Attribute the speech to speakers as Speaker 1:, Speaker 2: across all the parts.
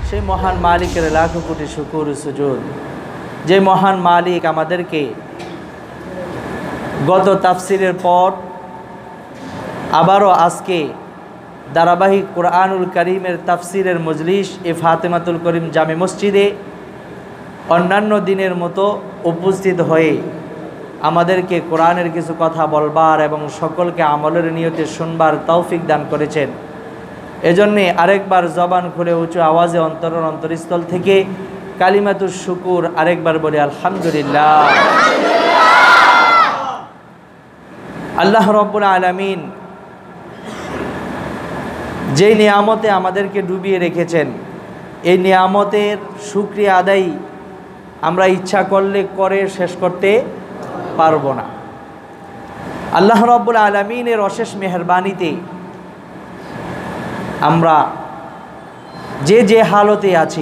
Speaker 1: সেই মহান মালিকের লাখো কোটি শুকর সুজুদ, যে মহান মালিক আমাদেরকে গত তাফসিরের পর আবারও আজকে ধারাবাহিক কোরআনুল করিমের তাফসিরের মজলিস এ ফাতেমাতুল করিম জামে মসজিদে অন্যান্য দিনের মতো উপস্থিত হয়ে আমাদেরকে কোরআনের কিছু কথা বলবার এবং সকলকে আমলের নিয়তে শুনবার তৌফিক দান করেছেন। এজন্যে আরেকবার জবান খুলে উঁচু আওয়াজে অন্তরস্থল থেকে কালিমাতুশ শুকুর আরেকবার বলি আলহামদুলিল্লাহ। আল্লাহ রাব্বুল আলামিন যেই নিয়ামতে আমাদেরকে ডুবিয়ে রেখেছেন, এই নিয়ামতের শুকরিয়া আদায় আমরা ইচ্ছা করলে করে শেষ করতে পারবো না। আল্লাহ রাব্বুল আলামিনের অশেষ মেহেরবানিতে আমরা যে যে হালতে আছি,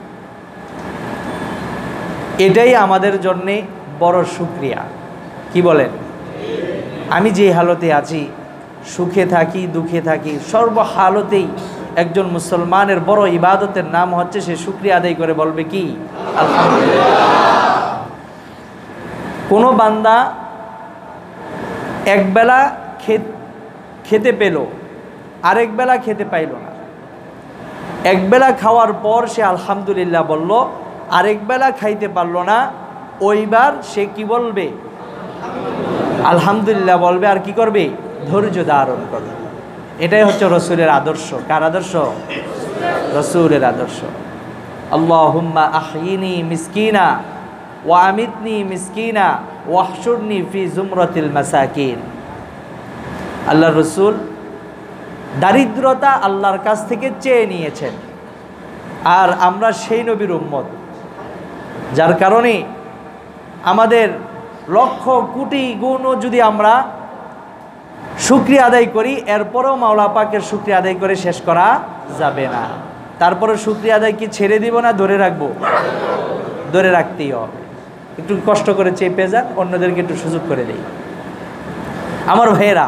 Speaker 1: এটাই আমাদের জন্যে বড় শুকরিয়া। কি বলেন? আমি যে হালতে আছি, সুখে থাকি দুঃখে থাকি, সর্ব হালতেই একজন মুসলমানের বড় ইবাদতের নাম হচ্ছে সে শুকরিয়া আদায় করে বলবে কি আলহামদুলিল্লাহ। কোনো বান্দা একবেলা খেতে পেল, আরেক বেলা খেতে পাইল না। একবেলা খাওয়ার পর সে আলহামদুলিল্লাহ বলল, আরেক বেলা খাইতে পারল না, ওইবার সে কি বলবে? আলহামদুলিল্লাহ বলবে। আর কি করবে? ধৈর্য ধারণ করবে। এটাই হচ্ছে রসুলের আদর্শ। কার আদর্শ? রসুলের আদর্শ। আল্লাহুম্মা আহয়িনি মিসকিনা ওয়া আমিতনি মিসকিনা ওয়াহশুরনি ফি জুমরাতিল মাসাকিন। আল্লাহ রসুল দারিদ্রতা আল্লাহর কাছ থেকে চেয়ে নিয়েছেন, আর আমরা সেই নবীর উম্মত, যার কারণে আমাদের লক্ষ কোটি গুণও যদি আমরা শুকরিয়া আদায় করি, এরপরেও মাওলা পাকের শুকরিয়া আদায় করে শেষ করা যাবে না। তারপরে শুকরিয়া আদায় কি ছেড়ে দিব না ধরে রাখবো? ধরে রাখতেই হবে। একটু কষ্ট করে চেপে যান, অন্যদেরকে একটু সুযোগ করে দেই। আমার ভাইয়েরা,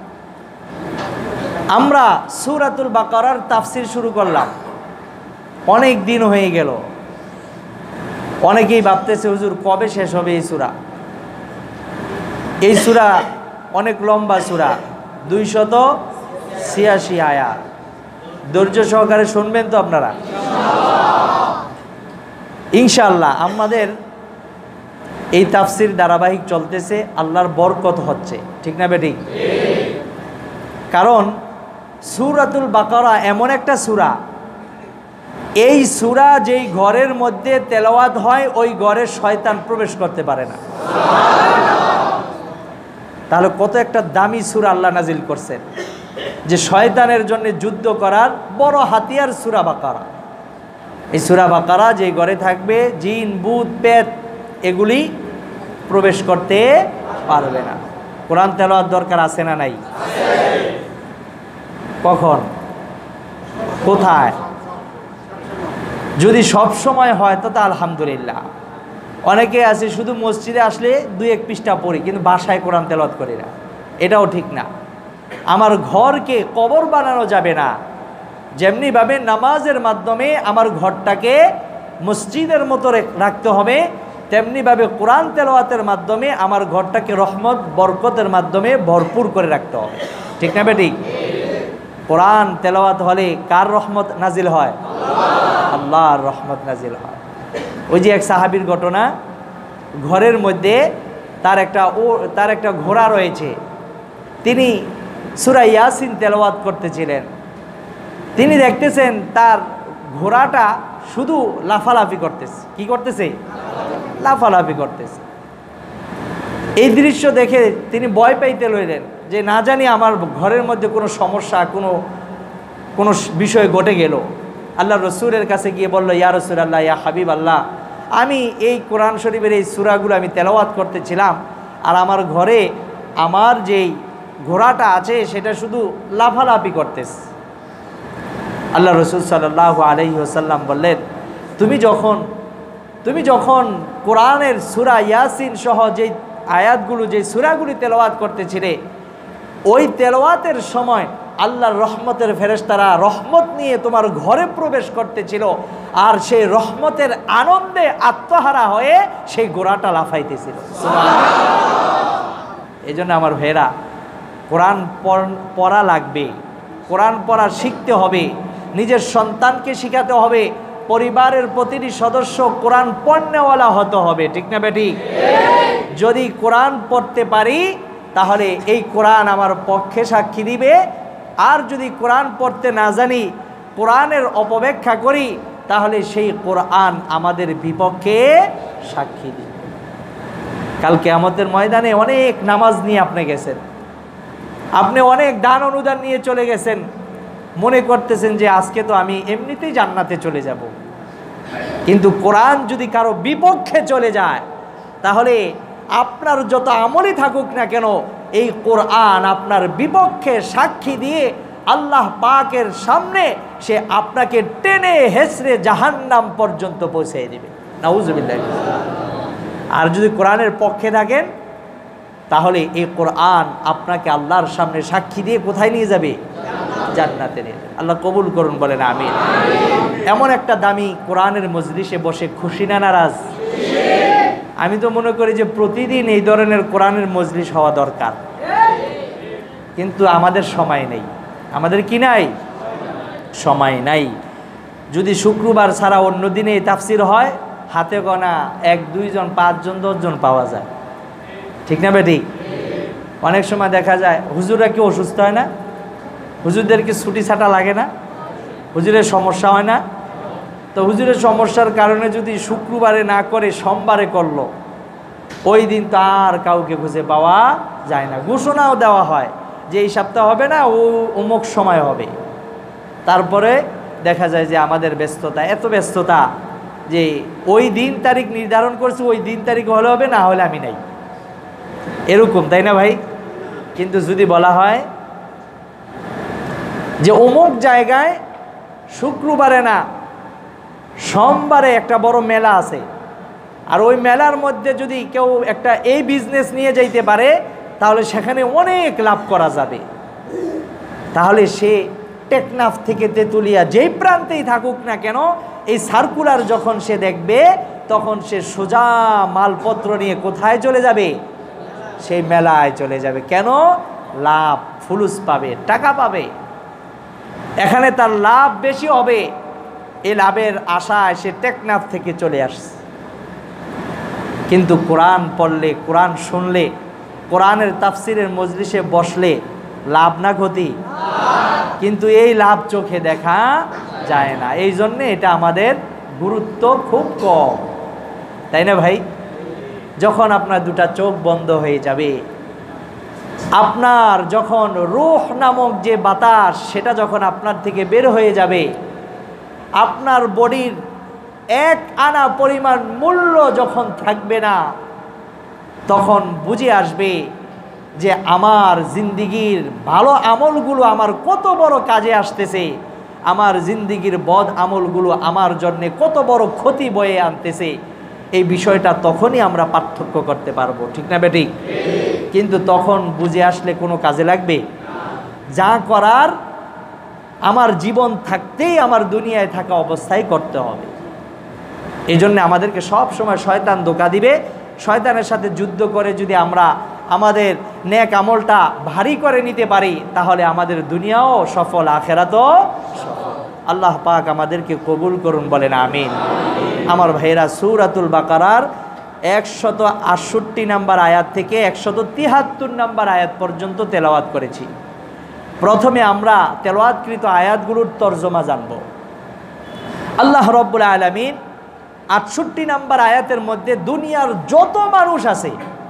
Speaker 1: আমরা সূরাতুল বাকারার তাফসির শুরু করলাম, অনেক দিন হয়ে গেল। অনেকেই ভাবতেছে হুজুর কবে শেষ হবে এই সূরা। এই সূরা অনেক লম্বা সূরা, 286 আয়াত। ধৈর্য সহকারে শুনবেন তো আপনারা ইনশাআল্লাহ। আমাদের এই তাফসির ধারাবাহিক চলতেছে, আল্লাহর বরকত হচ্ছে, ঠিক না বেঠিক? কারণ সূরাতুল বাকারা এমন একটা সূরা, এই সূরা যেই ঘরের মধ্যে তেলাওয়াত হয় ওই ঘরে শয়তান প্রবেশ করতে পারে না। তাহলে কত একটা দামি সূরা আল্লাহ নাজিল করছেন, যে শয়তানের জন্য যুদ্ধ করার বড় হাতিয়ার সূরা বাকারা। এই সূরা বাকারা যে ঘরে থাকবে, জিন ভূত পেট এগুলি প্রবেশ করতে পারবে না। কোরআন তেলাওয়াত দরকার আছে না নাই? কখন, কোথায়? যদি সব সময় হয় তো আলহামদুলিল্লাহ। অনেকে আছে শুধু মসজিদে আসলে 2-1 পৃষ্ঠা পড়ি, কিন্তু বাসায় কোরআন তেলাওয়াত করি না। এটাও ঠিক না। আমার ঘরকে কবর বানানো যাবে না। যেমনিভাবে নামাজের মাধ্যমে আমার ঘরটাকে মসজিদের মতো রাখতে হবে, তেমনিভাবে কোরআন তেলাওয়াতের মাধ্যমে আমার ঘরটাকে রহমত বরকতের মাধ্যমে ভরপুর করে রাখতে হবে, ঠিক না বেঠিক? কোরআন তেলাওয়াত হলে কার রহমত নাজিল হয়? আল্লাহর রহমত নাজিল হয়। ওই যে এক সাহাবীর ঘটনা, ঘরের মধ্যে তার একটা ঘোড়া রয়েছে, তিনি সূরা ইয়াসিন তেলাওয়াত করতেছিলেন। তিনি দেখতেছেন তার ঘোড়াটা শুধু লাফালাফি করতেছে। কি করতেছে? লাফালাফি করতেছে। এই দৃশ্য দেখে তিনি ভয় পাইতে লইলেন, যে না জানি আমার ঘরের মধ্যে কোনো সমস্যা, কোনো বিষয় ঘটে গেল। আল্লাহ রসুলের কাছে গিয়ে বলল, ইয়া রাসূলুল্লাহ, ইয়া হাবিব আল্লাহ, আমি এই কোরআন শরীফের এই সূরাগুলো আমি তেলাওয়াত করতেছিলাম, আর আমার ঘরে আমার যেই ঘোড়াটা আছে সেটা শুধু লাফালাফি করতেছে। আল্লাহ রসুল সাল্লাল্লাহু আলাইহি ওয়াসাল্লাম বললেন, তুমি যখন কোরআনের সূরা ইয়াসিন সহ যেই আয়াতগুলো, যে সূরাগুলি তেলাওয়াত করতেছিলে, ওই তেলাওয়াতের সময় আল্লাহর রহমতের ফেরেশতারা রহমত নিয়ে তোমার ঘরে প্রবেশ করতেছিল, আর সেই রহমতের আনন্দে আত্মহারা হয়ে সেই গোড়াটা লাফাইতেছিল। এই জন্য আমার ভাইয়েরা, কোরআন পড়া লাগবে, কোরআন পড়া শিখতে হবে, নিজের সন্তানকে শিখাতে হবে, পরিবারের প্রতিটি সদস্য কোরআন পড়নেওয়ালা হতে হবে। ঠিক না বেটি? যদি কোরআন পড়তে পারি তাহলে এই কোরআন আমার পক্ষে সাক্ষী দিবে, আর যদি কোরআন পড়তে না জানি, কোরআনের অপব্যাখ্যা করি, তাহলে সেই কোরআন আমাদের বিপক্ষে সাক্ষী দিবে। কাল কিয়ামতের ময়দানে অনেক নামাজ নিয়ে আপনি গেছেন, আপনি অনেক দান অনুদান নিয়ে চলে গেছেন, মনে করতেছেন যে আজকে তো আমি এমনিতেই জান্নাতে চলে যাব। কিন্তু কোরআন যদি কারো বিপক্ষে চলে যায়, তাহলে আপনার যত আমলই থাকুক না কেন, এই কোরআন আপনার বিপক্ষে সাক্ষী দিয়ে আল্লাহ পাকের সামনে সে আপনাকে টেনে হেসড়ে জাহান্নাম পর্যন্ত পৌঁছে দিবে। নাউজুবিল্লাহ। আর যদি কোরআনের পক্ষে থাকেন, তাহলে এই কোরআন আপনাকে আল্লাহর সামনে সাক্ষী দিয়ে কোথায় নিয়ে যাবে? জান্নাতে নিয়ে যাবে। আল্লাহ কবুল করুন, বলেন আমিন। এমন একটা দামি কোরআনের মজলিসে বসে খুশি না নারাজ? আমি তো মনে করি যে প্রতিদিন এই ধরনের কোরআনের মজলিস হওয়া দরকার, কিন্তু আমাদের সময় নেই। আমাদের কি নাই? সময় নাই। যদি শুক্রবার ছাড়া অন্য দিনে তাফসির হয়, হাতে গোনা 1, 2 জন, 5 জন, 10 জন পাওয়া যায়। ঠিক না বেটি? অনেক সময় দেখা যায় হুজুররা কি অসুস্থ হয় না? হুজুরদের কি ছুটি ছাটা লাগে না? হুজুরের সমস্যা হয় না? তো হুজুরের সমস্যার কারণে যদি শুক্রবারে না করে সোমবারে করলো, ওই দিন তো আর কাউকে খুঁজে পাওয়া যায় না। ঘোষণাও দেওয়া হয় যে এই সপ্তাহ হবে না, ও অমুক সময় হবে। তারপরে দেখা যায় যে আমাদের ব্যস্ততা, এত ব্যস্ততা যে ওই দিন তারিখ নির্ধারণ করছে, ওই দিন তারিখ হলে হবে, না হলে আমি নাই, এরকম, তাই না ভাই? কিন্তু যদি বলা হয় যে অমুক জায়গায় শুক্রবারে না সোমবারে একটা বড় মেলা আছে, আর ওই মেলার মধ্যে যদি কেউ একটা এই বিজনেস নিয়ে যাইতে পারে, তাহলে সেখানে অনেক লাভ করা যাবে, তাহলে সে টেকনাফ থেকে তেঁতুলিয়া যেই প্রান্তেই থাকুক না কেন, এই সার্কুলার যখন সে দেখবে, তখন সে সোজা মালপত্র নিয়ে কোথায় চলে যাবে? সেই মেলায় চলে যাবে। কেন? লাভ, ফুলুস পাবে, টাকা পাবে, এখানে তার লাভ বেশি হবে। এই লাভের আশায় সে টেকনাফ থেকে চলে আসছে। কিন্তু কোরআন পড়লে, কোরআন শুনলে, কোরআনের তাফসিরের মজলিসে বসলে লাভ না ক্ষতি? কিন্তু এই লাভ চোখে দেখা যায় না। এই জন্যে এটা আমাদের গুরুত্ব খুব কম, তাই না ভাই? যখন আপনার দুটা চোখ বন্ধ হয়ে যাবে, আপনার যখন রূহ নামক যে বাতাস, সেটা যখন আপনার থেকে বের হয়ে যাবে, আপনার বডির 1 আনা পরিমাণ মূল্য যখন থাকবে না, তখন বুঝে আসবে যে আমার জিন্দিগির ভালো আমলগুলো আমার কত বড় কাজে আসতেছে, আমার জিন্দিগির বদ আমলগুলো আমার জন্যে কত বড় ক্ষতি বয়ে আনতেছে। এই বিষয়টা তখনই আমরা পার্থক্য করতে পারবো। ঠিক না বেটি? কিন্তু তখন বুঝে আসলে কোনো কাজে লাগবে? যা করার আমার জীবন থাকতেই আমার দুনিয়ায় থাকা অবস্থায় করতে হবে। এই জন্য আমাদেরকে সব সময় শয়তান ধোঁকা দিবে। শয়তানের সাথে যুদ্ধ করে যদি আমরা আমাদের নেক আমলটা ভারী করে নিতে পারি, তাহলে আমাদের দুনিয়াও সফল, আখেরাতও সফল। আল্লাহ পাক আমাদেরকে কবুল করুন, বলেন আমিন। আমার ভাইয়েরা, সূরাতুল বাকারার 168 নম্বর আয়াত থেকে 173 নম্বর আয়াত পর্যন্ত তেলাওয়াত করেছি। প্রথমে আমরা তেলাওয়াতকৃত আয়াতগুলোর তরজমা জানব। আল্লাহ রাব্বুল আলামিন 68 নম্বর আয়াতের মধ্যে দুনিয়ার যত মানুষ আছে,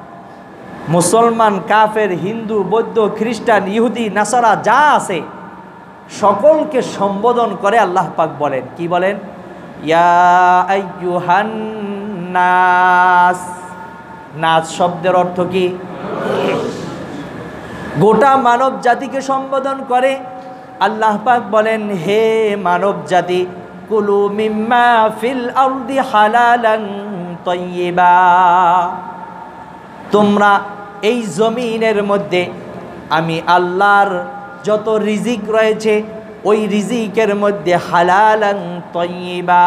Speaker 1: মুসলমান, কাফের, হিন্দু, বৌদ্ধ, খ্রিস্টান, ইহুদি, নাসারা যা আছে, সকলকে সম্বোধন করে আল্লাহ পাক বলেন, কি বলেন? ইয়া আইয়ুহান নাস। নাস শব্দের অর্থ কি? গোটা মানব জাতিকে সম্বোধন করে। আল্লাহ পাক বলেন, হে মানব জাতি, কুলু মিম্মা ফিল আরদি হালালান তাইয়্যিবা, তোমরা এই জমিনের মধ্যে আমি আল্লাহর যত রিজিক রয়েছে ওই রিজিকের মধ্যে হালালান তয়্যিবা,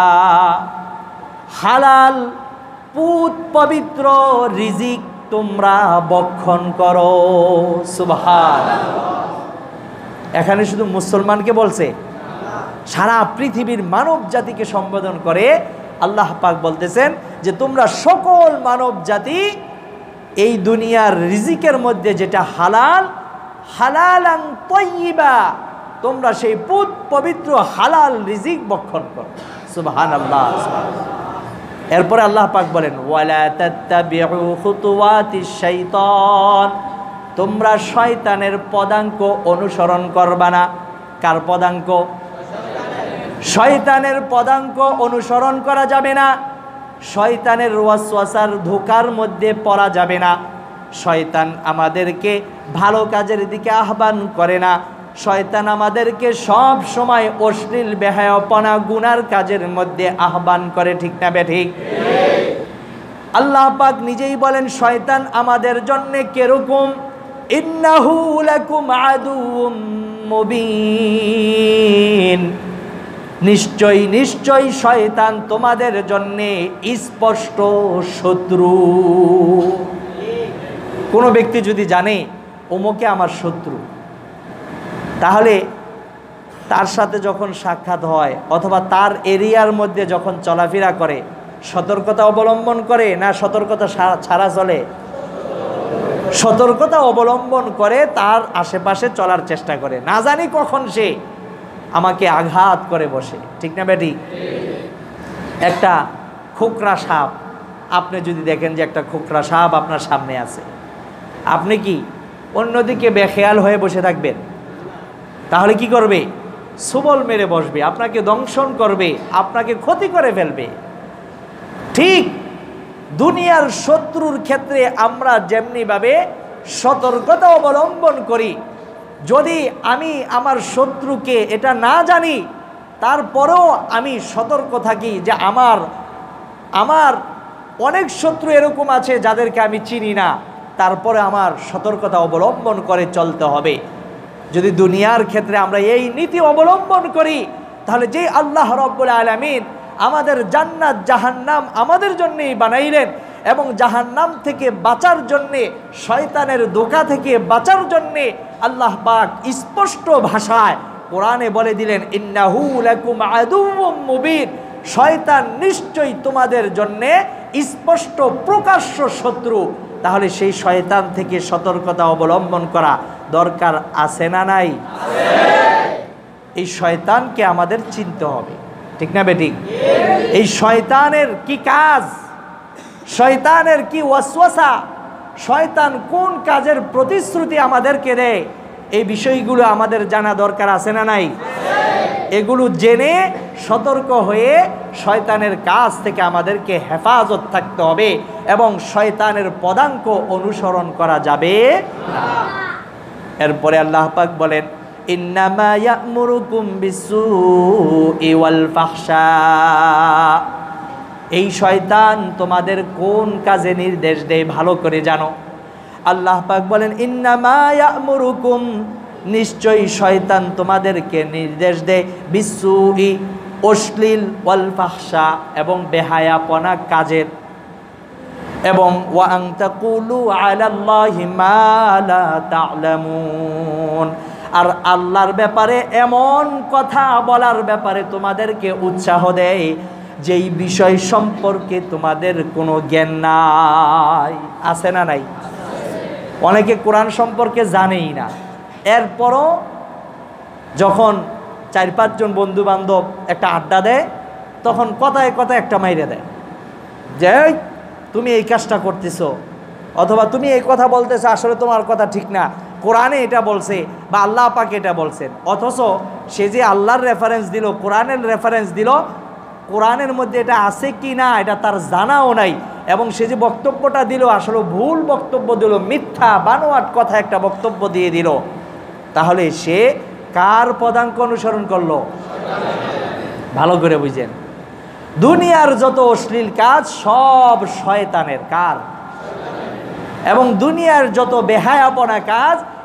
Speaker 1: হালাল পুত পবিত্র রিজিক তোমরা ভক্ষণ করো। সুবহানাল্লাহ। এখানে শুধু মুসলমানকে বলছে, সারা পৃথিবীর মানব জাতিকে সম্বোধন করে আল্লাহ পাক বলতেছেন যে তোমরা সকল মানব জাতি এই দুনিয়ার রিজিকের মধ্যে যেটা হালাল, হালালান তয়্যিবা, তোমরা সেই পুত পবিত্র হালাল রিজিক ভক্ষণ করো। সুবহানাল্লাহ। এরপরে আল্লাহ পাক বলেন ওয়ালা তাত্তাবিউ খুতুওয়াতিশ শাইতান, তোমরা শয়তানের পদাঙ্ক অনুসরণ করবা না। কার পদাঙ্ক? শয়তানের পদাঙ্ক অনুসরণ করা যাবে না। শয়তানের ওয়াসওয়াসার ধোঁকার মধ্যে পড়া যাবে না। শয়তান আমাদেরকে ভালো কাজের দিকে আহ্বান করে না। শয়তান আমাদেরকে সব সময় অশ্লীল বেহায়াপনা গুনার কাজের মধ্যে আহ্বান করে। ঠিক না বেঠিক? আল্লাহ পাক নিজেই বলেন শয়তান আমাদের জন্য কিরকম, ইন্নাহু লাকুম আদুউম মুবিন, নিশ্চয় নিশ্চয় শয়তান তোমাদের জন্য স্পষ্ট শত্রু। কোনো ব্যক্তি যদি জানে অমুকে আমার শত্রু, তাহলে তার সাথে যখন সাক্ষাৎ হয় অথবা তার এরিয়ার মধ্যে যখন চলাফেরা করে সতর্কতা অবলম্বন করে না সতর্কতা ছাড়া চলে? সতর্কতা অবলম্বন করে, তার আশেপাশে চলার চেষ্টা করে, না জানি কখন সে আমাকে আঘাত করে বসে। ঠিক না বেটি? একটা খোকরা সাপ, আপনি যদি দেখেন যে একটা খোকরা সাপ আপনার সামনে আছে, আপনি কি অন্যদিকে বেখেয়াল হয়ে বসে থাকবেন? তাহলে কি করবে? সবল মেরে বসবে, আপনাকে দংশন করবে, আপনাকে ক্ষতি করে ফেলবে। ঠিক দুনিয়ার শত্রুর ক্ষেত্রে আমরা যেমনিভাবে সতর্কতা অবলম্বন করি, যদি আমি আমার শত্রুকে এটা না জানি তারপরেও আমি সতর্ক থাকি যে আমার অনেক শত্রু এরকম আছে যাদেরকে আমি চিনি না, তারপরে আমার সতর্কতা অবলম্বন করে চলতে হবে। যদি দুনিয়ার ক্ষেত্রে আমরা এই নীতি অবলম্বন করি, তাহলে যে আল্লাহ রাব্বুল আলামিন আমাদের জান্নাত জাহান্নাম আমাদের জন্যই বানাইলেন এবং জাহান্নাম থেকে বাঁচার জন্যে, শয়তানের ধোঁকা থেকে বাঁচার জন্যে আল্লাহ পাক স্পষ্ট ভাষায় কোরআনে বলে দিলেন ইন্নাহু লাকুম আদুউম মুবিন, শয়তান নিশ্চয়ই তোমাদের জন্যে স্পষ্ট প্রকাশ্য শত্রু। তাহলে সেই শয়তান থেকে সতর্কতা অবলম্বন করা দরকার আছে না নাই? এই শয়তানকে আমাদের চিনতে হবে। ঠিক না বেঠিক? এই শয়তানের কি কাজ, শয়তানের কি ওয়াসওয়াসা, শয়তান কোন কাজের প্রতিশ্রুতি আমাদেরকে দেয়, এই বিষয়গুলো আমাদের জানা দরকার আছে না নাই? এগুলো জেনে সতর্ক হয়ে শয়তানের কাজ থেকে আমাদেরকে হেফাজত থাকতে হবে এবং শয়তানের পদাঙ্ক অনুসরণ করা যাবে না। এরপরে আল্লাহ পাক বলেন ইন্নামা ইয়া'মুরুকুম বিসসুই ওয়াল ফাহশা, এই শয়তান তোমাদের কোন কাজে নির্দেশ দেয় ভালো করে জানো। আল্লাহ পাক বলেন ইন্নামা ইয়া'মুরুকুম, নিশ্চয়ই শয়তান তোমাদেরকে নির্দেশ দেয় বিসসুই, অশ্লীল, ওয়াল ফাহশা এবং বেহায়াপনা কাজের, এবং ওয়া আন তাকুলু আলাল্লাহি মা লা তা'লামুন, আর আল্লাহর ব্যাপারে এমন কথা বলার ব্যাপারে তোমাদেরকে উৎসাহ দেয় যেই বিষয় সম্পর্কে তোমাদের কোনো জ্ঞান নাই। আছে না নাই? অনেকে কোরআন সম্পর্কে জানেই না, এরপরও যখন 4-5 জন বন্ধু বান্ধব একটা আড্ডা দেয় তখন কথায় কথায় একটা মাইরে দেয় যে তুমি এই কাজটা করতেছো, অথবা তুমি এই কথা বলতেছো, আসলে তোমার কথা ঠিক না, কোরআনে এটা বলছে বা আল্লাহ পাক এটা বলছেন। অথচ সে যে আল্লাহর রেফারেন্স দিল, কোরআনের রেফারেন্স দিল, কোরআনের মধ্যে এটা আছে কি না এটা তার জানাও নাই, এবং সে যে বক্তব্যটা দিল আসলে ভুল বক্তব্য দিল, মিথ্যা বানোয়াট কথা একটা বক্তব্য দিয়ে দিল। তাহলে সে কার পদাঙ্ক অনুসরণ করলো? ভালো করে বুঝেন, দুনিয়ার যত অশ্লীল কাজ সব শয়তানের কাজ, এবং দুনিয়ার যত বেহায়াপনা কাজ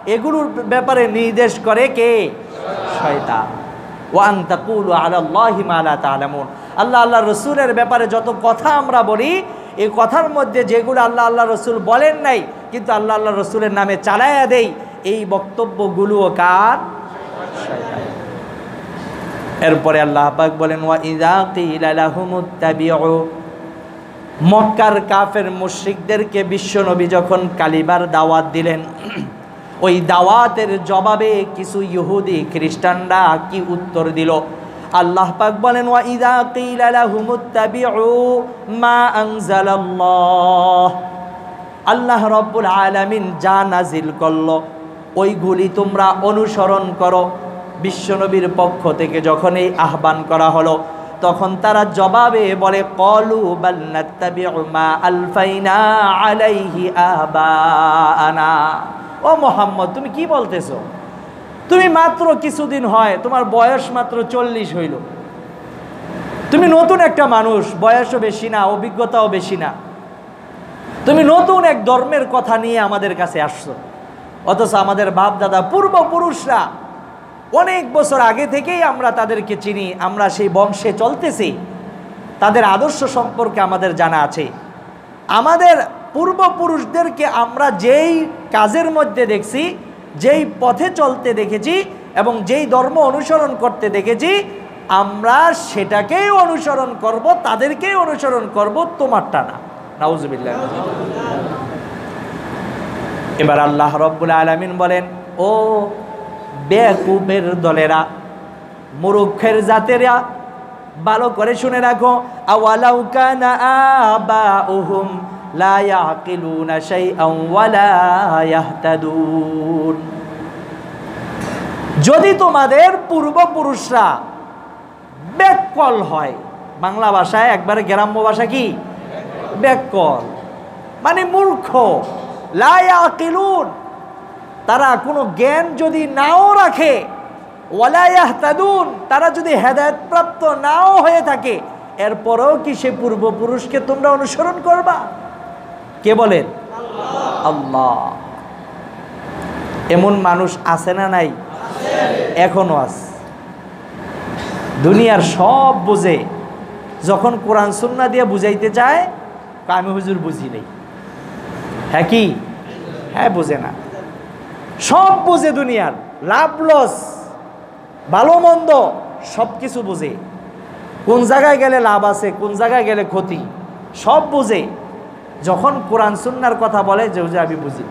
Speaker 1: এগুলোর ব্যাপারে নির্দেশ করে কে? শয়তান। ওয়া আন তাকুলু আলাল্লাহি মা লা তা'লামুন। আল্লাহ আল্লাহ রসুলের ব্যাপারে যত কথা আমরা বলি, এই কথার মধ্যে যেগুলো আল্লাহ আল্লাহ রসুল বলেন নাই কিন্তু আল্লাহ আল্লাহ রসুলের নামে চালায়া দেই, এই বক্তব্যগুলোও কার? শয়তান। এরপরে আল্লাহ পাক বলেন ওয়া ইযা কিলা লাহুমুত্তাবিউ, মক্কার কাফের মুশরিকদেরকে বিশ্বনবী যখন কালিমার দাওয়াত দিলেন, ওই দাওয়াতের জবাবে কিছু ইহুদি খ্রিস্টানরা কি উত্তর দিল? আল্লাহ পাক বলেন ওয়া ইযা কিলা লাহুমুত্তাবিউ মা আনজালাল্লাহ, আল্লাহ রাব্বুল আলামিন যা নাজিল করলো ওইগুলি তোমরা অনুসরণ করো। বিশ্বনবীর পক্ষ থেকে যখন এই আহ্বান করা হলো, তখন তারা জবাবে বলে ক্বালু বাল নাত্তাবিউ মা আলফাইনা আলাইহি আবানা। ও মুহাম্মদ, তুমি কি বলতেছো? তুমি মাত্র কিছুদিন হয়, তোমার বয়স মাত্র 40 হইল, তুমি নতুন একটা মানুষ, বয়সও বেশি না, অভিজ্ঞতাও বেশি না, তুমি নতুন এক ধর্মের কথা নিয়ে আমাদের কাছে আসছো। অথচ আমাদের বাপ দাদা পূর্বপুরুষরা অনেক বছর আগে থেকেই আমরা তাদেরকে চিনি, আমরা সেই বংশে চলতেছি, তাদের আদর্শ সম্পর্কে আমাদের জানা আছে। আমাদের পূর্বপুরুষদেরকে আমরা যেই কাজের মধ্যে দেখছি, যেই পথে চলতে দেখেছি এবং যেই ধর্ম অনুসরণ করতে দেখেছি, আমরা সেটাকেই অনুসরণ করব, তাদেরকেই অনুসরণ করব, তোমারটা না। নাউজুবিল্লাহ। এবার আল্লাহ রাব্বুল আলামিন বলেন, ও বেকুবের দলেরা, মূর্খের জাতেরা, ভালো করে শুনে রাখো, আওয়ালাউ কানা আবাউহুম লা ইয়াকিলুনা শাইআন ওয়া লা ইয়াহতাদুন, যদি তোমাদের পূর্বপুরুষরা বেকল হয়, বাংলা ভাষায় একবারে গ্রাম্য ভাষা কি বেকল, মানে মূর্খ, লা ইয়াকিলুন, তারা কোনো জ্ঞান যদি নাও রাখে, ওয়ালা ইয়াহতাদুন, তারা যদি হেদায়েতপ্রাপ্ত নাও হয়ে থাকে, এরপরেও কি সে পূর্বপুরুষকে তোমরা অনুসরণ করবা? কে বলেন? আল্লাহ। এমন মানুষ আছে না নাই? এখনো আছে। দুনিয়ার সব বুঝে, যখন কোরআন সুন্নাহ দিয়ে বুঝাইতে চায়, আমি হুজুর বুঝি নেই। হ্যাঁ কি? হ্যাঁ, বুঝে না, সব বুঝে, দুনিয়ার লাভ লস, ভালো মন্দ সব কিছু বুঝে, কোন জায়গায় গেলে লাভ আছে, কোন জায়গায় গেলে ক্ষতি, সব বুঝে। যখন কোরআন সুন্নাহর কথা বলে যে হুজুর আমি বুঝি।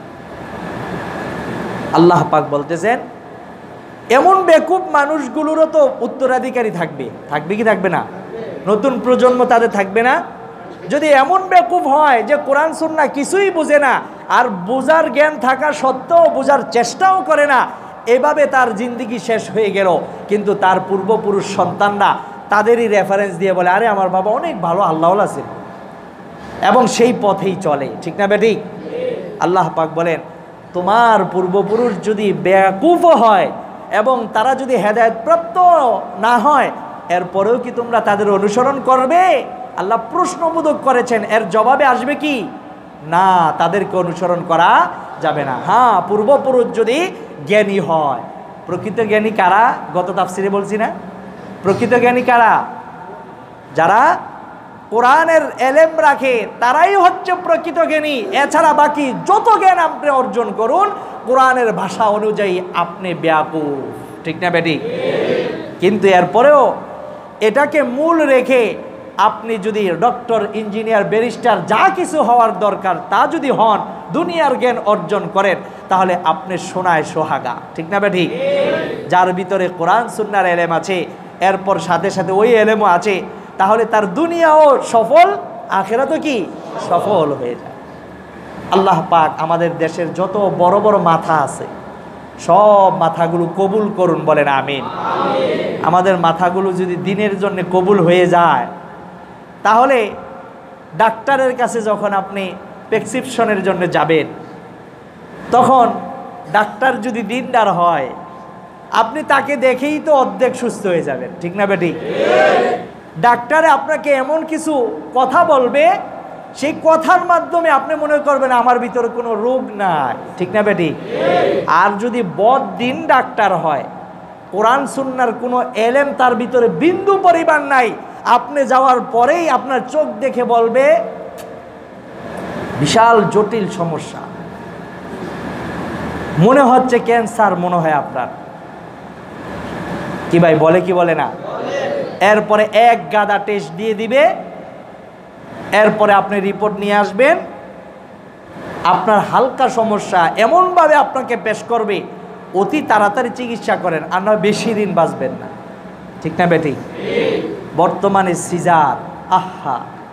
Speaker 1: আল্লাহ পাক বলতেছেন, এমন বেকুব মানুষগুলোরও তো উত্তরাধিকারী থাকবে, থাকবে কি থাকবে না? নতুন প্রজন্ম তাদের থাকবে না? যদি এমন বেকুব হয় যে কোরআন সুন্নাহ কিছুই বুঝে না, আর বোঝার জ্ঞান থাকা সত্ত্বেও বোঝার চেষ্টাও করে না, এভাবে তার জিন্দেগি শেষ হয়ে গেল। কিন্তু তার পূর্বপুরুষ সন্তানরা তাদেরই রেফারেন্স দিয়ে বলে, আরে আমার বাবা অনেক ভালো আল্লাহওয়ালা ছিল, এবং সেই পথেই চলে। ঠিক না বেঠিক? আল্লাহ পাক বলেন, তোমার পূর্বপুরুষ যদি বেকুফ হয় এবং তারা যদি হেদায়েতপ্রাপ্ত না হয়, এরপরেও কি তোমরা তাদের অনুসরণ করবে? আল্লাহ প্রশ্নবোধক করেছেন, এর জবাবে আসবে কি? না, তাদেরকে অনুসরণ করা যাবে না। হ্যাঁ, পূর্বপুরুষ যদি জ্ঞানী হয়। প্রকৃত জ্ঞানী কারা? গত তাফসিরে বলছি না, প্রকৃত জ্ঞানী কারা? যারা কোরআনের এলেম রাখে, তারাই হচ্ছে প্রকৃত জ্ঞানী। এছাড়া বাকি যত জ্ঞান আপনি অর্জন করুন, কোরআনের ভাষা অনুযায়ী আপনি বেয়াকুফ। ঠিক না বেঠিক? কিন্তু এরপরেও এটাকে মূল রেখে আপনি যদি ডক্টর, ইঞ্জিনিয়ার, ব্যারিস্টার যা কিছু হওয়ার দরকার তা যদি হন, দুনিয়ার জ্ঞান অর্জন করেন, তাহলে আপনি সোনায় সোহাগা। ঠিক না বেঠিক? যার ভিতরে কোরআন সুন্নাহর এলেম আছে, এরপর সাথে সাথে ওই এলেমও আছে, তাহলে তার দুনিয়াও সফল, আখিরাতও কি সফল হয়ে যায়। আল্লাহ পাক আমাদের দেশের যত বড় বড় মাথা আছে, সব মাথাগুলো কবুল করুন, বলেন আমিন। আমাদের মাথাগুলো যদি দিনের জন্য কবুল হয়ে যায়, তাহলে ডাক্তারের কাছে যখন আপনি প্রেসক্রিপশনের জন্য যাবেন, তখন ডাক্তার যদি দিনদার হয়, আপনি তাকে দেখেই তো অর্ধেক সুস্থ হয়ে যাবেন। ঠিক না বেঠিক? ডাক্তারে আপনাকে এমন কিছু কথা বলবে, সেই কথার মাধ্যমে আপনি মনে করবেন আমার ভিতরে কোনো রোগ নাই, ঠিক না বেটি? আর যদি বদ্দিন ডাক্তার হয়, কোরআন সুন্নাহর কোনো এলেম তার ভিতরে বিন্দু পরিমাণ নাই, আপনি যাওয়ার পরেই আপনার চোখ দেখে বলবে বিশাল জটিল সমস্যা, মনে হচ্ছে ক্যান্সার মনে হয় আপনার, কি ভাই বলে কি বলে না? এরপরে এক গাদা টেস্ট দিয়ে দিবে, এরপরে আপনি রিপোর্ট নিয়ে আসবেন, আপনার হালকা সমস্যা এমনভাবে আপনাকে পেশ করবে, অতি তাড়াতাড়ি চিকিৎসা করেন, আর নয় বেশি দিন বাঁচবেন না, ঠিক না বেটি? বর্তমানে সিজার, আহা,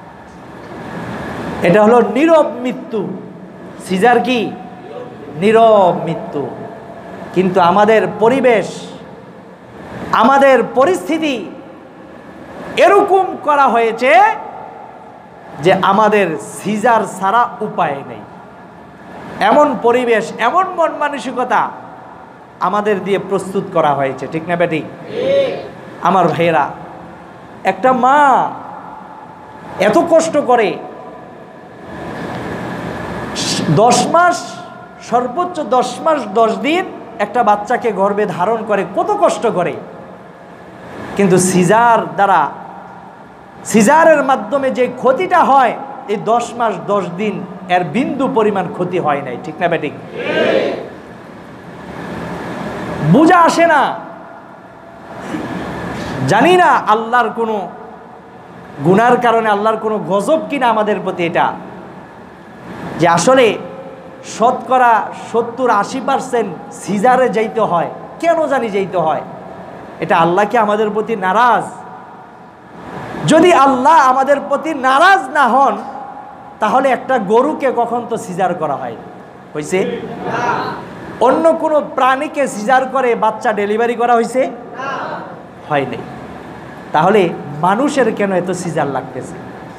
Speaker 1: এটা হলো নীরব মৃত্যু। সিজার কি? নীরব মৃত্যু। কিন্তু আমাদের পরিবেশ, আমাদের পরিস্থিতি এরকম করা হয়েছে যে আমাদের সিজার ছাড়া উপায় নেই। এমন পরিবেশ, এমন মন মানসিকতা আমাদের দিয়ে প্রস্তুত করা হয়েছে, ঠিক না বেটি? আমার ভাইয়েরা, একটা মা এত কষ্ট করে 10 মাস, সর্বোচ্চ 10 মাস 10 দিন একটা বাচ্চাকে গর্ভে ধারণ করে, কত কষ্ট করে, কিন্তু সিজার দ্বারা, সিজারের মাধ্যমে যে ক্ষতিটা হয়, এই 10 মাস 10 দিন এর বিন্দু পরিমাণ ক্ষতি হয় নাই, ঠিক না বেটি? বুঝা আসে না, জানি না আল্লাহর কোনো গুনার কারণে আল্লাহর কোনো গজব কিনা আমাদের প্রতি, এটা যে আসলে শতকরা 70-80% সিজারে যাইতে হয়, কেন জানি যাইতে হয়? এটা আল্লাহ কি আমাদের প্রতি নারাজ? যদি আল্লাহ আমাদের প্রতি নারাজ না হন, তাহলে একটা গরুকে কখন তো সিজার করা হয় হয়েছে? অন্য কোনো প্রাণীকে সিজার করে বাচ্চা ডেলিভারি করা হয়েছে? হয়নি। তাহলে মানুষের কেন এত সিজার লাগতেছে?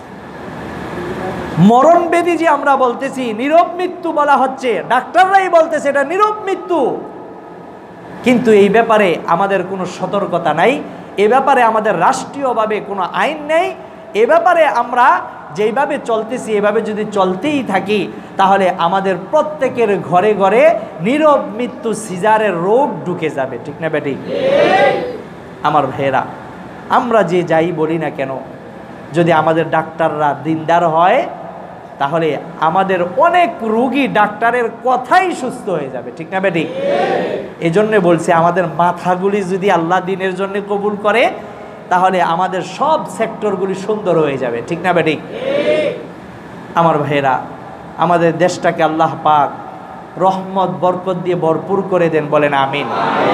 Speaker 1: মরণ ব্যাধি যে আমরা বলতেছি, নীরব মৃত্যু বলা হচ্ছে, ডাক্তাররাই বলতেছে এটা নীরব মৃত্যু, কিন্তু এই ব্যাপারে আমাদের কোনো সতর্কতা নাই, এ ব্যাপারে আমাদের রাষ্ট্রীয়ভাবে কোনো আইন নেই। এ ব্যাপারে আমরা যেইভাবে চলতেছি এভাবে যদি চলতেই থাকি, তাহলে আমাদের প্রত্যেকের ঘরে ঘরে নীরব মৃত্যু সিজারের রোগ ঢুকে যাবে, ঠিক না বেটি? আমার ভাইয়েরা, আমরা যে যাই বলি না কেন, যদি আমাদের ডাক্তাররা দিনদার হয়, তাহলে আমাদের অনেক রোগী ডাক্তারের কথাই সুস্থ হয়ে যাবে, ঠিক না বেটি? এই জন্য বলছি, আমাদের মাথাগুলি যদি আল্লাহ দিনের জন্য কবুল করে, তাহলে আমাদের সব সেক্টরগুলি সুন্দর হয়ে যাবে, ঠিক না বেটি? আমার ভাইয়েরা, আমাদের দেশটাকে আল্লাহ পাক রহমত বরকত দিয়ে ভরপুর করে দেন, বলেন আমিন।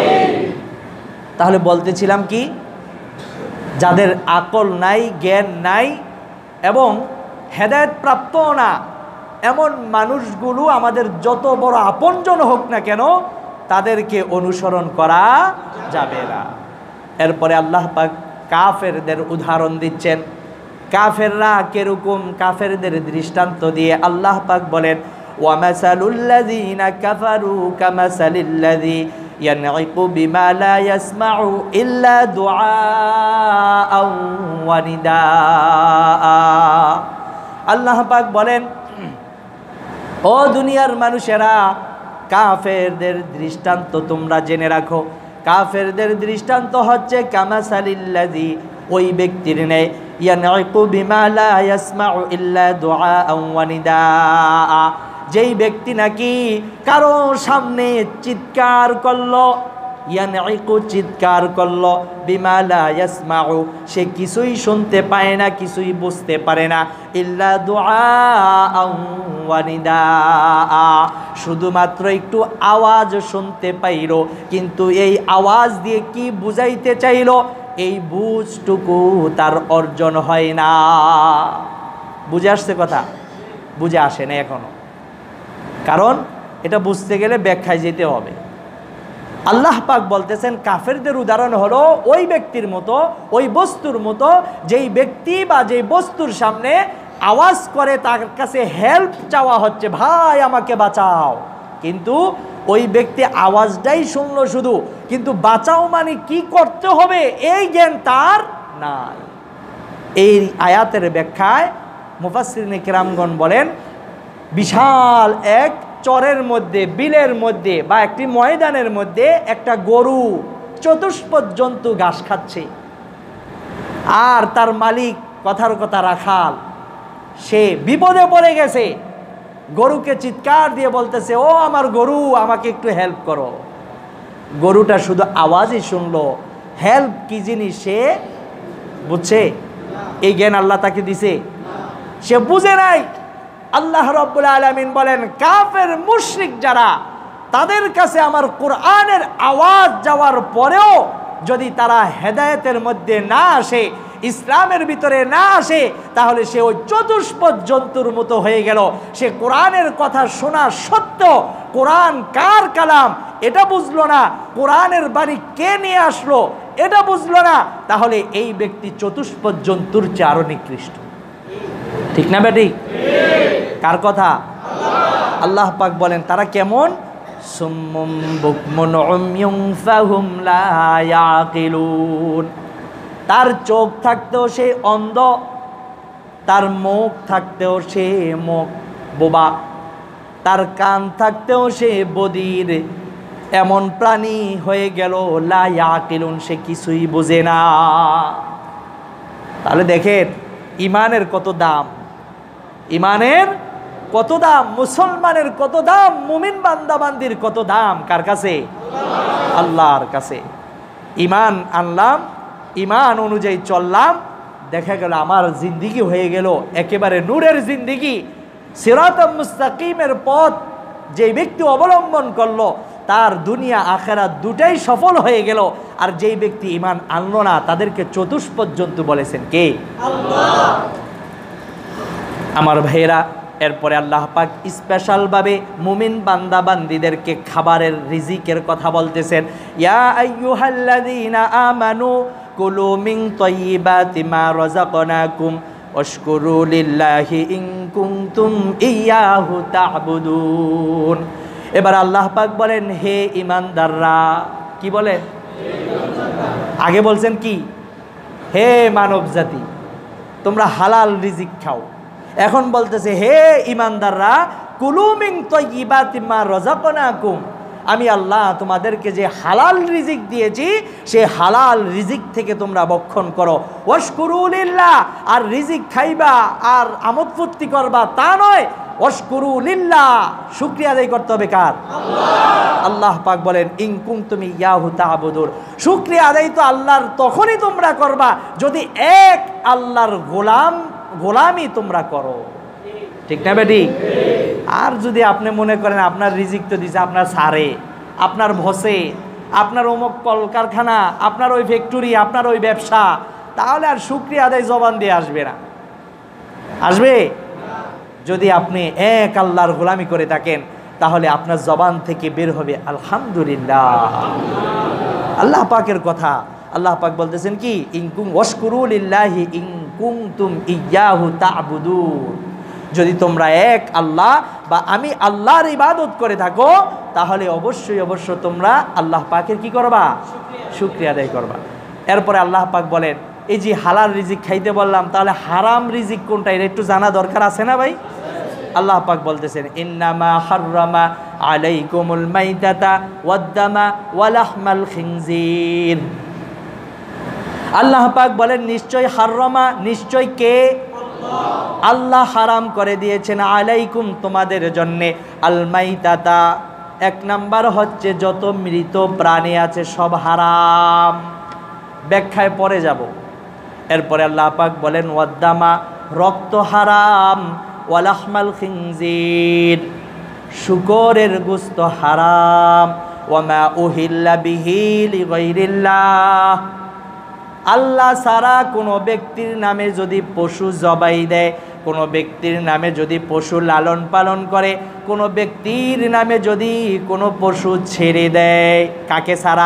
Speaker 1: তাহলে বলতেছিলাম কি, যাদের আকল নাই, জ্ঞান নাই এবং হেদায়েত প্রাপ্ত না, এমন মানুষগুলো আমাদের যত বড় আপনজন হোক না কেন, তাদেরকে অনুসরণ করা যাবে না। এরপরে আল্লাহ পাক কাফেরদের উদাহরণ দিচ্ছেন। কাফেররা কিরকম, কাফেরদের দৃষ্টান্ত দিয়ে আল্লাহ পাক বলেন, ওয়া মাসালুল্লাযীনা কাফারু কামাসালিল্লাযী ইয়ানঈকু বিমা লা ইয়াসমাউ ইল্লা দুআআ ওয়া নিদাআ। আল্লাহ পাক বলেন, ও দুনিয়ার মানুষেরা, কাফেরদের দৃষ্টান্ত তোমরা জেনে রাখো। কাফেরদের দৃষ্টান্ত হচ্ছে কামাসালিল্লাযী, ওই ব্যক্তির ন্যায়, ইয়ানঈকু বিমা লা ইয়াসমাউ ইল্লা দুআআ ওয়া নিদাআ, যেই ব্যক্তি নাকি কারো সামনে চিৎকার করলো, ইয়ানঈকু চিৎকার করলো, বিমা লা ইয়াসমাউ সে কিছুই শুনতে পায় না, কিছুই বুঝতে পারে না, ইল্লা দুআআ ওয়া নিদাআ শুধুমাত্র একটু আওয়াজ শুনতে পাইল, কিন্তু এই আওয়াজ দিয়ে কি বুঝাইতে চাইল, এই বুঝটুকু তার অর্জন হয় না। বুঝে আসছে কথা? বুঝে আসে না এখনো, কারণ এটা বুঝতে গেলে ব্যাখ্যায় যেতে হবে। আল্লাহ পাক বলতেছেন, কাফেরদের উদাহরণ হলো ওই ব্যক্তির মতো, ওই বস্তুর মতো, যেই ব্যক্তি বা যেই বস্তুর সামনে আওয়াজ করে, তার কাছে হেল্প চাওয়া হচ্ছে, ভাই আমাকে বাঁচাও, কিন্তু ওই ব্যক্তি আওয়াজটাই শুনলো শুধু, কিন্তু বাঁচাও মানে কি করতে হবে এই জ্ঞান তার নাই। এই আয়াতের ব্যাখ্যায় মুফাসসিরিনে কেরামগণ বলেন বিশাল এক চরের মধ্যে, বিলের মধ্যে বা একটি ময়দানের মধ্যে একটা গরু চতুষ্পদ জন্তু ঘাস খাচ্ছে, আর তার মালিক কথার কথা রাখাল সে বিপদে পড়ে গেছে। গরুকে চিৎকার দিয়ে বলতেছে, ও আমার গরু, আমাকে একটু হেল্প করো। গরুটা শুধু আওয়াজই শুনলো, হেল্প কি জিনিস সে বুঝছে? এই জ্ঞান আল্লাহ তাকে দিছে? সে বুঝে নাই। আল্লাহ রাব্বুল আলামিন বলেন, কাফের মুশরিক যারা, তাদের কাছে আমার কোরআনের আওয়াজ যাওয়ার পরেও যদি তারা হেদায়েতের মধ্যে না আসে, ইসলামের ভিতরে না আসে, তাহলে সে ওই চতুষ্পদ জন্তুর মতো হয়ে গেল। সে কোরআনের কথা শোনা সত্ত্বেও কোরআন কার কালাম এটা বুঝলো না, কোরআনের বাণী কে নিয়ে আসলো এটা বুঝলো না, তাহলে এই ব্যক্তি চতুষ্পদ জন্তুর চেয়ে আরো নিকৃষ্ট। ঠিক না বেটি? কার কথা? আল্লাহ পাক বলেন তারা কেমন? সুম্মুম বুকমুন উময়ুন ফাহুম লা ইয়াকিলুন। তার চোখ থাকতেও সে অন্ধ, তার মুখ থাকতেও সে মুখ বোবা, তার কান থাকতেও সে বধির। এমন প্রাণী হয়ে গেল লা ইয়াকিলুন, সে কিছুই বোঝে না। তাহলে দেখেন ইমানের কত দাম, ইমানের কত দাম, মুসলমানের কত দাম, মুমিন বান্দাবান্দির কত দাম কার কাছে? আল্লাহর কাছে। ইমান আনলাম, ইমান অনুযায়ী চললাম, দেখা গেল আমার জিন্দিগি হয়ে গেল একেবারে নূরের জিন্দিগি। সিরাতাম মুস্তাকিমের পথ যে ব্যক্তি অবলম্বন করলো তার দুনিয়া আখিরাত দুটাই সফল হয়ে গেল। আর যেই ব্যক্তি ইমান আনলো না তাদেরকে চতুষ্পদ জন্তু বলেছেন কে? আল্লাহ। আমার ভাইয়েরা, এরপরে আল্লাহ পাক স্পেশাল ভাবে মুমিন বান্দা বান্দীদেরকে খাবারের রিজিকের কথা বলতেছেন। ইয়া আইয়ুহাল্লাযীনা আমানু কুলু মিন তাইয়্যিবাতি মা রাযাকনাকুম ওয়াশকুরু লিল্লাহি ইন কুনতুম ইয়্যাহু তা'বুদুন। এবার আল্লাহ পাক বলেন, হে ঈমানদাররা, কি বলেন? আগে বলছেন কি? হে মানব জাতি, তোমরা হালাল রিজিক খাও। এখন বলতেছে, হে ঈমানদাররা, কুলু মিন তাইয়্যিবাতি মা রাযাকনাকুম, আমি আল্লাহ তোমাদেরকে যে হালাল রিজিক দিয়েছি সেই হালাল রিজিক থেকে তোমরা ভক্ষণ করো। ওয়াশকুরু লিল্লাহ, আর রিজিক খাইবা আর আমোদ ফুর্তি করবা তা নয়, ওয়াশকুরু লিল্লাহ, শুকরিয়া আদায় করতে হবে কার? আল্লাহ। আল্লাহ পাক বলেন, ইন কুনতুম ইয়্যাহু তা'বুদুন, শুকরিয়া আদায় তো আল্লাহর তখনই তোমরা করবা যদি এক আল্লাহর গোলামি তোমরা করো। ঠিক না বেটি? আর যদি আপনি মনে করেন আপনার রিজিক তো দিছে আপনার সারে, আপনার ভসে, আপনার অমুক কলকারখানা, আপনার ওই ফ্যাক্টরি, আপনার ওই ব্যবসা, তাহলে আর শুকরিয়া আদায় জবান দিয়ে আসবে না। আসবে? যদি আপনি এক আল্লাহর গোলামি করে থাকেন তাহলে আপনার জবান থেকে বের হবে আলহামদুলিল্লাহ। আল্লাহ পাকের কথা, আল্লাহ পাক বলতেছেন কি? ইনকুম ওয়াশকুরু লিল্লাহি ইন কুনতুম ইয়্যাহু তা'বুদুন, যদি তোমরা এক আল্লাহ বা আমি আল্লাহর ইবাদত করে থাকো তাহলে অবশ্যই তোমরা আল্লাহ পাকের কি করবা? শুকরিয়া আদায় করবা। এরপরে আল্লাহ পাক বলেন, এই যে হালাল রিজিক খাইতে বললাম, তাহলে হারাম রিজিক কোনটা এটা একটু জানা দরকার আছে না ভাই? আল্লাহ পাক বলতেছেন, ইন্নামা হাররামা আলাইকুমুল মাইতাতা ওয়াদ-দামা ওয়া লাহমাল খিনজির। আল্লাহ পাক বলেন, নিশ্চয় হাররামা, নিশ্চয় কে? আল্লাহ হারাম করে দিয়েছেন আলাইকুম তোমাদের জন্যে, আল মাইতাতা, এক নাম্বার হচ্ছে যত মৃত প্রাণী আছে সব হারাম, ব্যাখ্যায় পরে যাব। এরপরে আল্লাহ পাক বলেন, ওয়াদ-দামা, রক্ত হারাম, ওয়া লাহমাল খিনজির, শূকরের গোশত হারাম, ওয়া মা উহিল্লা বিহি লিগাইরিল্লাহ, আল্লাহ ছাড়া কোনো ব্যক্তির নামে যদি পশু জবাই দেয়, কোনো ব্যক্তির নামে যদি পশু লালন পালন করে, কোনো ব্যক্তির নামে যদি কোনো পশু ছেড়ে দেয়, কাকে ছাড়া?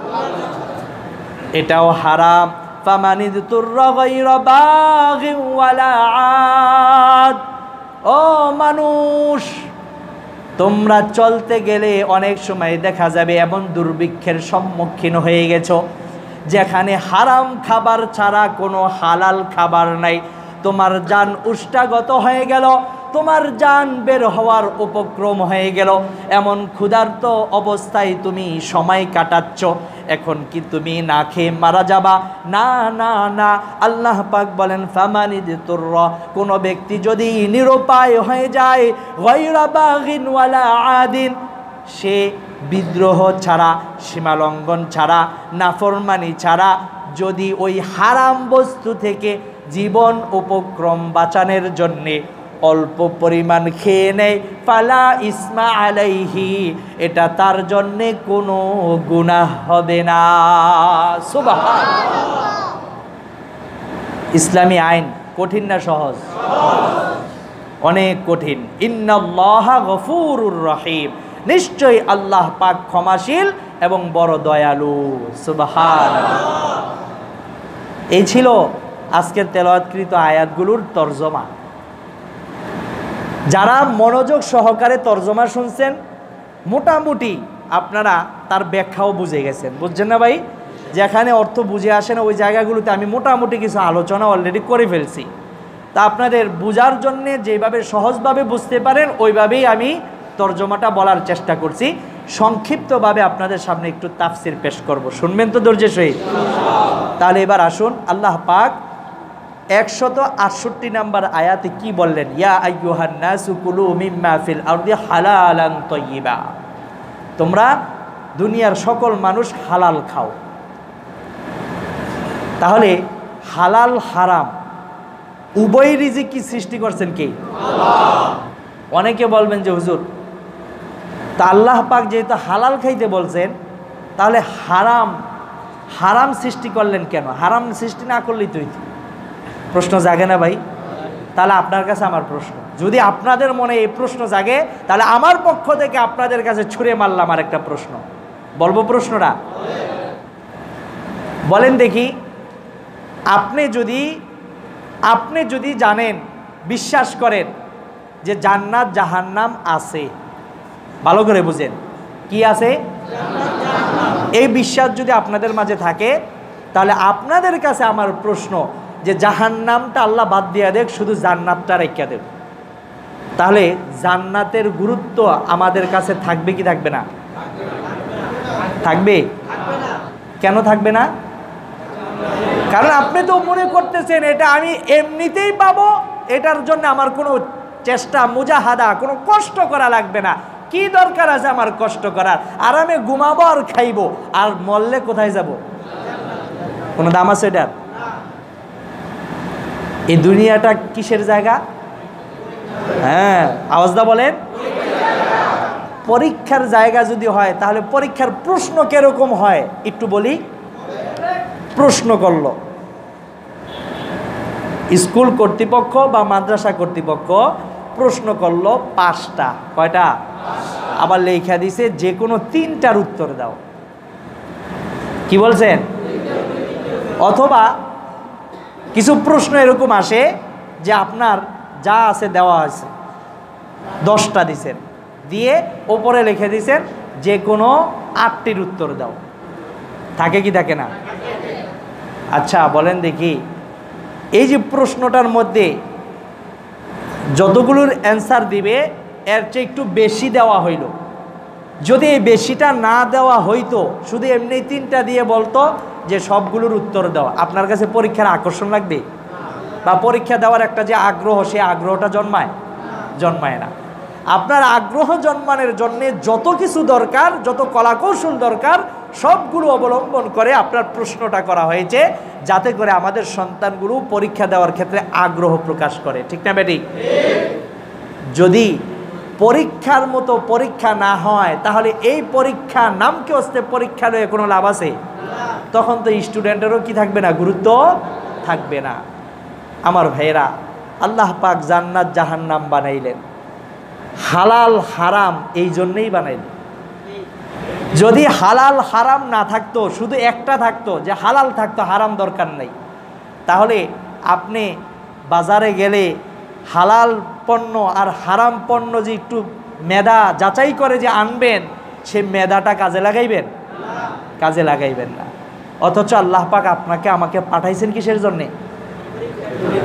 Speaker 1: এটাও হারাম। ফামানিযতুররা গায়রা বাগিন ওয়ালা আদ, ও মানুষ, তোমরা চলতে গেলে অনেক সময় দেখা যাবে এমন দুর্ভিক্ষের সম্মুখীন হয়ে গেছো যেখানে হারাম খাবার ছাড়া কোনো হালাল খাবার নাই, তোমার জান উষ্টাগত হয়ে গেল, তোমার জান বের হওয়ার উপক্রম হয়ে গেল, এমন ক্ষুধার্ত অবস্থায় তুমি সময় কাটাচ্ছ, এখন কি তুমি না খেয়ে মারা যাবা? না না না, আল্লাহ পাক বলেন ফামানিদতুর, কোন ব্যক্তি যদি নিরুপায় হয়ে যায়, গায়রা বাগিন ওয়ালা আদিন, সে বিদ্রোহ ছাড়া, সীমালঙ্ঘন ছাড়া, নাফরমানি ছাড়া যদি ওই হারাম বস্তু থেকে জীবন উপক্রম বাঁচানোর জন্যে অল্প পরিমাণ খেয়ে নেয়, ফালা ইসমা আলাইহি, এটা তার জন্যে কোনো গুনাহ হবে না। সুবহানাল্লাহ। ইসলামী আইন কঠিন না সহজ? অনেক কঠিন। ইন্নাল্লাহা গফুরুর রহিম, নিশ্চয়ই আল্লাহ পাক ক্ষমাশীল এবং বড় দয়ালু। সুবহানাল্লাহ। এই ছিল আজকের তেলাওয়াতকৃত আয়াতগুলোর তরজমা। যারা মনোযোগ সহকারে তরজমা শুনছেন, মোটামুটি আপনারা তার ব্যাখ্যাও বুঝে গেছেন, বুঝছেন না ভাই? যেখানে অর্থ বুঝে আসে না ওই জায়গাগুলোতে আমি মোটামুটি কিছু আলোচনা অলরেডি করে ফেলছি। তা আপনাদের বুঝার জন্যে যেভাবে সহজভাবে বুঝতে পারেন ওইভাবেই আমি তরজমাটা বলার চেষ্টা করছি। সংক্ষিপ্তভাবে আপনাদের সামনে একটু তাফসির পেশ করব, শুনবেন তো ধৈর্যের সহিত? তাহলে এবার আসুন, আল্লাহ পাক 168 নম্বর আয়াতে কি বললেন? ইয়া আইয়ুহান নাসু কুলু মিম্মা ফিল আরদি হালালান তাইয়্যিবা, তোমরা দুনিয়ার সকল মানুষ হালাল খাও। তাহলে হালাল হারাম উভয় রিজিক সৃষ্টি করছেন কে? আল্লাহ। অনেকে বলবেন যে হুজুর, তা আল্লাহ পাক যেহেতু হালাল খাইতে বলছেন, তাহলে হারাম হারাম সৃষ্টি করলেন কেন? হারাম সৃষ্টি না করলেই তো হইতো। প্রশ্ন জাগে না ভাই? তাহলে আপনার কাছে আমার প্রশ্ন, যদি আপনাদের মনে এই প্রশ্ন জাগে, তাহলে আমার পক্ষ থেকে আপনাদের কাছে ছুঁড়ে মারলাম আর একটা প্রশ্ন। বলবো প্রশ্নটা? বলেন দেখি, আপনি যদি জানেন, বিশ্বাস করেন যে জান্নাত জাহান্নাম আছে, ভালো করে বুঝেন, কি আছে? এই বিশ্বাস যদি আপনাদের মাঝে থাকে, তাহলে আপনাদের কাছে আমার প্রশ্ন যে জাহান্নামটা আল্লাহ বাদ দিয়া দেখ, শুধু জান্নাতটা রেখে দেব। তাহলে জান্নাতের গুরুত্ব আমাদের কাছে থাকবে কি থাকবে না? থাকবে। কেন থাকবে না? কারণ আপনি তো মনে করতেছেন এটা আমি এমনিতেই পাবো, এটার জন্য আমার কোনো চেষ্টা, মুজাহাদা, কোনো কষ্ট করা লাগবে না। কি দরকার আছে আমার কষ্ট করার? আরামে ঘুমাবো আর খাইবো, আর মরলে কোথায় যাব? কোনো দাম আছে এটার? এই দুনিয়াটা কিসের জায়গা? হ্যাঁ, আওয়াজটা বলেন। পরীক্ষার জায়গা যদি হয়, তাহলে পরীক্ষার প্রশ্ন কিরকম হয় একটু বলি। প্রশ্ন করলো স্কুল কর্তৃপক্ষ বা মাদ্রাসা কর্তৃপক্ষ, প্রশ্ন করলো 5টা, কয়টা? আবার লেখা দিছে যে কোনো 3টার উত্তর দাও। কি বলছেন? অথবা কিছু প্রশ্ন এরকম আসে যে আপনার যা আছে দেওয়া আছে, 10টা দিছেন, দিয়ে ওপরে লিখে দিছেন যে কোনো 8টির উত্তর দাও। থাকে কি থাকে না? আচ্ছা বলেন দেখি, এই যে প্রশ্নটার মধ্যে যতগুলোর অ্যান্সার দিবে এর চেয়ে একটু বেশি দেওয়া হইল, যদি এই বেশিটা না দেওয়া হইতো, শুধু এমনি 3টা দিয়ে বলতো যে সবগুলোর উত্তর দেওয়া, আপনার কাছে পরীক্ষার আকর্ষণ লাগবে? বা পরীক্ষা দেওয়ার একটা যে আগ্রহ, সে আগ্রহটা জন্মায় না। আপনার আগ্রহ জন্মানোর জন্যে যত কিছু দরকার, যত কলাকৌশল দরকার, সবগুলো অবলম্বন করে আপনার প্রশ্নটা করা হয়েছে, যাতে করে আমাদের সন্তানগুলো পরীক্ষা দেওয়ার ক্ষেত্রে আগ্রহ প্রকাশ করে। ঠিক না বেটি? যদি পরীক্ষার মতো পরীক্ষা না হয়, তাহলে এই পরীক্ষা নামকে হচ্ছে পরীক্ষা লয়ে কোনো লাভ আছে? তখন তো স্টুডেন্টেরও কি থাকবে না, গুরুত্ব থাকবে না। আমার ভাইয়েরা, আল্লাহ পাক জান্নাত জাহান্নাম বানাইলেন, হালাল হারাম এই জন্যই বানাইলেন। যদি হালাল হারাম না থাকতো, শুধু একটা থাকতো যে হালাল থাকতো, হারাম দরকার নাই, তাহলে আপনি বাজারে গেলে হালাল পণ্য আর হারাম পণ্য যে একটু মেধা যাচাই করে যে আনবেন, সে মেধাটা কাজে লাগাইবেন? কাজে লাগাইবেন না। অথচ আল্লাহ পাক আপনাকে আমাকে পাঠাইছেন কিসের জন্যে?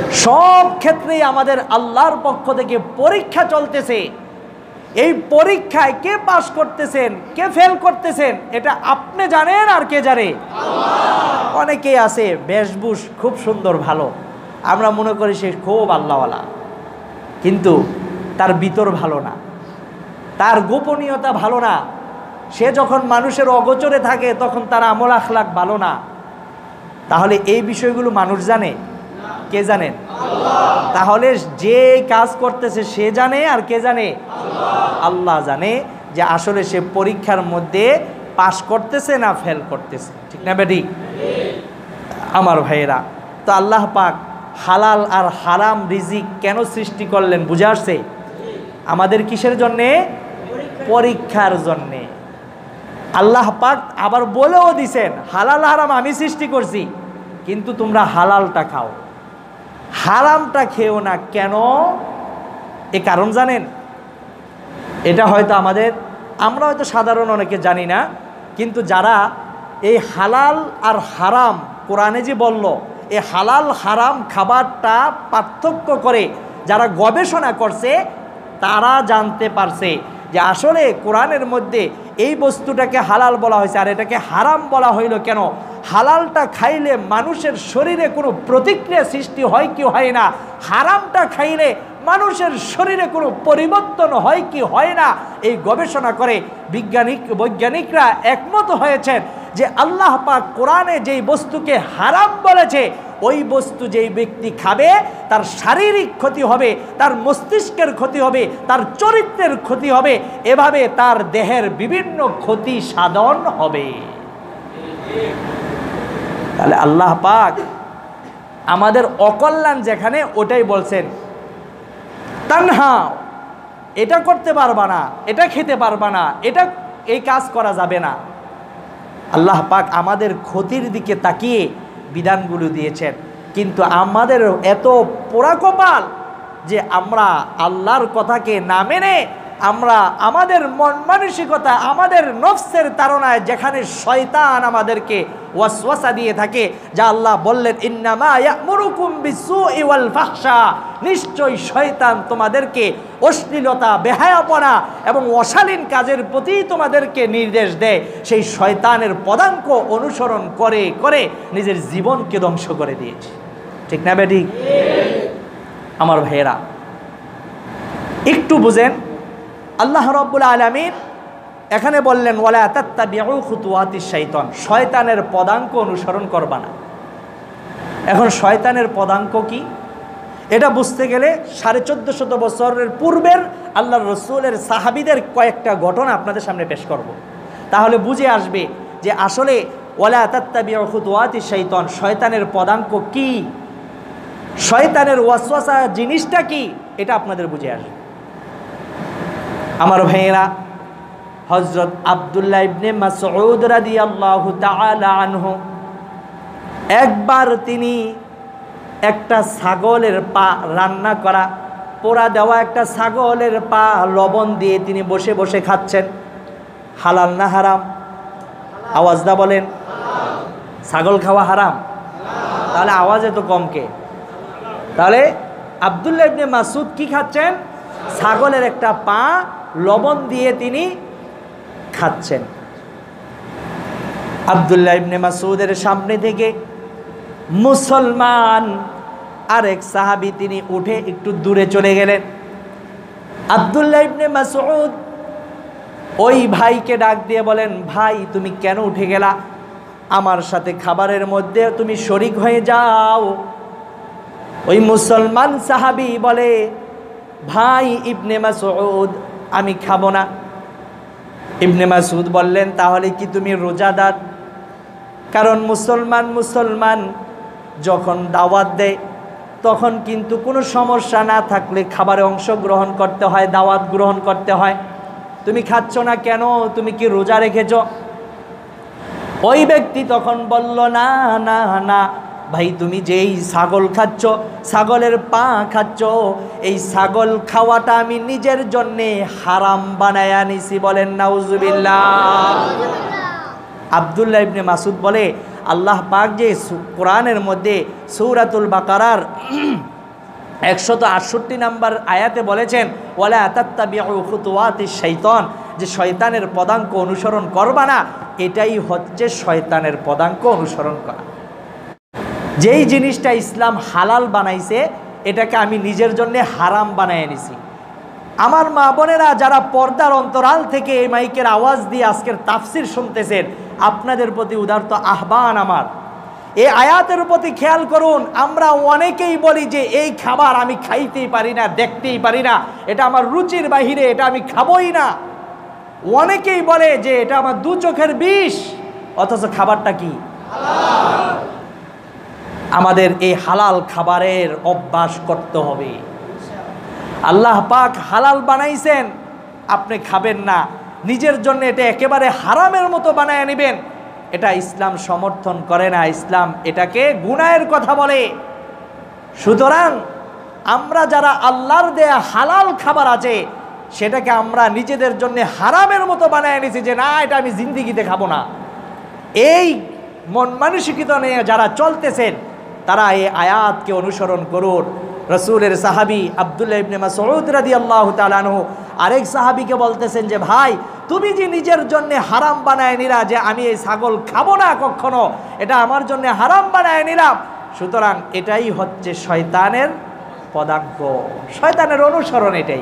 Speaker 1: সব ক্ষেত্রেই আমাদের আল্লাহর পক্ষ থেকে পরীক্ষা চলতেছে। এই পরীক্ষায় কে পাস করতেছেন, কে ফেল করতেছেন, এটা আপনি জানেন আর কে জানে? অনেকেই আছে বেশভূষ খুব সুন্দর ভালো, আমরা মনে করি সে খুব আল্লাহওয়ালা, কিন্তু তার ভিতর ভালো না, তার গোপনীয়তা ভালো না। সে যখন মানুষের অগোচরে থাকে তখন তার আমল আখলাক ভালো না। তাহলে এই বিষয়গুলো মানুষ জানে? কে জানেন? তাহলে যে কাজ করতেছে সে জানে আর কে জানে? আল্লাহ জানে যে আসলে সে পরীক্ষার মধ্যে পাস করতেছে না ফেল করতেছে, ঠিক না বেঠিক? আমার ভাইয়েরা, তো আল্লাহ পাক হালাল আর হারাম রিজিক কেন সৃষ্টি করলেন বুঝে আসছে? আমাদের কিসের জন্যে? পরীক্ষার জন্যে। আল্লাহ পাক আবার বলেও দিছেন হালাল হারাম আমি সৃষ্টি করছি, কিন্তু তোমরা হালালটা খাও, হারামটা খেও না। কেন? এ কারণ জানেন? এটা হয়তো আমরা হয়তো সাধারণ অনেকে জানি না, কিন্তু যারা এই হালাল আর হারাম কোরআনে যে বলল এই হালাল হারাম খাবারটা পার্থক্য করে যারা গবেষণা করছে তারা জানতে পারছে যে আসলে কোরআনের মধ্যে এই বস্তুটাকে হালাল বলা হয়েছে আর এটাকে হারাম বলা হইল কেন। হালালটা খাইলে মানুষের শরীরে কোনো প্রতিক্রিয়া সৃষ্টি হয় কি হয় না, হারামটা খাইলে মানুষের শরীরে কোনো পরিবর্তন হয় কি হয় না, এই গবেষণা করে বৈজ্ঞানিকরা একমত হয়েছেন যে আল্লাহ পাক কোরআনে যেই বস্তুকে হারাম বলেছে ওই বস্তু যেই ব্যক্তি খাবে তার শারীরিক ক্ষতি হবে, তার মস্তিষ্কের ক্ষতি হবে, তার চরিত্রের ক্ষতি হবে, এভাবে তার দেহের বিভিন্ন ক্ষতি সাধন হবে। তাহলে আল্লাহ পাক আমাদের অকল্যাণ যেখানে ওটাই বলছেন তানহা, এটা করতে পারবা না, এটা খেতে পারবা না, এটা এই কাজ করা যাবে না। আল্লাহ পাক আমাদের ক্ষতির দিকে তাকিয়ে বিধানগুলো দিয়েছেন, কিন্তু আমাদের এত পোড়া কপাল যে আমরা আল্লাহর কথাকে না মেনে আমরা আমাদের মন মানসিকতা আমাদের নফসের তাড়নায় যেখানে শয়তান আমাদেরকে ওয়াসওয়াসা দিয়ে থাকে, যা আল্লাহ বললেন ইন্নামা ইয়া'মুরুকুম বিসসুই ওয়াল ফাহশা, নিশ্চয়ই শয়তান তোমাদেরকে অশ্লীলতা, বেহায়াপনা এবং অশালীন কাজের প্রতি তোমাদেরকে নির্দেশ দেয়। সেই শয়তানের পদাঙ্ক অনুসরণ করে করে নিজের জীবনকে ধ্বংস করে দিয়েছে, ঠিক না বেটি? আমার ভাইয়েরা একটু বুঝেন, আল্লাহ রাব্বুল আলামিন এখানে বললেন ওয়ালা তাত্তাবিউ খুতুওয়াতিশ শাইতান, শয়তানের পদাঙ্ক অনুসরণ করবা না। এখন শয়তানের পদাঙ্ক কি এটা বুঝতে গেলে 1450 বছরের পূর্বের আল্লাহর রাসূলের সাহাবীদের কয়েকটা ঘটনা আপনাদের সামনে পেশ করব, তাহলে বুঝে আসবে যে আসলে ওয়ালা তাত্তাবিউ খুতুওয়াতিশ শাইতান শয়তানের পদাঙ্ক কি, শয়তানের ওয়াসওয়াসা জিনিসটা কি, এটা আপনাদের বুঝে আসবে। আমার ভাইয়েরা, হযরত আব্দুল্লাহ ইবনে মাসউদ রাদিয়াল্লাহু তাআলা আনহু একবার তিনি একটা ছাগলের পা রান্না করা পোড়া দেওয়া একটা ছাগলের পা লবণ দিয়ে তিনি বসে বসে খাচ্ছেন। হালাল না হারাম? আওয়াজ দা বলেন। ছাগল খাওয়া হারাম? তাহলে আওয়াজ এত কম কে? তাহলে আব্দুল্লাহ ইবনে মাসউদ কি খাচ্ছেন? ছাগলের একটা পা লবণ দিয়ে তিনি খাচ্ছেন। আব্দুল্লাহ ইবনে মাসউদের সামনে থেকে মুসলমান আরেক সাহাবী তিনি উঠে একটু দূরে চলে গেলেন। আব্দুল্লাহ ইবনে মাসউদ ওই ভাইকে ডাক দিয়ে বলেন, ভাই তুমি কেন উঠে গেলা? আমার সাথে খাবারের মধ্যে তুমি শরীক হয়ে যাও। ওই মুসলমান সাহাবী বলে, ভাই ইবনে মাসউদ আমি খাবো না। ইবনে মাসউদ বললেন, তাহলে কি তুমি রোজাদার? কারণ মুসলমান যখন দাওয়াত দেয় তখন কিন্তু কোনো সমস্যা না থাকলে খাবারে অংশগ্রহণ করতে হয়, দাওয়াত গ্রহণ করতে হয়। তুমি খাচ্ছ না কেন? তুমি কি রোজা রেখেছ? ওই ব্যক্তি তখন বলল, না না না ভাই, তুমি যেই ছাগল খাচ্ছ, ছাগলের পা খাচ্ছ, এই ছাগল খাওয়াটা আমি নিজের জন্যে হারাম বানায়া নিছি। বলেন নাউজুবিল্লাহ। আব্দুল্লাহ ইবনে মাসউদ বলে, আল্লাহ পাক যে কোরআনের মধ্যে সূরাতুল বাকারার 168 নম্বর আয়াতে বলেছেন ওয়ালা তাত্তাবিউ খুতুওয়াতিশ শাইতান, যে শয়তানের পদাঙ্ক অনুসরণ করবা না, এটাই হচ্ছে শয়তানের পদাঙ্ক অনুসরণ করা। যেই জিনিসটা ইসলাম হালাল বানাইছে এটাকে আমি নিজের জন্য হারাম বানায় নিছি। আমার মা বোনেরা যারা পর্দার অন্তরাল থেকে এই মাইকের আওয়াজ দিয়ে আজকের তাফসির শুনতেছেন, আপনাদের প্রতি উদারত আহ্বান আমার, এই আয়াতের প্রতি খেয়াল করুন। আমরা অনেকেই বলি যে এই খাবার আমি খাইতেই পারি না, দেখতেই পারি না, এটা আমার রুচির বাহিরে, এটা আমি খাবই না। অনেকেই বলে যে এটা আমার দু চোখের বিষ, অথচ খাবারটা কি হালাল। আমাদের এই হালাল খাবারের অভ্যাস করতে হবে। আল্লাহ পাক হালাল বানাইছেন, আপনি খাবেন না, নিজের জন্য এটা একেবারে হারামের মতো বানায় নেবেন, এটা ইসলাম সমর্থন করে না। ইসলাম এটাকে গুনাহের কথা বলে। সুতরাং আমরা যারা আল্লাহর দেয়া হালাল খাবার আছে সেটাকে আমরা নিজেদের জন্য হারামের মতো বানায় নিয়েছি, যে না এটা আমি জিন্দিগিতে খাবো না। এই মন মানসিকতা নিয়ে যারা চলতেছেন তারা এই আয়াতকে অনুসরণ করুন। রসুলের সাহাবী আব্দুল্লাহ ইবনে মাসউদ রাদিয়াল্লাহু তাআলা আনহু আরেক সাহাবীকে বলতেছেন যে ভাই, তুমি যে নিজের জন্য হারাম বানায় নিলা, যে আমি এই ছাগল খাবো না কখনো, এটা আমার জন্য হারাম বানায় নিলাম, সুতরাং এটাই হচ্ছে শয়তানের পদাঙ্ক, শয়তানের অনুসরণ এটাই।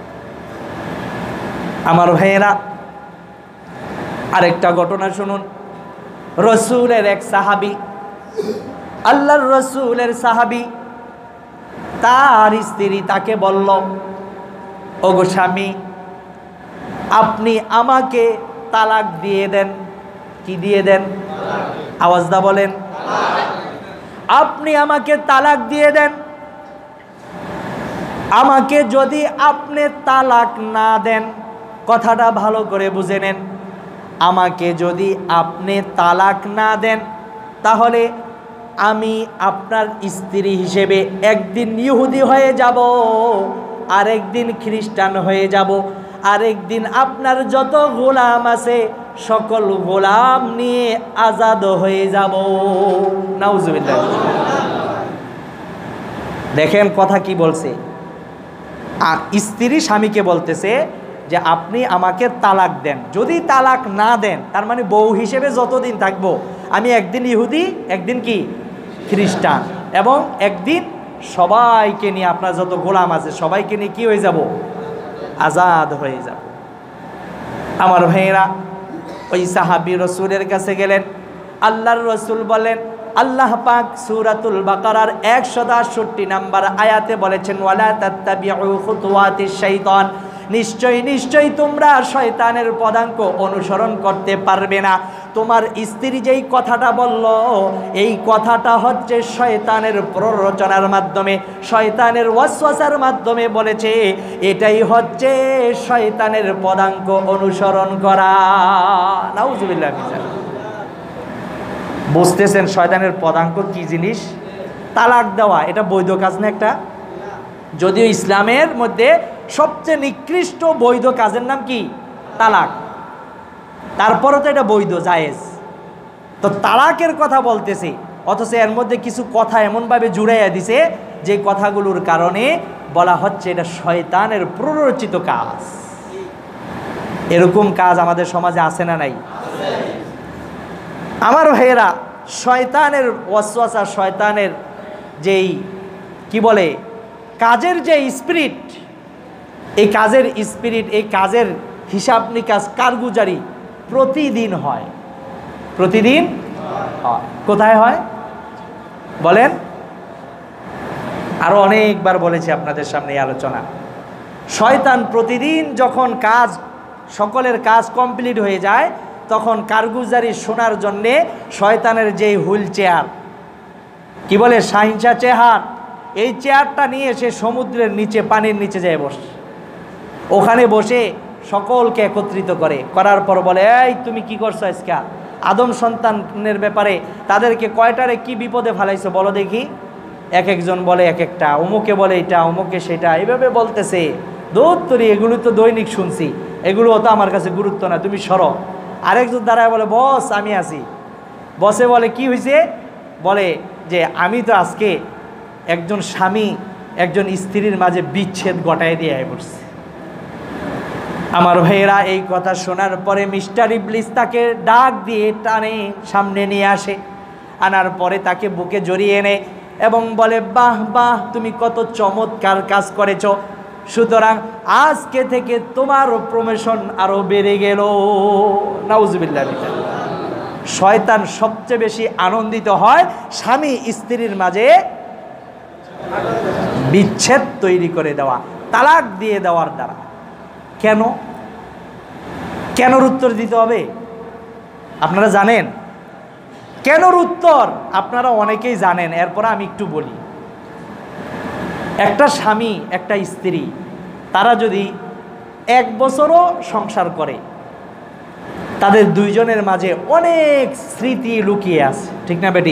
Speaker 1: আমার ভাইয়েরা, আরেকটা ঘটনা শুনুন। রসুলের এক সাহাবী, আল্লাহর রসুলের সাহাবী, তার স্ত্রী তাকে বলল, ওগো স্বামী, আপনি আমাকে তালাক দিয়ে দেন। কি দিয়ে দেন? আওয়াজ দা বলেন, আপনি আমাকে তালাক দিয়ে দেন। আমাকে যদি আপনি তালাক না দেন, কথাটা ভালো করে বুঝে নেন, আমাকে যদি আপনি তালাক না দেন তাহলে আমি আপনার স্ত্রী হিসেবে একদিন ইহুদি হয়ে যাব, আরেকদিন খ্রিস্টান হয়ে যাব, আরেকদিন আপনার যত গোলাম আছে সকল গোলাম নিয়ে আজাদ হয়ে যাব। নাউজুবিল্লাহ। দেখেন কথা কি বলছে। স্ত্রী স্বামীকে বলতেছে যে আপনি আমাকে তালাক দেন। যদি তালাক না দেন, তার মানে বউ হিসেবে যতদিন থাকবো আমি একদিন ইহুদি, একদিন কি খ্রিস্টান, এবং একদিন সবাইকে নিয়ে, আপনার যত গোলাম আছে সবাইকে নিয়ে কি হয়ে যাব? আজাদ হয়ে যাব। আমার ভাইয়েরা, ওই সাহাবী রসুলের কাছে গেলেন। আল্লাহর রসুল বলেন, আল্লাহ পাক সূরাতুল বাকারার 168 নম্বর আয়াতে বলেছেন ওয়ালা তাত্তাবিউ খুতুওয়াতিশ শাইতান, নিশ্চয়ই নিশ্চয়ই তোমরা শয়তানের পদাঙ্ক অনুসরণ করতে পারবে না। তোমার স্ত্রী যেই কথাটা বলল, এই কথাটা হচ্ছে শয়তানের প্ররোচনার মাধ্যমে, শয়তানের ওয়াসওয়াসার মাধ্যমে বলেছে। এটাই হচ্ছে শয়তানের পদাঙ্ক অনুসরণ করা। নাউজুবিল্লাহ। বুঝতেছেন শয়তানের পদাঙ্ক কি জিনিস? তালাক দেওয়া এটা বৈধ কাজ না একটা? যদিও ইসলামের মধ্যে সবচেয়ে নিকৃষ্ট বৈধ কাজের নাম কি? তালাক। তারপরও তো এটা বৈধ, জায়েজ। তো তালাকের কথা বলতেছে, অথচ এর মধ্যে কিছু কথা এমনভাবে জুড়াইয়া দিছে যে কথাগুলোর কারণে বলা হচ্ছে এটা শয়তানের প্ররোচিত কাজ। এরকম কাজ আমাদের সমাজে আছে না নাই? আমার ভাইয়েরা, শয়তানের ওয়াসওয়াসা, শয়তানের যেই কি বলে কাজের যে স্পিরিট, এই কাজের স্পিরিট, এই কাজের হিসাব নিকাশ, কারগুজারি প্রতিদিন হয়। প্রতিদিন হয়। কোথায় হয় বলেন? আরো অনেকবার বলেছি আপনাদের সামনে এই আলোচনা। শয়তান প্রতিদিন যখন কাজ, সকলের কাজ কমপ্লিট হয়ে যায়, তখন কারগুজারি শোনার জন্যে শয়তানের যেই হুইল চেয়ার, কি বলে সাইনসা চেয়ার, এই চেয়ারটা নিয়ে সে সমুদ্রের নিচে, পানির নিচে যায় বসে। ওখানে বসে সকলকে একত্রিত করে, করার পর বলে, এই তুমি কি করছো আজকে আদম সন্তানের ব্যাপারে, তাদেরকে কয়টারে কি বিপদে ফেলাইছো বলো দেখি। এক একজন বলে এক একটা, অমুকে বলে এটা, অমুকে সেটা, এইভাবে বলতেছে। দৌত্তরি, এগুলো তো দৈনিক শুনছি, এগুলো তো আমার কাছে গুরুত্ব না, তুমি সরো। আরেকজন দাঁড়ায় বলে, বস আমি আছি। বসে বলে কি হয়েছে? বলে যে আমি তো আজকে একজন স্বামী একজন স্ত্রীর মাঝে বিচ্ছেদ ঘটায় দিয়ে পড়ছে। আমার ভাইয়েরা, এই কথা শোনার পরে মিস্টার ইবলিস তাকে ডাক দিয়ে টানে সামনে নিয়ে আসে। আনার পরে তাকে বুকে জড়িয়ে এনে এবং বলে, বাহ বাহ, তুমি কত চমৎকার কাজ করেছ, সুতরাং আজকে থেকে তোমার প্রমোশন আরো বেড়ে গেল। নাউজুবিল্লাহ। শয়তান সবচেয়ে বেশি আনন্দিত হয় স্বামী স্ত্রীর মাঝে বিচ্ছেদ তৈরি করে দেওয়া, তালাক দিয়ে দেওয়ার দ্বারা। কেন কেনর উত্তর দিতে হবে আপনারা জানেন? কেনর উত্তর আপনারা অনেকেই জানেন, এরপর আমি একটু বলি। একটা স্বামী একটা স্ত্রী তারা যদি 1 বছরও সংসার করে, তাদের দুইজনের মাঝে অনেক স্মৃতি লুকিয়ে আছে, ঠিক না বেটি?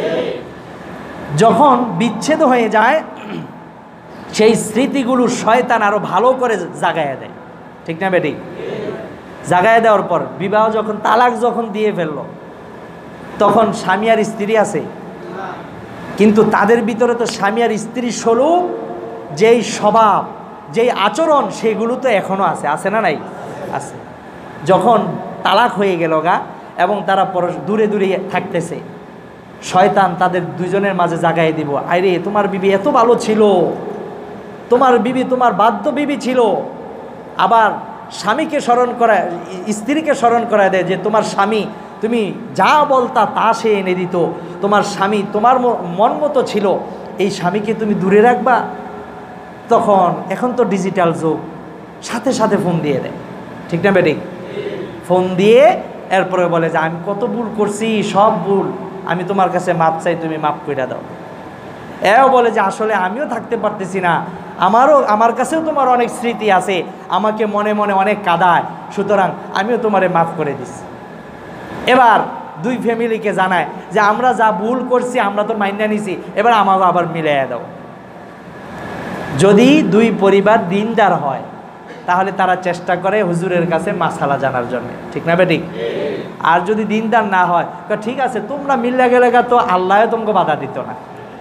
Speaker 1: যখন বিচ্ছেদ হয়ে যায়, সেই স্মৃতিগুলো শয়তান আরো ভালো করে জাগায় দেয়, ঠিক না বেটি? জাগায় দেওয়ার পর বিবাহ যখন, তালাক যখন দিয়ে ফেললো, তখন স্বামী আর স্ত্রী আছে, কিন্তু তাদের ভিতরে তো স্বামী আর স্ত্রী স্বরূপ যেই স্বভাব, যেই আচরণ, সেগুলো তো এখনো আছে, আছে না নাই? আছে। যখন তালাক হয়ে গেল গা এবং তারা দূরে দূরে থাকতেছে, শয়তান তাদের দুজনের মাঝে জাগায় দিব, আরে তোমার বিবি এত ভালো ছিল, তোমার বিবি তোমার বাধ্য বিবি ছিল। আবার স্বামীকে স্মরণ করা, স্ত্রীকে স্মরণ করা দেয় যে তোমার স্বামী, তুমি যা বলতা তা সে এনে দিত, তোমার স্বামী তোমার মন মতো ছিল, এই স্বামীকে তুমি দূরে রাখবা। তখন এখন তো ডিজিটাল যুগ, সাথে সাথে ফোন দিয়ে দেয়, ঠিক না বেটি? ফোন দিয়ে এরপরে বলে যে আমি কত ভুল করছি, সব ভুল, আমি তোমার কাছে মাপ চাই, তুমি মাপ করে দাও। এও বলে যে আসলে আমিও থাকতে পারতেছি না, আমার কাছেও তোমার অনেক স্মৃতি আছে, আমাকে মনে মনে অনেক কাঁদায়, সুতরাং আমিও তোমারে মাফ করে দিচ্ছি। এবার দুই ফ্যামিলিকে জানায় যে আমরা যা ভুল করছি আমরা তো মাইনা নিছি, এবার আমাকে আবার মিলিয়ে দাও। যদি দুই পরিবার দিনদার হয়, তাহলে তারা চেষ্টা করে হুজুরের কাছে মাসালা জানার জন্য, ঠিক না বেটি? আর যদি দিনদার না হয়, ঠিক আছে তোমরা মিল্লা গেলে তো আল্লাহ তোমাকে বাধা দিত না।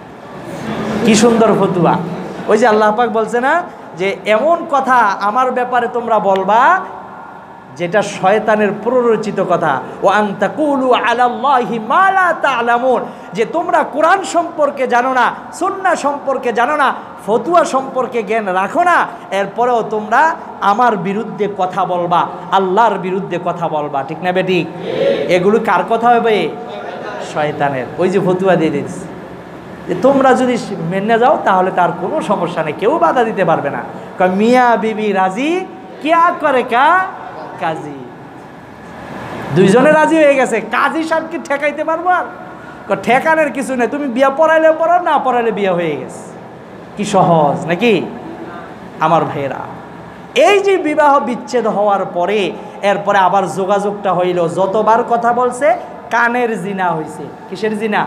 Speaker 1: কি সুন্দর ফতুয়া! ওই যে আল্লাহ পাক বলছে না যে এমন কথা আমার ব্যাপারে তোমরা বলবা যেটা শয়তানের প্ররোচিত কথা, ও আন তাকুলু আলাল্লাহি মা লা তা'লামুন, যে তোমরা কোরআন সম্পর্কে জানো না, সুন্নাহ সম্পর্কে জানো না, ফতুয়া সম্পর্কে জ্ঞান রাখো না, এরপরেও তোমরা আমার বিরুদ্ধে কথা বলবা, আল্লাহর বিরুদ্ধে কথা বলবা, ঠিক না বেটি? এগুলো কার কথা হবে? শয়তানের। ওই যে ফতুয়া দিয়ে দিচ্ছে যে তোমরা যদি মেনে যাও তাহলে তার কোনো সমস্যা নেই, কেউ বাধা দিতে পারবে না। মিয়া বিবি রাজি, কিয়া করে কা কাজী। দুইজনে রাজি হয়ে গেছে, কাজী সাহেবকে ঠেকাইতে পারবো? আর ঠেকানোর কিছু নেই, তুমি বিয়া পড়াইলে পড়ো, না পড়াইলে বিয়া হয়ে গেছে। কি সহজ নাকি আমার ভাইয়েরা? এই যে বিবাহ বিচ্ছেদ হওয়ার পরে এরপরে আবার যোগাযোগটা হইল, যতবার কথা বলছে কানের জিনা হইছে। কিসের জিনা?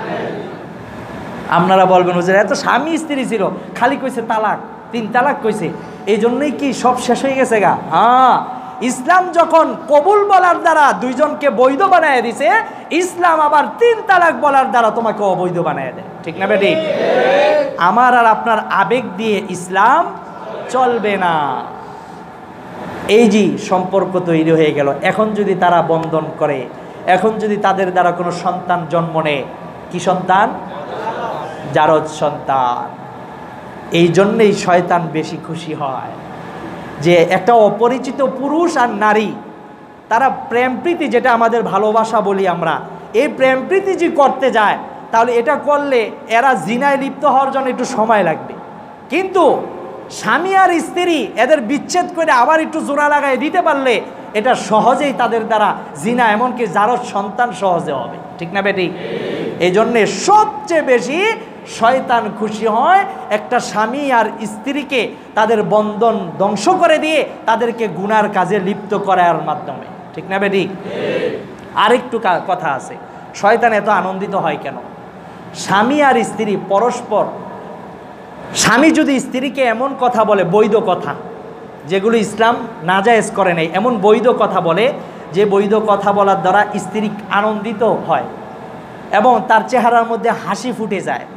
Speaker 1: আপনারা বলবেন হুজুর এত স্বামী স্ত্রী ছিল, খালি কইছে তালাক, 3 তালাক কইছে, এই জন্যই কি সব শেষ হয়ে গেছে গা? হ্যাঁ, ইসলাম যখন কবুল বলার দ্বারা দুইজনকে বৈধ বানায় দিছে, ইসলাম আবার 3 তালাক বলার দ্বারা তোমাকে অবৈধ বানায় দেয়, ঠিক না বেটি? আমার আর আপনার আবেগ দিয়ে ইসলাম চলবে না। এই যে সম্পর্ক তৈরি হয়ে গেল, এখন যদি তারা বন্ধন করে, এখন যদি তাদের দ্বারা কোনো সন্তান জন্ম নেয়, কি সন্তান? জারজ সন্তান। এই জন্যেই শয়তান বেশি খুশি হয় যে একটা অপরিচিত পুরুষ আর নারী, তারা প্রেম প্রীতি, যেটা আমাদের ভালোবাসা বলি আমরা, এই প্রেম প্রীতি যে করতে যায়, তাহলে এটা করলে এরা জিনায় লিপ্ত হওয়ার জন্য একটু সময় লাগবে। কিন্তু স্বামী আর স্ত্রী এদের বিচ্ছেদ করে আবার একটু জোড়া লাগাই দিতে পারলে এটা সহজেই তাদের দ্বারা জিনা, এমনকি জারজ সন্তান সহজে হবে, ঠিক না বেটি? এই জন্যে সবচেয়ে বেশি শয়তান খুশি হয় একটা স্বামী আর স্ত্রীকে তাদের বন্ধন ধ্বংস করে দিয়ে তাদেরকে গুনার কাজে লিপ্ত করার মাধ্যমে, ঠিক না বেটি? আরেকটু কথা আছে, শয়তান এত আনন্দিত হয় কেন? স্বামী আর স্ত্রী পরস্পর, স্বামী যদি স্ত্রীকে এমন কথা বলে, বৈধ কথা যেগুলো ইসলাম নাজায়েজ করে নেই, এমন বৈধ কথা বলে যে বৈধ কথা বলার দ্বারা স্ত্রী আনন্দিত হয় এবং তার চেহারার মধ্যে হাসি ফুটে যায়,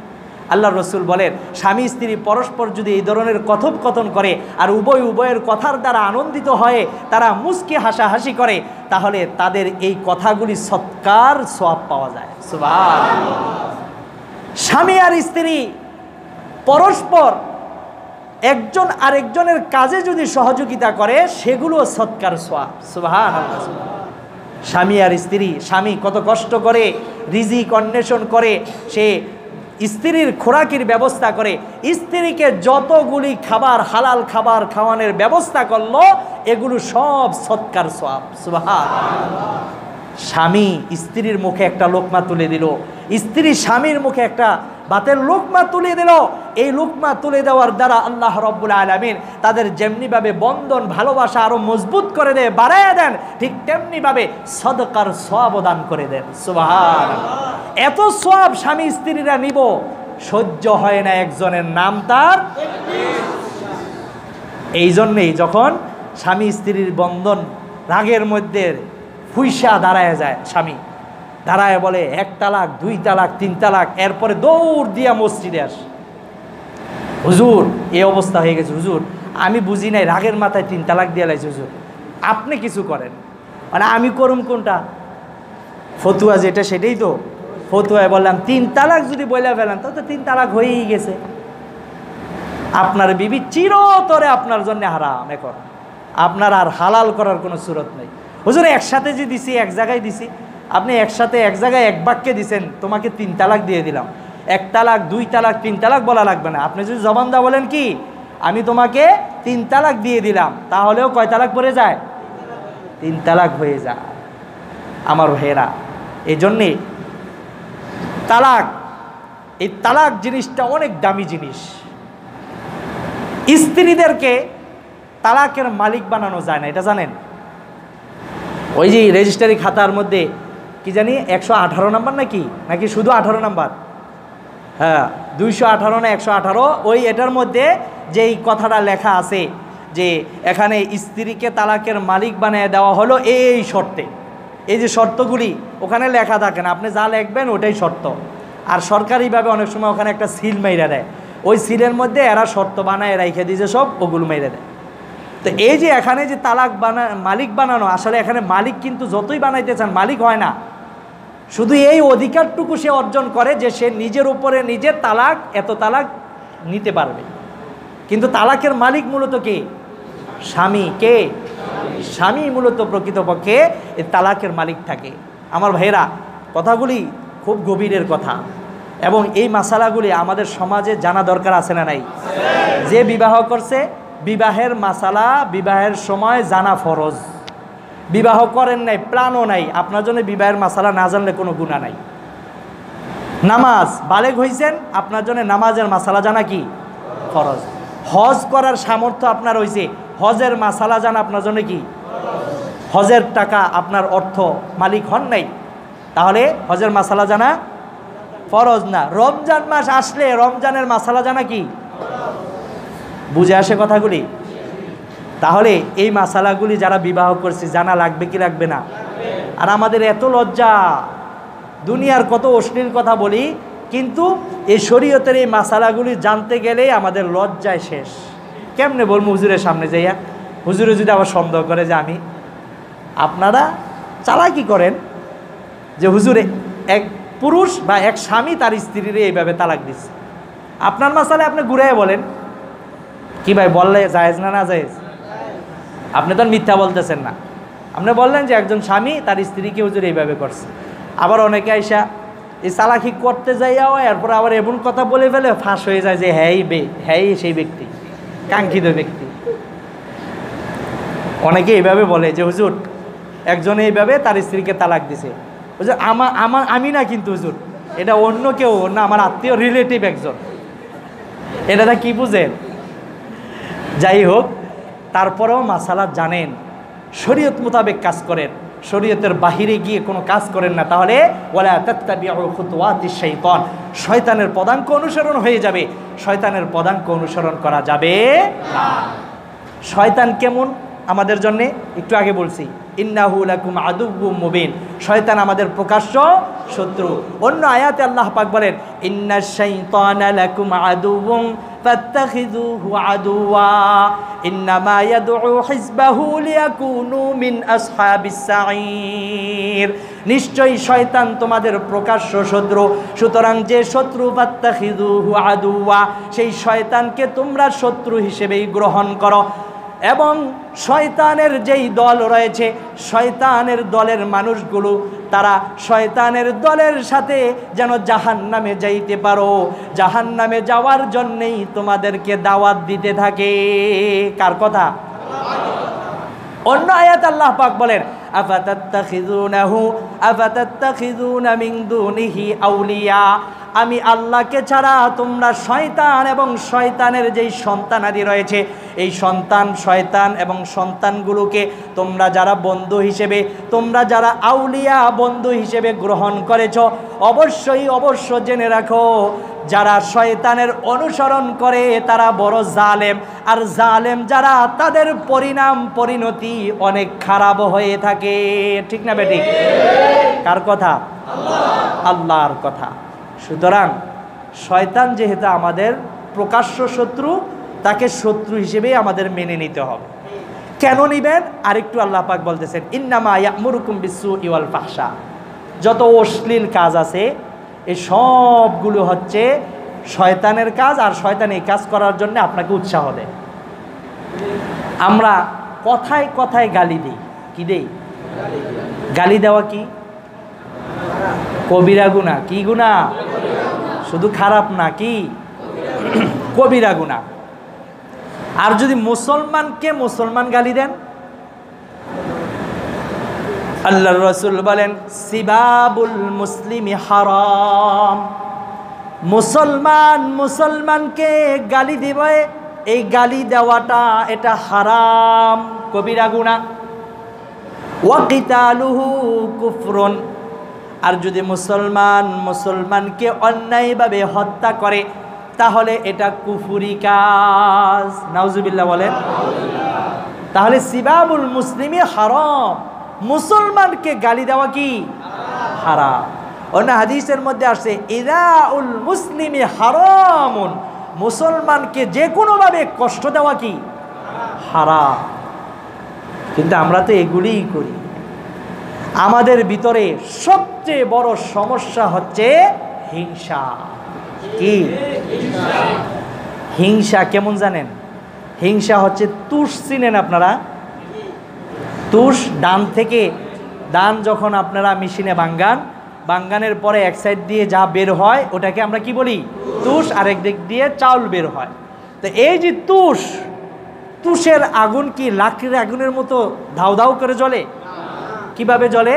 Speaker 1: আল্লাহ রসুল বলেন, স্বামী স্ত্রী পরস্পর যদি এই ধরনের কথোপকথন করে আর উভয়ের কথার দ্বারা আনন্দিত হয়ে তারা মুচকি হাসাহাসি করে, তাহলে তাদের এই কথাগুলি সৎকার সওয়াব পাওয়া যায়। সুবহানাল্লাহ। স্বামী আর স্ত্রী পরস্পর একজন আরেকজনের কাজে যদি সহযোগিতা করে, সেগুলো সৎকার সওয়াব। সুবহানাল্লাহ। স্বামী আর স্ত্রী, স্বামী কত কষ্ট করে রিজিক অন্বেষণ করে, সে স্ত্রীর খোরাকির ব্যবস্থা করে, স্ত্রীকে যতগুলি খাবার হালাল খাবার খাওয়ানোর ব্যবস্থা করলো, এগুলো সব সৎকার সওয়াব। সুবহানাল্লাহ। স্বামী স্ত্রীর মুখে একটা লোকমা তুলে দিল, স্ত্রী স্বামীর মুখে একটা ভাতের লোকমা তুলে দিল, এই লোকমা তুলে দেওয়ার দ্বারা আল্লাহ রাব্বুল আলামিন তাদের যেমনিভাবে বন্ধন ভালোবাসা আরো মজবুত করে দেয়, বাড়ায় দেন, ঠিক তেমনিভাবে সদকার সওয়াব দান করে দেন। সুবহানাল্লাহ। এত সওয়াব স্বামী স্ত্রীরা নিব, সহ্য হয় না একজনের নাম তার। এই জন্যেই যখন স্বামী স্ত্রীর বন্ধন রাগের মধ্যে ফুইসা দাঁড়ায় যায়, স্বামী দাঁড়ায় বলে 1 তালাক 2 তালাক 3 তালাক, এরপরে দৌড় দিয়া মসজিদে আসে, হুজুর এই অবস্থা হয়ে গেছে, হুজুর আমি বুঝি নাই, রাগের মাথায় 3 তালাক দিয়ে লাইছে, হুজুর আপনি কিছু করেন। মানে আমি করুম কোনটা? ফতুয়া যেটা সেটাই তো। ফতুয়ায় বললাম 3 তালাক যদি বলে ফেলেন তো 3 তালাক হয়েই গেছে, আপনার বিবি চিরতরে আপনার জন্য হারাম, এখন আপনার আর হালাল করার কোনো সুরত নেই। হুজুর একসাথে যে দিছি, এক জায়গায় দিছি, আপনি একসাথে এক জায়গায় এক বাক্যে দিছেন, তোমাকে 3 তালাক দিয়ে দিলাম, 1 তালাক 2 তালাক 3 তালাক বলা লাগবে না। আপনি যদি জবান দা বলেন কি আমি তোমাকে 3 তালাক দিয়ে দিলাম, তাহলেও কয় তালাক পড়ে যায়? 3 তালাক হয়ে যায়। আমার ভাইয়েরা, এই জন্যে তালাক, এই তালাক জিনিসটা অনেক দামি জিনিস। স্ত্রীদেরকে তালাকের মালিক বানানো যায় না, এটা জানেন? ওই যে রেজিস্ট্রারি খাতার মধ্যে কি জানি 118 নাম্বার নাকি শুধু 18 নাম্বার, হ্যাঁ 218 না 118, ওই এটার মধ্যে যেই কথাটা লেখা আছে যে এখানে স্ত্রীকে তালাকের মালিক বানিয়ে দেওয়া হলো এই শর্তে, এই যে শর্তগুলি ওখানে লেখা থাকে না, আপনি যা লিখবেন ওটাই শর্ত। আর সরকারিভাবে অনেক সময় ওখানে একটা সিল মাইরা দেয়, ওই সিলের মধ্যে এরা শর্ত বানায় রেখে দিয়ে সব ওগুলো মাইরা দেয়। তো এই যে এখানে যে তালাক মালিক বানানো, আসলে এখানে মালিক কিন্তু যতই বানাইতে চান মালিক হয় না, শুধু এই অধিকারটুকু সে অর্জন করে যে সে নিজের উপরে নিজের তালাক এত তালাক নিতে পারবে। কিন্তু তালাকের মালিক মূলত কে? স্বামী। কে? স্বামী মূলত প্রকৃতপক্ষে এই তালাকের মালিক থাকে। আমার ভাইয়েরা, কথাগুলি খুব গভীরের কথা, এবং এই মাসালাগুলি আমাদের সমাজে জানা দরকার আছে না নাই? যে বিবাহ করছে, বিবাহের মাসালা বিবাহের সময় জানা ফরজ। বিবাহ করেন নাই, প্ল্যানও নাই, আপনার জন্য বিবাহের মাসালা না জানলে কোনো গুনাহ নাই। নামাজ বালেগ হয়েছেন, আপনার জন্য নামাজের মাসালা জানা কি ফরজ। হজ করার সামর্থ্য আপনার হয়েছে, হজের মাসালা জানা আপনার জন্য কি হজের টাকা আপনার অর্থ মালিক হন নাই, তাহলে হজের মাসালা জানা ফরজ না। রমজান মাস আসলে রমজানের মাসালা জানা কি? বুঝে আসে কথাগুলি? তাহলে এই মাসালাগুলি যারা বিবাহ করছে জানা লাগবে কি লাগবে না? আর আমাদের এত লজ্জা, দুনিয়ার কত অশ্লীল কথা বলি, কিন্তু এই শরীয়তের এই মাসালাগুলি জানতে গেলেই আমাদের লজ্জায় শেষ। কেমনে বলবো হুজুরের সামনে যাইয়া? হুজুরে যদি আবার সন্দেহ করে যে আমি, আপনারা চালাকি করেন যে হুজুরে এক পুরুষ বা এক স্বামী তার স্ত্রীর এইভাবে তালাক দিচ্ছে, আপনার মাসালে আপনি ঘুরাই বলেন কি ভাই, বললে জায়েজ না না জায়েজ? আপনি তো মিথ্যা বলতেছেন না, আপনি বললেন যে একজন স্বামী তার স্ত্রীকে হুজুর এইভাবে করছে। আবার অনেকে আইসা এই চালাকি করতে যাইয়াও এরপর আবার এমন কথা বলে ফেলে ফাঁস হয়ে যায় যে হ্যাঁ সেই ব্যক্তি, কাঙ্ক্ষিত ব্যক্তি। অনেকে এইভাবে বলে যে হুজুর একজনে এইভাবে তার স্ত্রীকে তালাক দিছে, হুজুর আমি না কিন্তু হুজুর, এটা অন্য কেউ, না আমার আত্মীয় রিলেটিভ একজন। এটা কি বুঝেন? যাই হোক, তারপরেও মাসালা জানেন, শরীয়ত মোতাবেক কাজ করেন, শরীয়তের বাহিরে গিয়ে কোনো কাজ করেন না, তাহলে ওয়ালা তাত্তাবিউ খুতুওয়াতিশ শাইতান, শয়তানের পদাঙ্ক অনুসরণ হয়ে যাবে। শয়তানের পদাঙ্ক অনুসরণ করা যাবে না। শয়তান কেমন আমাদের জন্যে একটু আগে বলছি, ইন্নাহু লাকুম আদুউম মুবিন, শয়তান আমাদের প্রকাশ্য শত্রু। অন্য আয়াতে আল্লাহ পাক বলেন ইন্নাশ শাইতানা লাকুম আদুউম ফাত্তাখিযুহু আদুওয়া ইন্নামা ইয়াদউ হিজবাহু লিয়াকুনু মিন আসহাবিস সাঈর, নিশ্চয়ই শয়তান তোমাদের প্রকাশ্য শত্রু, সুতরাং যে শত্রু ফাত্তাখিযুহু আদুওয়া, সেই শয়তানকে তোমরা শত্রু হিসেবেই গ্রহণ করো। এবং শয়তানের যেই দল রয়েছে, শয়তানের দলের মানুষগুলো তারা শয়তানের দলের সাথে যেন জাহান্নামে যাইতে পারো, জাহান্নামে যাওয়ার জন্যেই তোমাদেরকে দাওয়াত দিতে থাকে। কার কথা? অন্য আয়াত আল্লাহ পাক বলেন আফাতাত্তাখিযুনা মিন দুনিহি আউলিয়া, আমি আল্লাহকে ছাড়া তোমরা শয়তান এবং শয়তানের যেই সন্তানাদি রয়েছে, এই শয়তান এবং সন্তানগুলোকে তোমরা যারা বন্ধু হিসেবে, তোমরা যারা আউলিয়া বন্ধু হিসেবে গ্রহণ করেছ, অবশ্য জেনে রাখো যারা শয়তানের অনুসরণ করে তারা বড় জালেম, আর জালেম যারা তাদের পরিণতি অনেক খারাপ হয়ে থাকে। ঠিক না বেটি? কার কথা? আল্লাহর কথা। সুতরাং শয়তান যেহেতু আমাদের প্রকাশ্য শত্রু, তাকে শত্রু হিসেবেই আমাদের মেনে নিতে হবে। কেন নিবেন? আরেকটু আল্লাহ পাক বলতেছেন ইন্নামা ইয়া'মুরুকুম বিস-সু'i ওয়াল ফাহশা, যত অশ্লীল কাজ আছে এই সবগুলো হচ্ছে শয়তানের কাজ, আর শয়তান এই কাজ করার জন্য আপনাকে উৎসাহ দেয়। আমরা কথায় কথায় গালি দিই। কি দেই? গালি দেওয়া কি কবিরা গুনাহ? কি গুনাহ? শুধু খারাপ না, কি কবিরা গুনাহ। আর যদি মুসলমানকে মুসলমান গালি দেন, আল্লাহর রাসূল বলেন সিবাবুল মুসলিমি হারাম, মুসলমানকে গালি দিবে, এই গালি দেওয়াটা এটা হারাম, কবিরা গুনাহ। ওয়া কিতালুহু কুফরুন, আর যদি মুসলমানকে অন্যায়ভাবে হত্যা করে তাহলে এটা কুফরি কাজ। নাউজুবিল্লাহ বলেন। তাহলে সিবাবুল মুসলিমি হারাম, মুসলমানকে গালি দেওয়া কি হারাম। অন্য হাদিসের মধ্যে আসছে ইদাউল মুসলিমি হারামুন, মুসলমানকে যে কোনোভাবে কষ্ট দেওয়া কি হারাম। কিন্তু আমরা তো এগুলিই করি। আমাদের ভিতরে সবচেয়ে বড় সমস্যা হচ্ছে হিংসা। কি হিংসা? কেমন জানেন? হিংসা হচ্ছে তুষ, চিনেন আপনারা? তুষ, ধান যখন আপনারা মেশিনে বাঙ্গানের পরে এক সাইড দিয়ে যা বের হয় ওটাকে আমরা কি বলি? তুষ। আরেক দিক দিয়ে চাউল বের হয়। তো এই যে তুষের আগুন কি লাকড়ির আগুনের মতো ধাউ ধাউ করে জ্বলে? কিভাবে জ্বলে?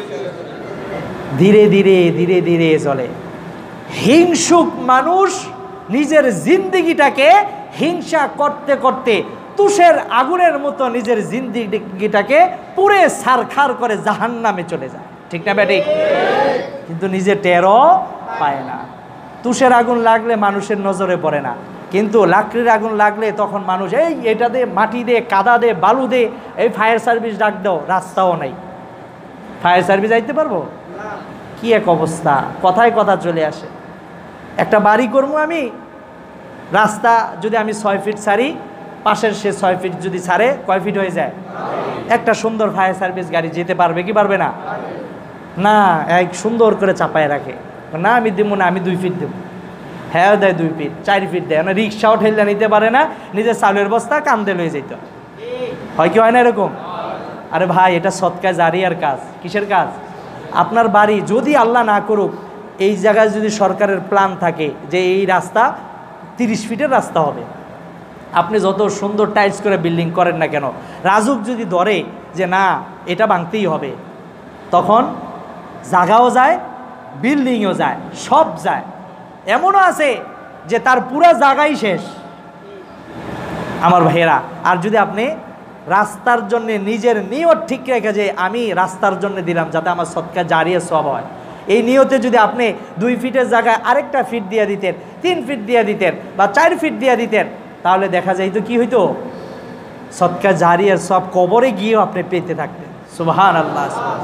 Speaker 1: ধীরে ধীরে জ্বলে। হিংসুক মানুষ নিজের জিন্দেগিটাকে হিংসা করতে করতে তুষের আগুনের মতো নিজের জিন্দেগিটাকে পুরে ছারখার করে জাহান্নামে চলে যায়। ঠিক না বেটি? কিন্তু নিজে টেরও পায় না। তুষের আগুন লাগলে মানুষের নজরে পড়ে না, কিন্তু লাকড়ির আগুন লাগলে তখন মানুষ এটা দে, মাটি দে, কাদা দে, বালু দে, এই ফায়ার সার্ভিস ডাক দাও। রাস্তাও নাই, ফায়ার সার্ভিস আইতে পারবো? কি এক অবস্থা, কথায় কথা চলে আসে। একটা বাড়ি করবো আমি, রাস্তা যদি আমি 6 ফিট ছাড়ি, পাশের সে 6 ফিট যদি ছাড়ে, কয় ফিট হয়ে যায়? একটা সুন্দর ফায়ার সার্ভিস গাড়ি যেতে পারবে কি পারবে না? না, এক সুন্দর করে চাপায় রাখে। না আমি দেবো না, আমি 2 ফিট দেবো। হ্যাঁ দেয় 2 ফিট, 4 ফিট দেয় না। রিক্সাও ঠেললে নিতে পারে না, নিজের চালের বস্তা কান্দে লয়ে যেত। হয় কি হয় না এরকম? আরে ভাই, এটা সৎকার জারিয়ার কাজ। কিসের কাজ? আপনার বাড়ি যদি আল্লাহ না করুক এই জায়গায় যদি সরকারের প্ল্যান থাকে যে এই রাস্তা 30 ফিটের রাস্তা হবে, আপনি যত সুন্দর টাইলস করে বিল্ডিং করেন না কেন, রাজুক যদি ধরে যে না এটা ভাঙতেই হবে, তখন জায়গাও যায়, বিল্ডিংও যায়, সব যায়। এমনও আছে যে তার পুরা জায়গাই শেষ। আমার ভাইয়েরা, আর যদি আপনি রাস্তার জন্য নিজের নিয়ত ঠিক রেখে যে আমি রাস্তার জন্য দিলাম যাতে আমার সৎকার জারিয়া সওয়াব হয়, এই নিয়তে যদি আপনি 2 ফিটের জায়গায় আরেকটা ফিট দিয়ে দিতেন, 3 ফিট দিয়ে দিতেন বা 4 ফিট দিয়ে দিতেন, তাহলে দেখা যাইতো কি হইতো? সৎকার জারিয়ার সব কবরে গিয়েও আপনি পেতে থাকতেন। সুবহানাল্লাহ।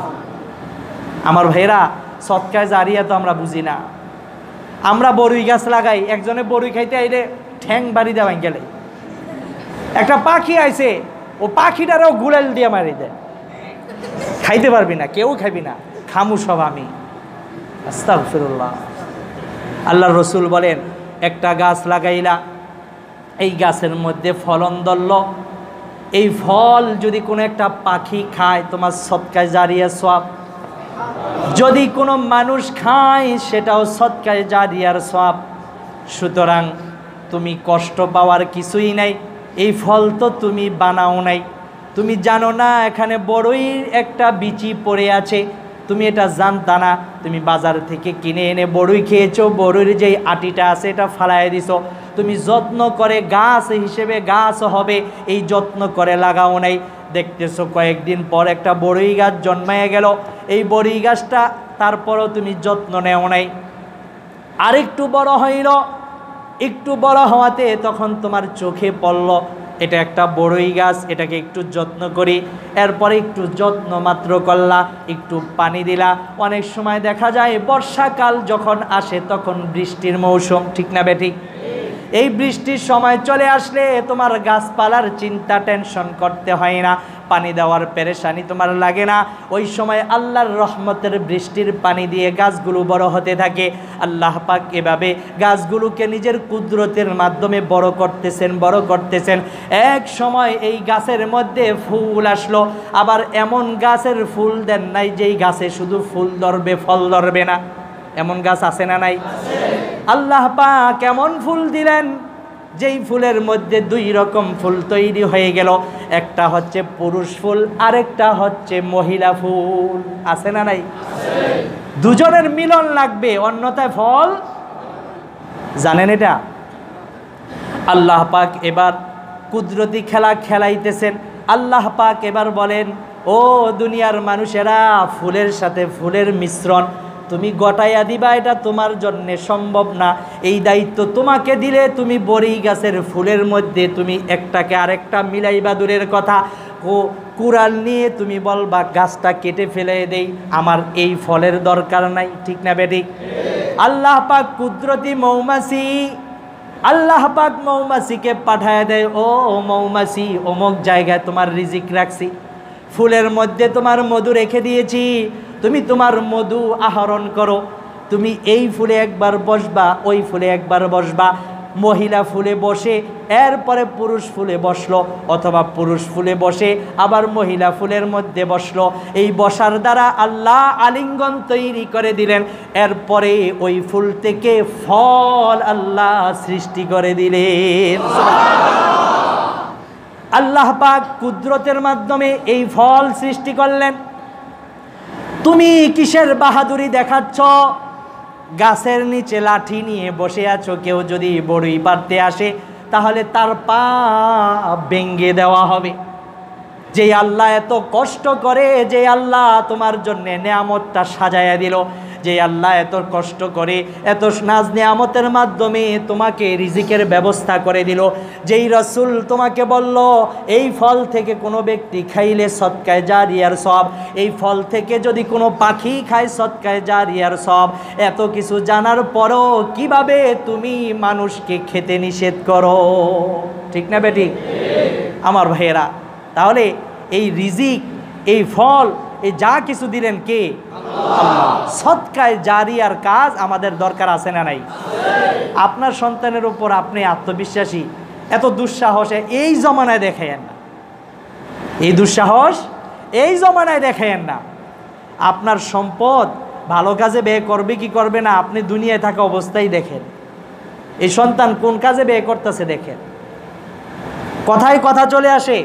Speaker 1: আমার ভাইরা, সদকায়ে জারিয়া তো আমরা বুঝি না। আমরা বড়ই গাছ লাগাই, একজনে বড়ই খাইতে আইলে ঠ্যাং বাড়ি দেওয়া গেলে একটা পাখি আইছে, ও পাখিটারও গুলাল দিয়ে মারি দেয়, খাইতে পারবি না, কেউ খাবি না, খামু সব আমি। আস্তাগফিরুল্লাহ। আল্লাহর রাসূল বলেন, একটা গাছ লাগাইলা, এই গাছের মধ্যে ফলন ধরল, এই ফল যদি কোনো একটা পাখি খায় তোমার সদকায়ে জারিয়া সওয়াব, যদি কোনো মানুষ খায় সেটাও সদকায়ে জারিয়ার সওয়াব। সুতরাং তুমি কষ্ট পাওয়ার কিছুই নাই। এই ফল তো তুমি বানাও নাই, তুমি জানো না এখানে বড়ই একটা বিচি পড়ে আছে, তুমি এটা জানতা না, তুমি বাজার থেকে কিনে এনে বড়ই খেয়েছো, বড়ইর যেই আটিটা আছে এটা ফালায় দিছো, তুমি যত্ন করে গাছ হিসেবে গাছ হবে এই যত্ন করে লাগাও নাই। দেখতেছো কয়েকদিন পর একটা বড়ই গাছ জন্মায় গেল, এই বড়ই গাছটা তারপরও তুমি যত্ন নেও নাই। আরেকটু বড় হইল, একটু বড় হওয়াতে তখন তোমার চোখে পড়ল এটা একটা বড়ই গাছ, এটাকে একটু যত্ন করি, এরপরে একটু যত্ন মাত্র করলা, একটু পানি দিলা। অনেক সময় দেখা যায় বর্ষাকাল যখন আসে তখন বৃষ্টির মৌসুম, ঠিক না বেঠিক? এই বৃষ্টির সময় চলে আসলে তোমার গাছপালার চিন্তা টেনশন করতে হয় না, পানি দেওয়ার পেরেশানি তোমার লাগে না। ওই সময় আল্লাহর রহমতের বৃষ্টির পানি দিয়ে গাছগুলো বড় হতে থাকে। আল্লাহ পাক এভাবে গাছগুলোকে নিজের কুদরতের মাধ্যমে বড় করতেছেন। এক সময় এই গাছের মধ্যে ফুল আসলো, আবার এমন গাছের ফুল দেন নাই যেই গাছে শুধু ফুল ধরবে ফল ধরবে না, এমন গাছ আছে না নাই? আল্লাহ পাক এমন ফুল দিলেন যেই ফুলের মধ্যে দুই রকম ফুল তৈরি হয়ে গেল, একটা হচ্ছে পুরুষ ফুল, আরেকটা হচ্ছে মহিলা ফুল, আছে না নাই? দুজনের মিলন লাগবে, অন্যথায় ফল। জানেন এটা? আল্লাহ পাক এবার কুদরতি খেলা খেলাইতেছেন। আল্লাহ পাক এবার বলেন, ও দুনিয়ার মানুষেরা, ফুলের সাথে ফুলের মিশ্রণ তুমি গটাইয়া দিবা, এটা তোমার জন্য সম্ভব না। এই দায়িত্ব তোমাকে দিলে তুমি বড়ই গাছের ফুলের মধ্যে তুমি একটাকে আরেকটা মিলাইবা দূরের কথা, ও কুড়াল নিয়ে তুমি বলবা গাছটা কেটে ফেলে দেই, আমার এই ফলের দরকার নাই, ঠিক না বেঠিক? আল্লাহ পাক কুদরতি মৌমাছি, আল্লাহ পাক মৌমাছিকে পাঠায় দেয়, ও মৌমাছি, অমুক জায়গায় তোমার রিজিক রাখছি, ফুলের মধ্যে তোমার মধু রেখে দিয়েছি, তুমি তোমার মধু আহরণ করো। তুমি এই ফুলে একবার বসবা, ওই ফুলে একবার বসবা, মহিলা ফুলে বসে এরপরে পুরুষ ফুলে বসলো, অথবা পুরুষ ফুলে বসে আবার মহিলা ফুলের মধ্যে বসলো। এই বসার দ্বারা আল্লাহ আলিঙ্গন তৈরি করে দিলেন, এরপরে ওই ফুল থেকে ফল আল্লাহ সৃষ্টি করে দিলেন। আল্লাহ পাক কুদরতের মাধ্যমে এই ফল সৃষ্টি করলেন। তুমি কিসের বাহাদুরি দেখাচ্ছ? গাছের নিচে লাঠি নিয়ে বসে আছো, কেউ যদি বড়ই পারতে আসে তাহলে তার পা ভেঙে দেওয়া হবে। যে আল্লাহ এত কষ্ট করে, যে আল্লাহ তোমার জন্য নেয়ামতটা সাজায়া দিল, যে আল্লাহ এত কষ্ট করে এত নাজ নেয়ামতের মাধ্যমে তোমাকে রিজিকের ব্যবস্থা করে দিল, যেই রাসূল তোমাকে বলল এই ফল থেকে কোনো ব্যক্তি খাইলে সদকায়ে জারিয়ার সওয়াব, এই ফল থেকে যদি কোনো পাখি খায় সদকায়ে জারিয়ার সওয়াব, এত কিছু জানার পরও কিভাবে তুমি মানুষকে খেতে নিষেধ করো, ঠিক না বেঠিক? আমার ভাইয়েরা, তাহলে এই রিজিক, এই ফল, এই যা কিছু দিলেন কে? আল্লাহ। সদকায়ে জারিয়ার কাজ আমাদের দরকার আছে না নাই? আপনার সন্তানের উপর আপনি আত্মবিশ্বাসী, এত দুঃসাহস এই জমানায় দেখাইয়েন না, এই দুঃসাহস এই জমানায় দেখাইয়েন না। আপনার সম্পদ ভালো কাজে ব্যয় করবে কি করবে না আপনি দুনিয়ায় থাকা অবস্থায় দেখেন, এই সন্তান কোন কাজে ব্যয় করতেছে দেখেন। কথায় কথা চলে আসে,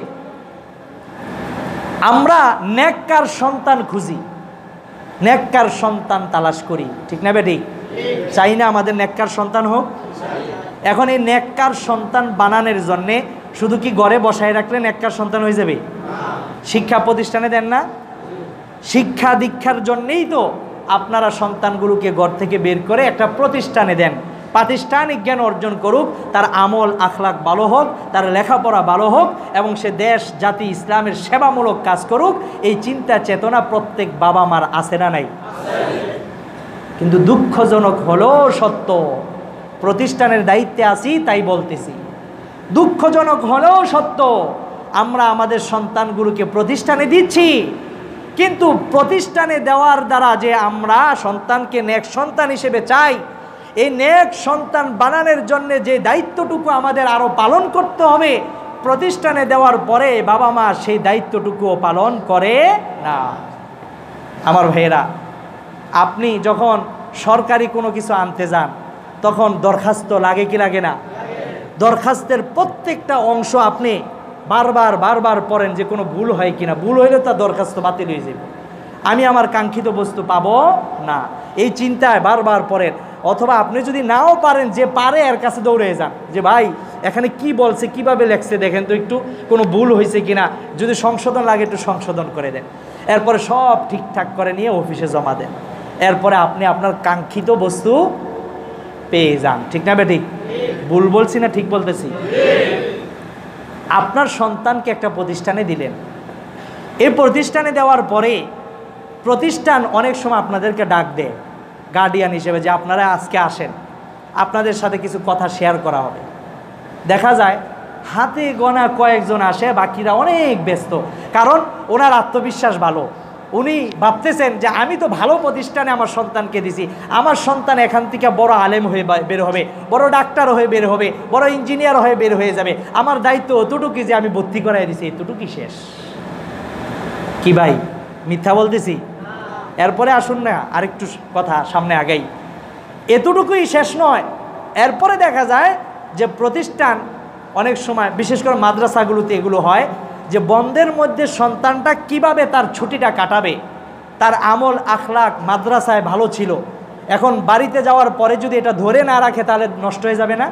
Speaker 1: আমরা নেককার সন্তান খুঁজি, নেককার সন্তান তালাশ করি, ঠিক না বেঠিক? চাই না আমাদের নেককার সন্তান হোক? এখন এই নেককার সন্তান বানানোর জন্যে শুধু কি ঘরে বসায় রাখলে নেককার সন্তান হয়ে যাবে? শিক্ষা প্রতিষ্ঠানে দেন না? শিক্ষা দীক্ষার জন্যেই তো আপনারা সন্তানগুলোকে ঘর থেকে বের করে একটা প্রতিষ্ঠানে দেন, প্রাতিষ্ঠানিক জ্ঞান অর্জন করুক, তার আমল আখলাক ভালো হোক, তার লেখাপড়া ভালো হোক এবং সে দেশ জাতি ইসলামের সেবামূলক কাজ করুক, এই চিন্তা চেতনা প্রত্যেক বাবা মার আছে না নাই? কিন্তু দুঃখজনক হলো সত্য, প্রতিষ্ঠানের দায়িত্বে আছি তাই বলতেছি, দুঃখজনক হলেও সত্য, আমরা আমাদের সন্তানগুলোকে প্রতিষ্ঠানে দিচ্ছি, কিন্তু প্রতিষ্ঠানে দেওয়ার দ্বারা যে আমরা সন্তানকে নেক সন্তান হিসেবে চাই, এই নেক সন্তান বানানোর জন্য যে দায়িত্বটুকু আমাদের আরও পালন করতে হবে, প্রতিষ্ঠানে দেওয়ার পরে বাবা মা সেই দায়িত্বটুকুও পালন করে না। আমার ভাইয়েরা, আপনি যখন সরকারি কোনো কিছু আনতে যান তখন দরখাস্ত লাগে কি লাগে না? দরখাস্তের প্রত্যেকটা অংশ আপনি বারবার পড়েন যে কোনো ভুল হয় কিনা, ভুল হইলে তার দরখাস্ত বাতিল হয়ে যাবে, আমি আমার কাঙ্ক্ষিত বস্তু পাবো না, এই চিন্তায় বারবার পড়েন। অথবা আপনি যদি নাও পারেন, যে পারে এর কাছে দৌড়ে যান যে ভাই এখানে কি বলছে, কিভাবে লেখছে দেখেন তো একটু, কোনো ভুল হয়েছে কিনা, যদি সংশোধন লাগে একটু সংশোধন করে দেন, এরপরে সব ঠিকঠাক করে নিয়ে অফিসে জমা দেন, এরপরে আপনি আপনার কাঙ্ক্ষিত বস্তু পেয়ে যান। ঠিক না বেঠিক? ভুল বলছি না ঠিক বলতেছি? আপনার সন্তানকে একটা প্রতিষ্ঠানে দিলেন, এই প্রতিষ্ঠানে দেওয়ার পরে প্রতিষ্ঠান অনেক সময় আপনাদেরকে ডাক দেয় গার্ডিয়ান হিসেবে যে আপনারা আজকে আসেন, আপনাদের সাথে কিছু কথা শেয়ার করা হবে। দেখা যায় হাতে গোনা কয়েকজন আসে, বাকিরা অনেক ব্যস্ত, কারণ ওনার আত্মবিশ্বাস ভালো, উনি ভাবতেছেন যে আমি তো ভালো প্রতিষ্ঠানে আমার সন্তানকে দিছি, আমার সন্তান এখান থেকে বড় আলেম হয়ে বের হবে, বড় ডাক্তার হয়ে বের হবে, বড় ইঞ্জিনিয়ার হয়ে বের হয়ে যাবে, আমার দায়িত্ব অতটুকুই যে আমি ভর্তি করাই দিছি, এতটুকুই শেষ। কি ভাই মিথ্যা বলতেছি? এরপরে আসুন না আরেকটু কথা সামনে আগাই, এতটুকুই শেষ নয়, এরপরে দেখা যায় যে প্রতিষ্ঠান অনেক সময়, বিশেষ করে মাদ্রাসাগুলোতে এগুলো হয় যে বন্ধের মধ্যে সন্তানটা কিভাবে তার ছুটিটা কাটাবে, তার আমল আখলাক মাদ্রাসায় ভালো ছিল, এখন বাড়িতে যাওয়ার পরে যদি এটা ধরে না রাখে তাহলে নষ্ট হয়ে যাবে না?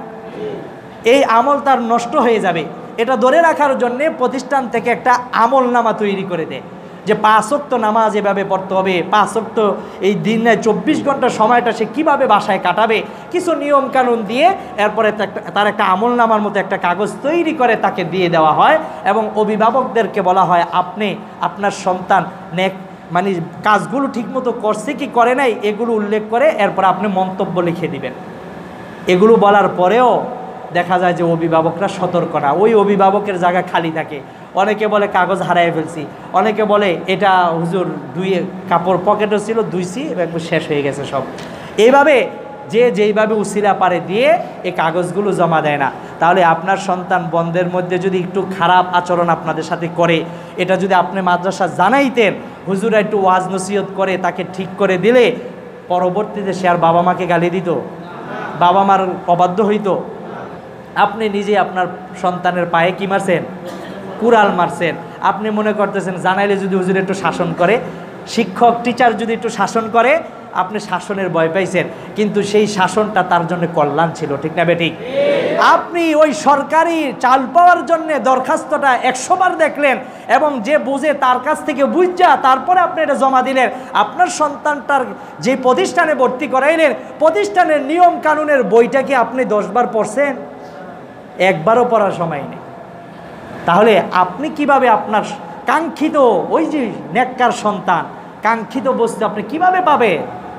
Speaker 1: এই আমল তার নষ্ট হয়ে যাবে, এটা ধরে রাখার জন্যে প্রতিষ্ঠান থেকে একটা আমল নামা তৈরি করে দেয় যে 5 ওয়াক্ত নামাজ এভাবে পড়তে হবে, 5 ওয়াক্ত এই দিনে 24 ঘন্টা সময়টা সে কীভাবে বাসায় কাটাবে, কিছু নিয়ম কানুন দিয়ে এরপরে তার একটা আমল নামার মতো একটা কাগজ তৈরি করে তাকে দিয়ে দেওয়া হয়, এবং অভিভাবকদেরকে বলা হয় আপনি আপনার সন্তান নেক মানে কাজগুলো ঠিকমতো করছে কি করে নাই এগুলো উল্লেখ করে এরপর আপনি মন্তব্য লিখে দিবেন। এগুলো বলার পরেও দেখা যায় যে অভিভাবকরা সতর্ক না, ওই অভিভাবকের জায়গা খালি থাকে, অনেকে বলে কাগজ হারাই ফেলছি, অনেকে বলে এটা হুজুর ধুয়ে কাপড় পকেটও ছিল ধুইছি একবার শেষ হয়ে গেছে সব, এইভাবে যে যেইভাবে উসিলা পারে দিয়ে এই কাগজগুলো জমা দেয় না। তাহলে আপনার সন্তান বন্ধের মধ্যে যদি একটু খারাপ আচরণ আপনাদের সাথে করে, এটা যদি আপনি মাদ্রাসা জানাইতেন, হুজুরা একটু ওয়াজ নসিহত করে তাকে ঠিক করে দিলে পরবর্তীতে সে আর বাবা মাকে গালি দিত, বাবা মার অবাধ্য হইতো? আপনি নিজে আপনার সন্তানের পায়ে কি মারছেন? কুড়াল মারছেন। আপনি মনে করতেছেন জানাইলে যদি হুজুর একটু শাসন করে, শিক্ষক টিচার যদি একটু শাসন করে, আপনি শাসনের ভয় পাইছেন, কিন্তু সেই শাসনটা তার জন্য কল্যাণ ছিল। ঠিক না বেঠিক? আপনি ওই সরকারি চাল পাওয়ার জন্য দরখাস্তটা 100 বার দেখলেন এবং যে বুঝে তার কাছ থেকে বুঝা তারপরে আপনি এটা জমা দিলেন। আপনার সন্তানটার যে প্রতিষ্ঠানে ভর্তি করাইলেন, প্রতিষ্ঠানের নিয়ম কানুনের বইটা কি আপনি 10 বার পড়ছেন? একবারও পড়ার সময় নেই। তাহলে আপনি কিভাবে আপনার কাঙ্ক্ষিত ওই যে নেককার সন্তান, কাঙ্ক্ষিত বস্তু আপনি কিভাবে পাবে?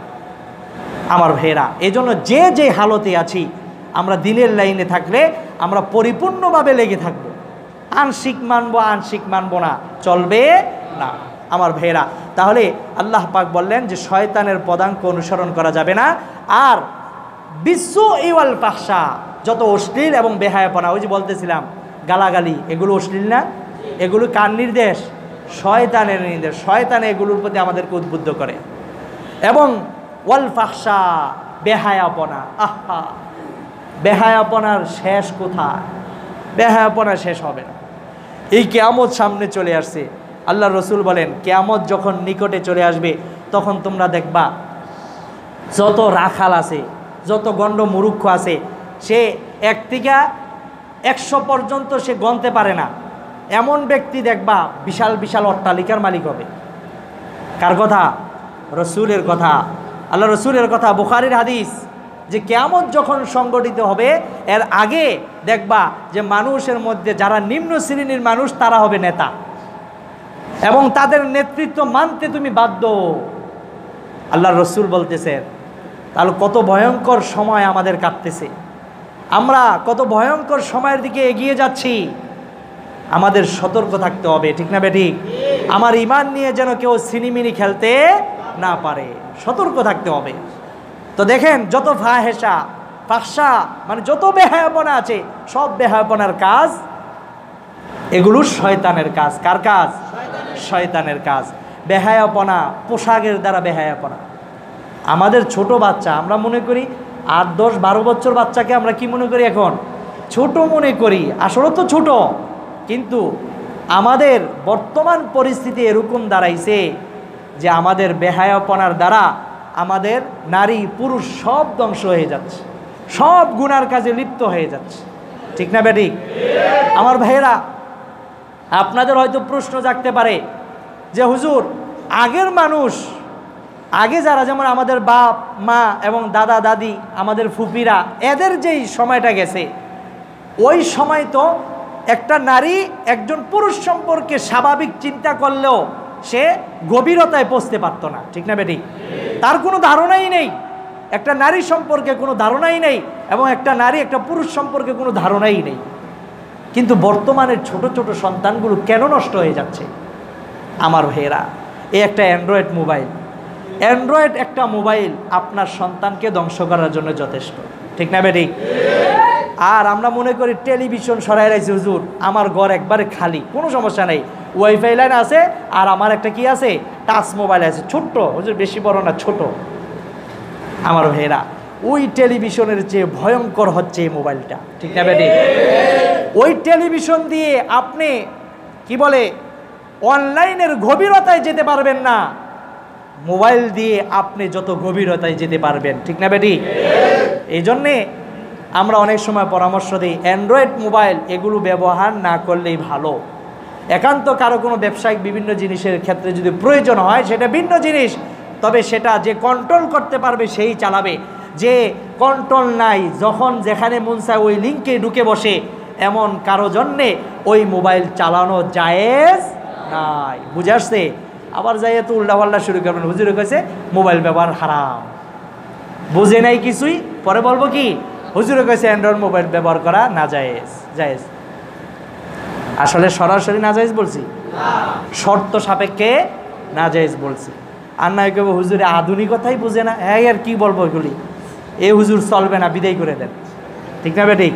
Speaker 1: আমার ভাইয়েরা, এই জন্য যে যে হালতে আছি আমরা দিনের লাইনে থাকলে আমরা পরিপূর্ণভাবে লেগে থাকব। আংশিক মানবো না, চলবে না আমার ভাইয়েরা। তাহলে আল্লাহ পাক বললেন যে শয়তানের পদাঙ্ক অনুসরণ করা যাবে না। আর বিশ্ব ইওয়াল ফাহশা, যত অশ্লীল এবং বেহায়াপনা, ওই যে বলতেছিলাম গালাগালি, এগুলো অশ্লীল না? এগুলো কার নির্দেশ? শয়তানের নির্দেশ। শয়তান এগুলোর প্রতি আমাদেরকে উদ্বুদ্ধ করে। এবং ওয়াল ফাহশা, বেহায়াপনা, আহা, বেহায়াপনার শেষ কোথায়? বেহায়াপনা শেষ হবে না। এই কিয়ামত সামনে চলে আসছে। আল্লাহ রসুল বলেন কিয়ামত যখন নিকটে চলে আসবে তখন তোমরা দেখবা যত রাখাল আছে, যত গণ্ড মুরুক্ষ আছে, সে 1 থেকে 100 পর্যন্ত সে গণতে পারে না, এমন ব্যক্তি দেখবা বিশাল বিশাল অট্টালিকার মালিক হবে। কার কথা? রসুলের কথা, আল্লাহ রসুলের কথা, বুখারীর হাদিস। যে কিয়ামত যখন সংগঠিত হবে এর আগে দেখবা যে মানুষের মধ্যে যারা নিম্ন শ্রেণীর মানুষ তারা হবে নেতা, এবং তাদের নেতৃত্ব মানতে তুমি বাধ্য। আল্লাহর রাসূল বলতেছেন, তাহলে কত ভয়ঙ্কর সময় আমাদের কাটতেছে, আমরা কত ভয়ঙ্কর সময়ের দিকে এগিয়ে যাচ্ছি। আমাদের সতর্ক থাকতে হবে, ঠিক না বেঠিক? আমার ঈমান নিয়ে যেন কেউ সিনিমিনি খেলতে না পারে, সতর্ক থাকতে হবে। তো দেখেন, যত ফাহেসা ফাহশা মানে যত বেহায়াপনা আছে, সব বেহায়াপনার কাজ এগুলো শয়তানের কাজ। কার কাজ? শয়তানের কাজ। বেহায়াপনা, পোশাকের দ্বারা বেহায়াপনা। আমাদের ছোট বাচ্চা, আমরা মনে করি 8, 10, 12 বছর বাচ্চাকে আমরা কি মনে করি? এখন ছোট মনে করি, আসলে তো ছোট। কিন্তু আমাদের বর্তমান পরিস্থিতি এরকম দাঁড়াইছে যে আমাদের বেহায়াপনার দ্বারা আমাদের নারী পুরুষ সব ধ্বংস হয়ে যাচ্ছে, সব গুনার কাজে লিপ্ত হয়ে যাচ্ছে, ঠিক না বেঠিক? আমার ভাইয়েরা, আপনাদের হয়তো প্রশ্ন জাগতে পারে যে হুজুর, আগের মানুষ, আগে যারা, যেমন আমাদের বাপ মা এবং দাদা দাদি, আমাদের ফুপিরা, এদের যেই সময়টা গেছে, ওই সময় তো একটা নারী একজন পুরুষ সম্পর্কে স্বাভাবিক চিন্তা করলেও সে গভীরতায় পৌঁছতে পারতো না, ঠিক না বেঠিক? তার কোনো ধারণাই নেই, একটা নারী সম্পর্কে কোনো ধারণাই নেই, এবং একটা নারী একটা পুরুষ সম্পর্কে কোনো ধারণাই নেই। কিন্তু বর্তমানের ছোট ছোট সন্তানগুলো কেন নষ্ট হয়ে যাচ্ছে? আমার ভাইয়েরা, এই একটা অ্যান্ড্রয়েড মোবাইল, অ্যান্ড্রয়েড একটা মোবাইল আপনার সন্তানকে ধ্বংস করার জন্য যথেষ্ট, ঠিক না বেঠিক? আর আমরা মনে করি টেলিভিশন সরাই রাখছি, হুজুর আমার ঘর একবারে খালি, কোনো সমস্যা নেই, ওয়াইফাই লাইন আছে, আর আমার একটা কি আছে, টাচ মোবাইল আছে, ছোট্ট, হুজুর বেশি বড় না, ছোট। আমার ভাইয়েরা, ওই টেলিভিশনের চেয়ে ভয়ঙ্কর হচ্ছে এই মোবাইলটা, ঠিক না বেঠিক? ওই টেলিভিশন দিয়ে আপনি কি বলে অনলাইনের গভীরতায় যেতে পারবেন না, মোবাইল দিয়ে আপনি যত গভীরতায় যেতে পারবেন, ঠিক না বেঠিক? এই জন্যে আমরা অনেক সময় পরামর্শ দিই, অ্যান্ড্রয়েড মোবাইল এগুলো ব্যবহার না করলেই ভালো। একান্ত কারো কোনো ব্যবসায়িক বিভিন্ন জিনিসের ক্ষেত্রে যদি প্রয়োজন হয় সেটা ভিন্ন জিনিস, তবে সেটা যে কন্ট্রোল করতে পারবে সেই চালাবে। যে কন্ট্রোল নাই, যখন যেখানে মন চায় ওই লিঙ্কে ঢুকে বসে, এমন কারো জন্যে ওই মোবাইল চালানো জায়েজ নাই। বুঝে আসছে? আবার যাইয়ে তো উল্টাপাল্টা শুরু করবেন, হুজুরে কইছে মোবাইল ব্যবহার হারাম, বুঝে নাই কিছুই, পরে বলবো কি হুজুরে কইছে অ্যান্ড্রয়েড মোবাইল ব্যবহার করা না জায়েজ। জায়েজ আসলে সরাসরি না জায়েজ বলছি, শর্ত সাপেক্ষে না জায়েজ বলছি। আর নয় কেবল হুজুরে আধুনিকতাই বুঝে না, হ্যাঁ আর কি বলবো এগুলি, এ হুজুর চলবে না, বিদায় করে দেন, ঠিক না বেঠিক?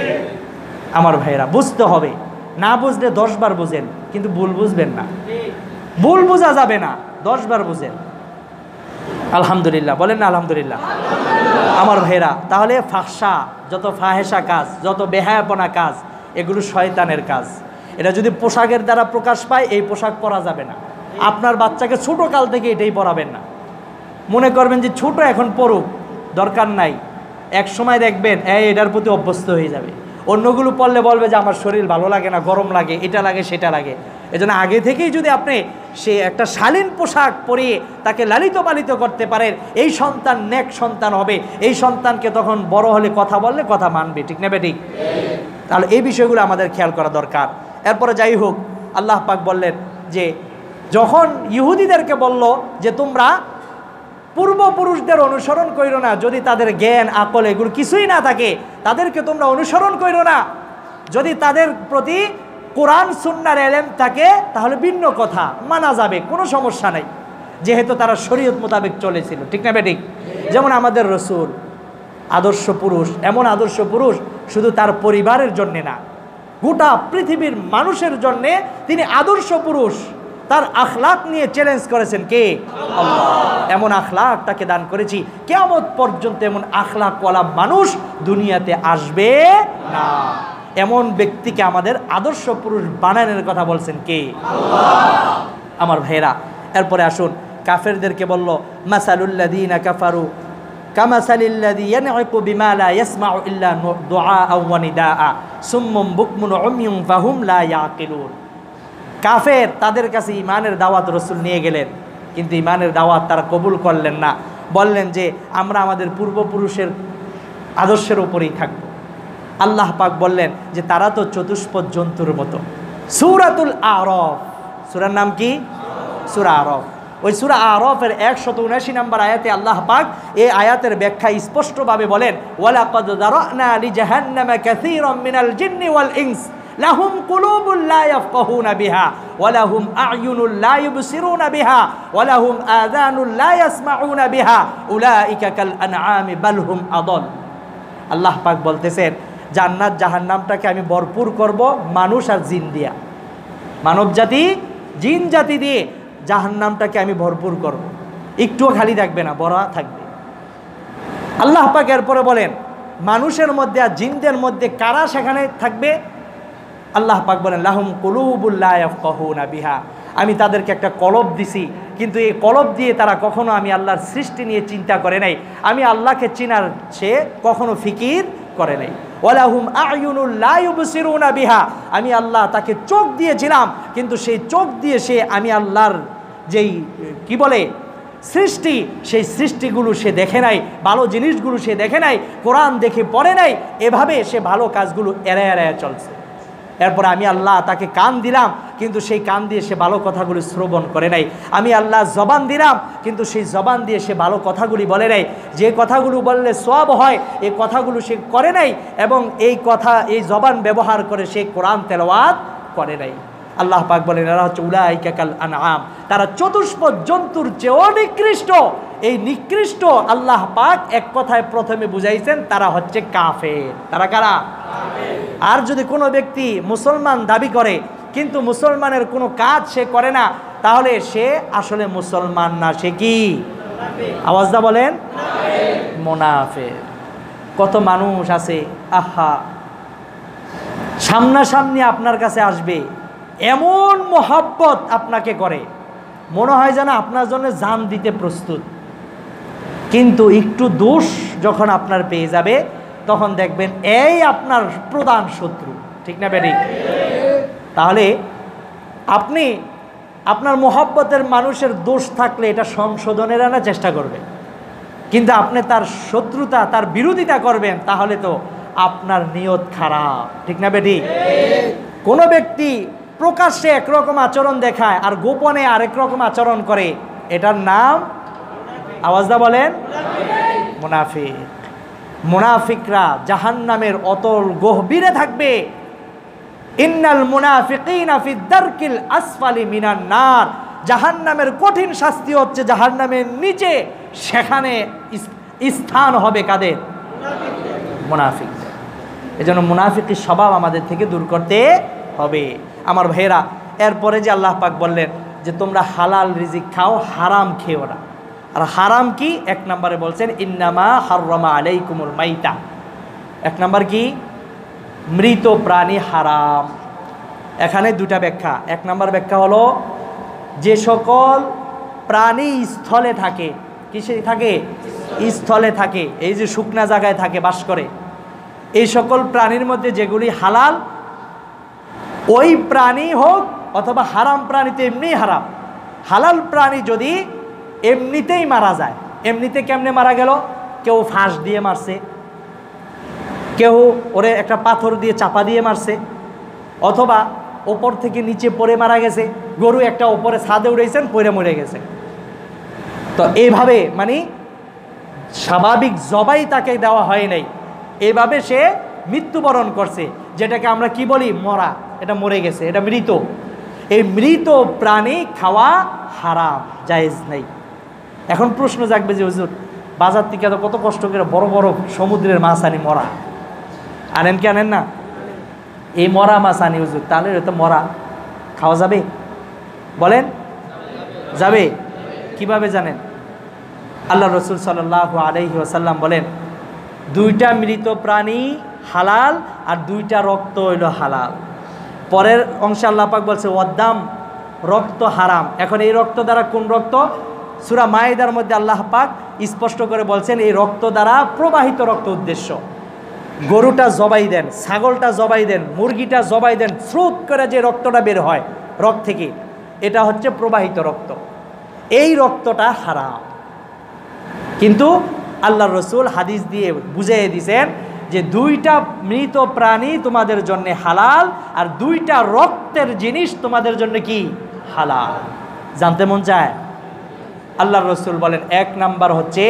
Speaker 1: আমার ভাইয়েরা, বুঝতে হবে, না বুঝলে 10 বার বুঝেন, কিন্তু ভুল বুঝবেন না, ভুল বোঝা যাবে না, 10 বার বুঝেন। আলহামদুলিল্লাহ বলেন না আলহামদুলিল্লাহ? আমার ভাইয়েরা, তাহলে ফাহশা, যত ফাহেসা কাজ, যত বেহায়াপনা কাজ, এগুলো শয়তানের কাজ। এটা যদি পোশাকের দ্বারা প্রকাশ পায়, এই পোশাক পরা যাবে না। আপনার বাচ্চাকে ছোট কাল থেকে এটাই পরাবেন না, মনে করবেন যে ছোট এখন পড়ুক, দরকার নাই, এক সময় দেখবেন এটার প্রতি অভ্যস্ত হয়ে যাবে। অন্যগুলো পড়লে বলবে যে আমার শরীর ভালো লাগে না, গরম লাগে, এটা লাগে সেটা লাগে। এজন্য আগে থেকেই যদি আপনি সে একটা শালীন পোশাক পরিয়ে তাকে লালিত পালিত করতে পারেন, এই সন্তান নেক সন্তান হবে। এই সন্তানকে তখন বড় হলে কথা বললে কথা মানবে, ঠিক না বেঠিক? তাহলে এই বিষয়গুলো আমাদের খেয়াল করা দরকার। এরপরে যাই হোক, আল্লাহ পাক বললেন যে যখন ইহুদিদেরকে বলল যে তোমরা পূর্বপুরুষদের অনুসরণ কইরো না, যদি তাদের জ্ঞান আকল এগুলো কিছুই না থাকে, তাদেরকে তোমরা অনুসরণ কইরো না। যদি তাদের প্রতি কোরআন সুন্নাহর ইলম থাকে তাহলে ভিন্ন কথা, মানা যাবে, কোনো সমস্যা নাই, যেহেতু তারা শরীয়ত মোতাবেক চলেছিল, ঠিক না বেঠিক? যেমন আমাদের রাসূল আদর্শ পুরুষ, এমন আদর্শ পুরুষ শুধু তার পরিবারের জন্যে না, গোটা পৃথিবীর মানুষের জন্যে তিনি আদর্শ পুরুষ। তার আখলাক নিয়ে চ্যালেঞ্জ করেছেন কে? আল্লাহ। এমন আখলাক তাকে দান করেছি, কিয়ামত পর্যন্ত এমন আখলাকওয়ালা মানুষ দুনিয়াতে আসবে না। এমন ব্যক্তিকে আমাদের আদর্শ পুরুষ বানানোর কথা বলছেন কে? আল্লাহ। আমার ভাইরা, এরপরে আসুন, কাফেরদেরকে বলল মাসালুল্লাযীনা কাফারু কামাসালিল্লাযী ইয়ানঈকু বিমা লা ইয়াসমাউ ইল্লা দুআআ ওয়া নিদাআ সুম্মুম বুকমুন উময়ুন ফাহুম লা ইয়াকিলুন। কাফের, তাদের কাছে ঈমানের দাওয়াত রাসূল নিয়ে গেলেন, কিন্তু ঈমানের দাওয়াত তারা কবুল করলেন না। বললেন যে আমরা আমাদের পূর্বপুরুষের আদর্শের উপরেই থাকবো। আল্লাহ পাক বললেন যে তারা তো চতুষ্পদ জন্তুর মতো। সূরাতুল আরফ, সূরার নাম কি? সূরা আরফ। ওই সূরা আরফের 179 নম্বর আয়াতে আল্লাহ পাক এই আয়াতের ব্যাখ্যা স্পষ্টভাবে বলেন, ওয়ালাকাদ যারানা লিজাহান্নামা কাসীরাম মিনাল জিন্নি ওয়াল ইনস লাহুম কুলুবুন লা ইয়াফকাহুনা বিহা ওয়া লাহুম আ'য়ুনুন লা ইউবসিরুনা বিহা ওয়া লাহুম আযানুন লা ইয়াসমাউনা বিহা উলাইকা কাল আনআমি বাল হুম আদল। আল্লাহ পাক বলতেছেন জান্নাত জাহান্নামটাকে আমি ভরপুর করব মানুষ আর জিন দিয়া, মানব জাতি জিন জাতি দিয়ে জাহান্নামটাকে আমি ভরপুর করব, একটুও খালি থাকবে না, ভরা থাকবে। আল্লাহ পাক এরপরে বলেন মানুষের মধ্যে আর জিনদের মধ্যে কারা সেখানে থাকবে? আল্লাহ পাক বলেন লাহুম কুলুবুন লা ইয়াফকাহুনা বিহা, আমি তাদেরকে একটা কলব দিছি, কিন্তু এই কলব দিয়ে তারা কখনো আমি আল্লাহর সৃষ্টি নিয়ে চিন্তা করে নাই, আমি আল্লাহকে চিনার সে কখনো ফিকির করে নাই। ওয়ালাহুম আ'য়ুনুন লা ইউবসিরুনা বিহা, আমি আল্লাহ তাকে চোখ দিয়েছিলাম, কিন্তু সেই চোখ দিয়ে সে আমি আল্লাহর যেই কি বলে সৃষ্টি, সেই সৃষ্টিগুলো সে দেখে নাই, ভালো জিনিসগুলো সে দেখে নাই, কোরআন দেখে পড়ে নাই, এভাবে সে ভালো কাজগুলো এড়ায় এড়ায় চলছে। এরপর আমি আল্লাহ তাকে কান দিলাম, কিন্তু সেই কান দিয়ে সে ভালো কথাগুলি শ্রবণ করে নাই। আমি আল্লাহ জবান দিলাম, কিন্তু সেই জবান দিয়ে সে ভালো কথাগুলি বলে নাই, যে কথাগুলো বললে সওয়াব হয় এই কথাগুলো সে করে নাই, এবং এই জবান ব্যবহার করে সে কোরআন তেলাওয়াত করে নাই। আল্লাহ পাক বলেন এরা হচ্ছে উলাইকা কাল আনআম, তারা চতুষ্পদ জন্তুর চেয়েও নিকৃষ্ট। এই নিকৃষ্ট আল্লাহ পাক এক কথায় প্রথমে বুঝাইছেন তারা হচ্ছে কাফের। তারা কারা? আর যদি কোনো ব্যক্তি মুসলমান দাবি করে কিন্তু মুসলমানের কোনো কাজ সে করে না, তাহলে সে আসলে মুসলমান না, সে কি? আওয়াজটা বলেন, মুনাফিক। কত মানুষ আছে আহা সামনাসামনি আপনার কাছে আসবে, এমন মোহাব্বত আপনাকে করে মনে হয় যেন আপনার জন্য জান দিতে প্রস্তুত, কিন্তু একটু দোষ যখন আপনার পেয়ে যাবে তখন দেখবেন এই আপনার প্রধান শত্রু। ঠিক না বেটি? তাহলে আপনি আপনার মোহাব্বতের মানুষের দোষ থাকলে এটা সংশোধনের আনার চেষ্টা করবেন, কিন্তু আপনি তার শত্রুতা তার বিরোধিতা করবেন, তাহলে তো আপনার নিয়ত খারাপ। ঠিক না বেটি? কোনো ব্যক্তি প্রকাশ্যে একরকম আচরণ দেখায় আর গোপনে আরেক রকম আচরণ করে, এটার নাম আওয়াজদা বলেন মুনাফিক। মুনাফিকরা জাহান্নামের অতল গহীরে থাকবে। ইন্নাল মুনাফিকিনা ফি দারকিল আসফালি মিনান নার, জাহান্নামের কঠিন শাস্তি হচ্ছে জাহান্নামের নিচে, সেখানে স্থান হবে কাদের? মুনাফিক। এজন্য মুনাফিকের স্বভাব আমাদের থেকে দূর করতে হবে আমার ভাইয়েরা। এরপরে যে আল্লাহ পাক বললেন যে তোমরা হালাল রিজিক খাও, হারাম খেও না। আর হারাম কি? এক নম্বরে বলছেন ইন্নামা হাররামা আলাইকুমুল মাইতা। এক নম্বর কি? মৃত প্রাণী হারাম। এখানে দুটা ব্যাখ্যা। এক নম্বর ব্যাখ্যা হলো যে সকল প্রাণী স্থলে থাকে, কিসে থাকে? স্থলে থাকে, এই যে শুকনা জায়গায় থাকে, বাস করে, এই সকল প্রাণীর মধ্যে যেগুলি হালাল, ওই প্রাণী হোক অথবা হারাম প্রাণী তো এমনিই হারাম। হালাল প্রাণী যদি এমনিতেই মারা যায়, এমনিতে কেমনে মারা গেল? কেউ ফাঁস দিয়ে মারছে, কেউ ওরে একটা পাথর দিয়ে চাপা দিয়ে মারছে, অথবা ওপর থেকে নিচে পড়ে মারা গেছে, গরু একটা ওপরে ছাদে উড়েছেন পড়ে মরে গেছে। তো এইভাবে মানে স্বাভাবিক জবাই তাকে দেওয়া হয় নাই, এইভাবে সে মৃত্যুবরণ করছে, যেটাকে আমরা কি বলি? মরা। এটা মরে গেছে, এটা মৃত। এই মৃত প্রাণী খাওয়া হারাম, জায়েজ নেই। এখন প্রশ্ন জাগবে যে হুজুর বাজার থেকে তো কত কষ্ট করে বড় বড় সমুদ্রের মাছ আনি, মরা আনেন কি আনেন না? এই মরা মাছ আনি হুজুর, তাহলে এটা মরা খাওয়া যাবে? বলেন যাবে। কিভাবে জানেন? আল্লাহ রসুল সাল্লাল্লাহু আলাইহি ওয়াসাল্লাম বলেন দুইটা মৃত প্রাণী হালাল আর দুইটা রক্ত হইল হালাল। পরের অংশে আল্লাহ পাক বলছে ওয়াদ্দাম, রক্ত হারাম। এখন এই রক্ত দ্বারা কোন রক্ত? সূরা মাইদার মধ্যে আল্লাহ পাক স্পষ্ট করে বলছেন এই রক্ত দ্বারা প্রবাহিত রক্ত উদ্দেশ্য। গরুটা জবাই দেন, ছাগলটা জবাই দেন, মুরগিটা জবাই দেন, স্রোত করে যে রক্তটা বের হয় রক্ত থেকে, এটা হচ্ছে প্রবাহিত রক্ত। এই রক্তটা হারাম। কিন্তু আল্লাহর রসুল হাদিস দিয়ে বুঝিয়ে দিয়েছেন যে দুইটা মৃত প্রাণী তোমাদের জন্য হালাল, আর দুইটা রক্তের জিনিস তোমাদের জন্য কি হালাল। জানতে মন চায়? আল্লাহর রসুল বলেন 1 নাম্বার হচ্ছে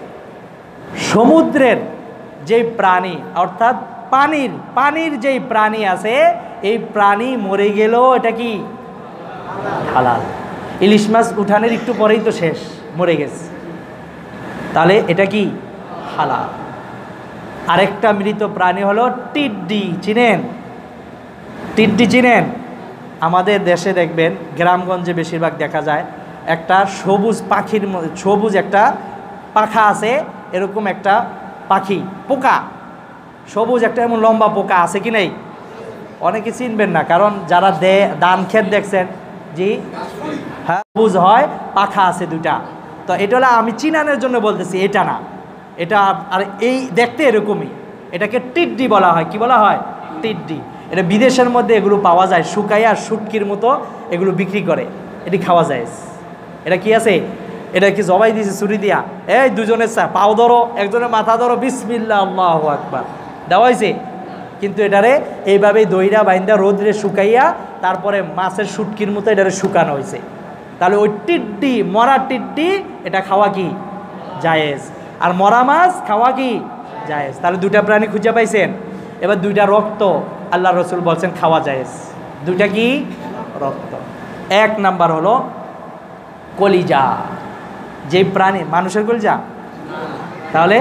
Speaker 1: সমুদ্রের যেই প্রাণী, অর্থাৎ পানির যেই প্রাণী আছে, এই প্রাণী মরে গেলেও এটা কি হালাল। ইলিশ মাছ উঠানের একটু পরেই তো শেষ, মরে গেছে, তাহলে এটা কি হালাল। আরেকটা মৃত প্রাণী হলো টিড্ডি। চিনেন? টিড্ডি চিনেন? আমাদের দেশে দেখবেন গ্রামগঞ্জে বেশিরভাগ দেখা যায়, একটা সবুজ পাখির সবুজ একটা পাখা আছে, এরকম একটা পাখি, পোকা, সবুজ একটা এমন লম্বা পোকা আছে কি নেই? অনেকে চিনবেন না, কারণ যারা ধান ক্ষেত দেখছেন, জি হ্যাঁ, সবুজ হয়, পাখা আছে দুটা। তো এটা হলো, আমি চিনানোর জন্য বলতেছি, এটা না, এটা আর এই দেখতে এরকমই, এটাকে টিড্ডি বলা হয়। কি বলা হয়? টিড্ডি। এটা বিদেশের মধ্যে এগুলো পাওয়া যায়, শুকাইয়া শুটকির মতো এগুলো বিক্রি করে, এটি খাওয়া যায়। এটা কি আছে? এটা কি জবাই দিয়েছে ছুরি দিয়া, এই দুজনের পাও ধরো, একজনের মাথা ধরো, বিসমিল্লাহ আল্লাহু আকবার, দেওয়া হয়েছে। কিন্তু এটারে এইভাবেই দইরা বাইন্দা রোদ্রে শুকাইয়া তারপরে মাছের শুটকির মতো এটারে শুকানো হয়েছে। তাহলে ওই টিড্ডি, মরা টিড্ডি, এটা খাওয়া কি জায়েজ, আর মরা মাছ খাওয়া কি জায়েজ। তাহলে দুইটা প্রাণী খুঁজে পাইছেন। এবার দুইটা রক্ত আল্লাহ রসুল বলছেন খাওয়া জায়েজ। দুইটা কি রক্ত। 1 নাম্বার হলো কলিজা, যে প্রাণী, মানুষের কলিজা, তাহলে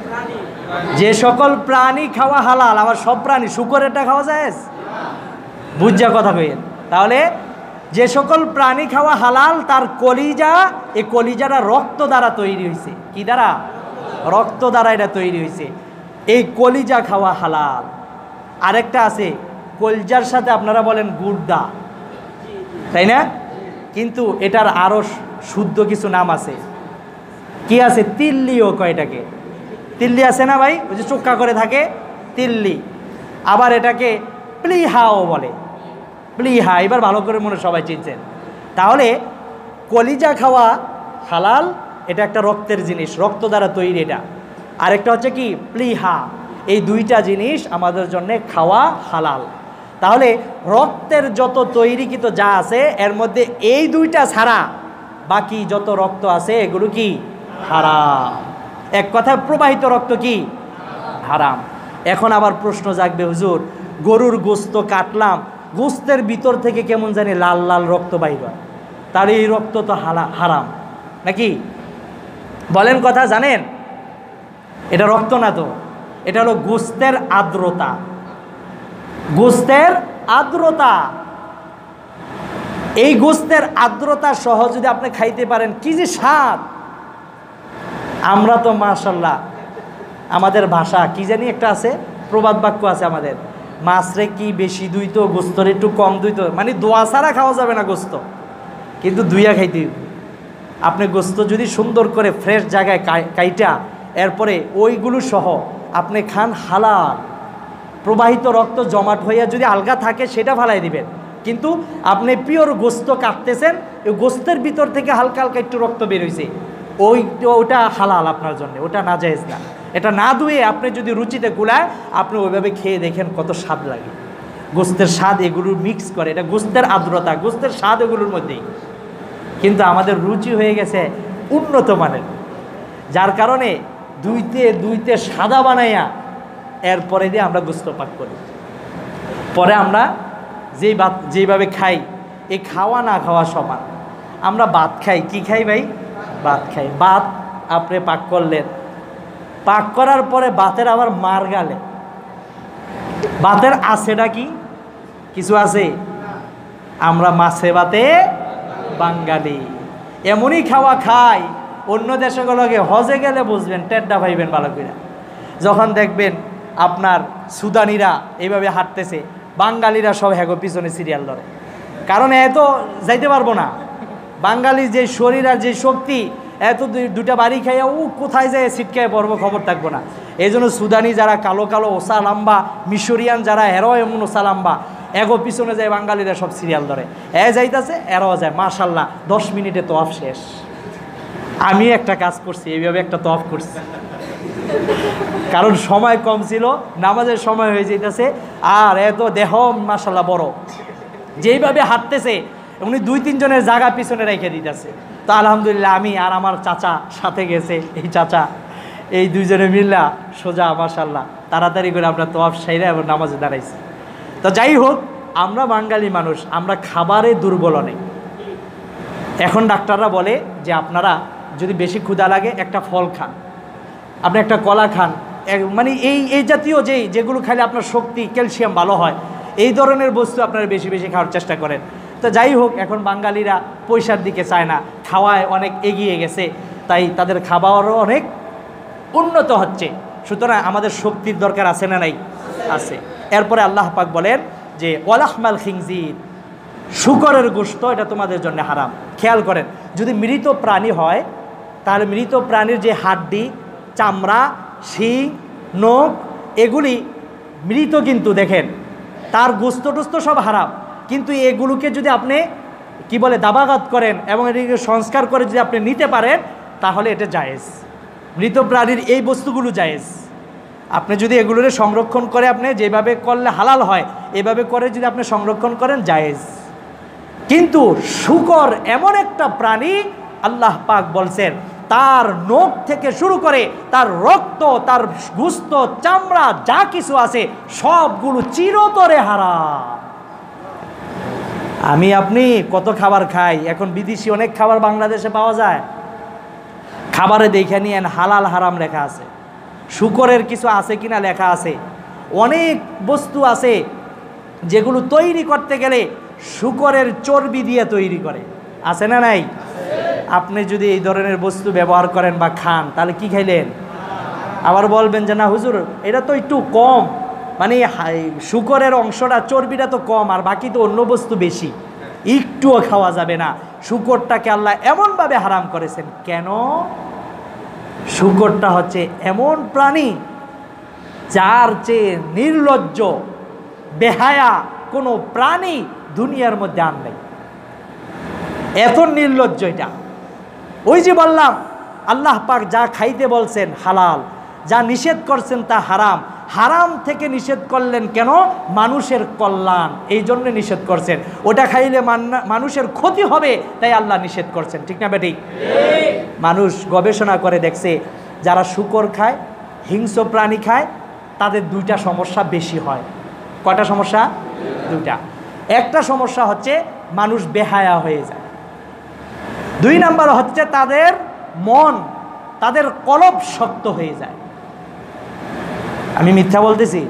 Speaker 1: যে সকল প্রাণী খাওয়া হালাল, আবার সব প্রাণী, শুকরেরটা খাওয়া জায়েজ? বুঝা কথা কইেন। তাহলে যে সকল প্রাণী খাওয়া হালাল, তার কলিজা, এই কলিজাটা রক্ত দ্বারা তৈরি হয়েছে। কি দ্বারা? রক্ত দ্বারা এটা তৈরি হয়েছে। এই কলিজা খাওয়া হালাল। আরেকটা আছে, কলিজার সাথে আপনারা বলেন গুর্দা, তাই না? কিন্তু এটার আরো শুদ্ধ কিছু নাম আছে। কি আছে? তিল্লিও কয়টাকে, তিল্লি আছে না ভাই, ওই যে চোক্কা করে থাকে, তিল্লি। আবার এটাকে প্লিহাও বলে, প্লিহা। এবার ভালো করে মনে সবাই চিনছেন। তাহলে কলিজা খাওয়া হালাল, এটা একটা রক্তের জিনিস, রক্ত দ্বারা তৈরি এটা। আরেকটা হচ্ছে কি প্লিহা। এই দুইটা জিনিস আমাদের জন্য খাওয়া হালাল। তাহলে রক্তের যত তৈরিকৃত যা আছে, এর মধ্যে এই দুইটা ছাড়া বাকি যত রক্ত আছে এগুলো কি হারাম। এক কথায় প্রবাহিত রক্ত কি হারাম। এখন আবার প্রশ্ন জাগবে, হুজুর গরুর গোস্ত কাটলাম, গোস্তের ভিতর থেকে কেমন জানি লাল লাল রক্ত বাইর হয়, তাহলে এই রক্ত তো হারাম নাকি? বলেন কথা, জানেন? এটা রক্ত না তো, এটা হলো গোস্তের আর্দ্রতা, গোস্তের আর্দ্রতা। এই গোস্তের আর্দ্রতা সহ যদি আপনি খাইতে পারেন, কি যে স্বাদ। আমরা তো মাশাআল্লাহ, আমাদের ভাষা কি জানি একটা আছে, প্রবাদ বাক্য আছে আমাদের, মাছরে কি বেশি দুইত, গোস্তর একটু কম দুইত, মানে দোয়া ছাড়া খাওয়া যাবে না গোস্ত, কিন্তু দুইয়া খাইতে। আপনি গোস্ত যদি সুন্দর করে ফ্রেশ জায়গায় কাইটা, এরপরে ওইগুলো সহ আপনি খান, হালাল। প্রবাহিত রক্ত জমাট হইয়া যদি আলগা থাকে সেটা ফালাই দিবেন, কিন্তু আপনি পিওর গোস্ত কাটতেছেন, ওই গোস্তের ভিতর থেকে হালকা হালকা একটু রক্ত বের হয়েছে, ওটা হালাল আপনার জন্য, ওটা নাজায়েজ না। এটা না ধুয়ে আপনি যদি রুচিতে গুলায় আপনি ওইভাবে খেয়ে দেখেন কত স্বাদ লাগে। গোস্তের স্বাদ এগুলোর মিক্স করে, এটা গোস্তের আর্দ্রতা, গোস্তের স্বাদ এগুলোর মধ্যেই। কিন্তু আমাদের রুচি হয়ে গেছে উন্নত মানের, যার কারণে দুইতে সাদা বানাইয়া এরপরে দিয়ে আমরা গোস্ত পাক করি। পরে আমরা যেইভাবে খাই, এই খাওয়া না খাওয়া সমান। আমরা ভাত খাই, কি খাই ভাই? ভাত খাই। ভাত আপনি পাক করলেন, পাক করার পরে ভাতের আবার মার গালে, ভাতের আছেটা কি কিছু আছে? আমরা মাছে ভাতে বাঙালি, এমনই খাওয়া খাই। অন্য দেশগুলোকে হজে গেলে বুঝবেন, টেড্ডা পাইবেন ভালো করে। যখন দেখবেন আপনার সুদানিরা এইভাবে হাঁটতেছে, বাঙালিরা সব হ্যাগো পিছনে সিরিয়াল ধরে, কারণ এত যাইতে পারবো না। বাঙালির যে শরীর আর যে শক্তি, এত দুটা বাড়ি খাইয়া ও কোথায় যায় ছিটকায় পড়বো, খবর থাকবো না। এই জন্য সুদানি যারা কালো কালো ওসা লাম্বা, মিশরিয়ান যারা এরাও এমন ওসা লাম্বা, এগো পিছনে যায় বাঙালিরা সব সিরিয়াল ধরে, যাইতেছে এরাও যায়। মাশাল্লাহ 10 মিনিটে তওয়াফ শেষ। আমি একটা কাজ করছি, এইভাবে একটা তওয়াফ করছি, কারণ সময় কম ছিল, নামাজের সময় হয়ে যেতেছে, আর এত দেহ মাশাআল্লাহ বড়, যেইভাবে হাঁটতেছে উনি 2-3 জনের জায়গা পিছনে রেখে দিতেছে। তো আলহামদুলিল্লাহ আমি আর আমার চাচা সাথে গেছে, এই চাচা এই 2 জনে মিল্লা সোজা মাশাআল্লাহ তাড়াতাড়ি করে আমরা তওয়াফ সাইরা এবং নামাজে দাঁড়াইছি। তো যাই হোক, আমরা বাঙালি মানুষ, আমরা খাবারে দুর্বল অনেক। এখন ডাক্তাররা বলে যে আপনারা যদি বেশি ক্ষুধা লাগে একটা ফল খান, আপনি একটা কলা খান, মানে এই জাতীয় যেগুলো খাইলে আপনার শক্তি ক্যালসিয়াম ভালো হয়, এই ধরনের বস্তু আপনারা বেশি বেশি খাওয়ার চেষ্টা করেন। তো যাই হোক, এখন বাঙালিরা পয়সার দিকে চায় না, খাওয়ায় অনেক এগিয়ে গেছে, তাই তাদের খাবারও অনেক উন্নত হচ্ছে। সুতরাং আমাদের শক্তির দরকার আছে না নাই? আছে। এরপরে আল্লাহ পাক বলেন যে ওয়ালাহমাল খিনজির, শূকরের গোশত এটা তোমাদের জন্য হারাম। খেয়াল করেন, যদি মৃত প্রাণী হয় তাহলে মৃত প্রাণীর যে হাড্ডি, চামড়া, শিং, নখ এগুলি মৃত, কিন্তু দেখেন তার গোশত টোস্ত সব হারাম। কিন্তু এগুলোকে যদি আপনি কি বলে দাবাঘাত করেন এবং এটিকে সংস্কার করে যদি আপনি নিতে পারেন তাহলে এটা জায়েজ। মৃত প্রাণীর এই বস্তুগুলো জায়েজ। আপনি যদি এগুলোরে সংরক্ষণ করে আপনি যেভাবে করলে হালাল হয় এভাবে করে যদি আপনি সংরক্ষণ করেন জায়েজ। কিন্তু শূকর এমন একটা প্রাণী, আল্লাহ পাক বলছেন তার নখ থেকে শুরু করে তার রক্ত, তার গোশত, চামড়া যা কিছু আছে সবগুলো চিরতরে হারাম। আমি আপনি কত খাবার খাই, এখন বিদেশি অনেক খাবার বাংলাদেশে পাওয়া যায়, খাবারে দেখে নিয়েন হালাল হারাম লেখা আছে, শূকরের কিছু আছে কিনা লেখা আছে। অনেক বস্তু আছে যেগুলো তৈরি করতে গেলে শূকরের চর্বি দিয়ে তৈরি করে, আছে না নাই? আপনি যদি এই ধরনের বস্তু ব্যবহার করেন বা খান তাহলে কি খাইলেন? আবার বলবেন যে না হুজুর এটা তো একটু কম, মানে শূকরের অংশটা চর্বিটা তো কম আর বাকি তো অন্য বস্তু বেশি, একটুও খাওয়া যাবে না। শূকরটাকে আল্লাহ এমনভাবে হারাম করেছেন। কেন? শূকরটা হচ্ছে এমন প্রাণী যার চেয়ে নির্লজ্জ বেহায়া কোনো প্রাণী দুনিয়ার মধ্যে আর নেই। এত নির্লজ্জ এটা। ওই যে বললাম আল্লাহ পাক যা খাইতে বলছেন হালাল, যা নিষেধ করছেন তা হারাম। হারাম থেকে নিষেধ করলেন কেন? মানুষের কল্যাণ, এই জন্য নিষেধ করছেন। ওটা খাইলে মানুষের ক্ষতি হবে তাই আল্লাহ নিষেধ করছেন, ঠিক না বেঠিক? মানুষ গবেষণা করে দেখছে যারা শূকর খায়, হিংস্র প্রাণী খায়, তাদের 2টা সমস্যা বেশি হয়। কয়টা সমস্যা? 2টা। একটা সমস্যা হচ্ছে মানুষ বেহায়া হয়ে যায়। 2 নাম্বার হচ্ছে তাদের মন, তাদের কলব শক্ত হয়ে যায়। আমি মিথ্যা বলতেছি?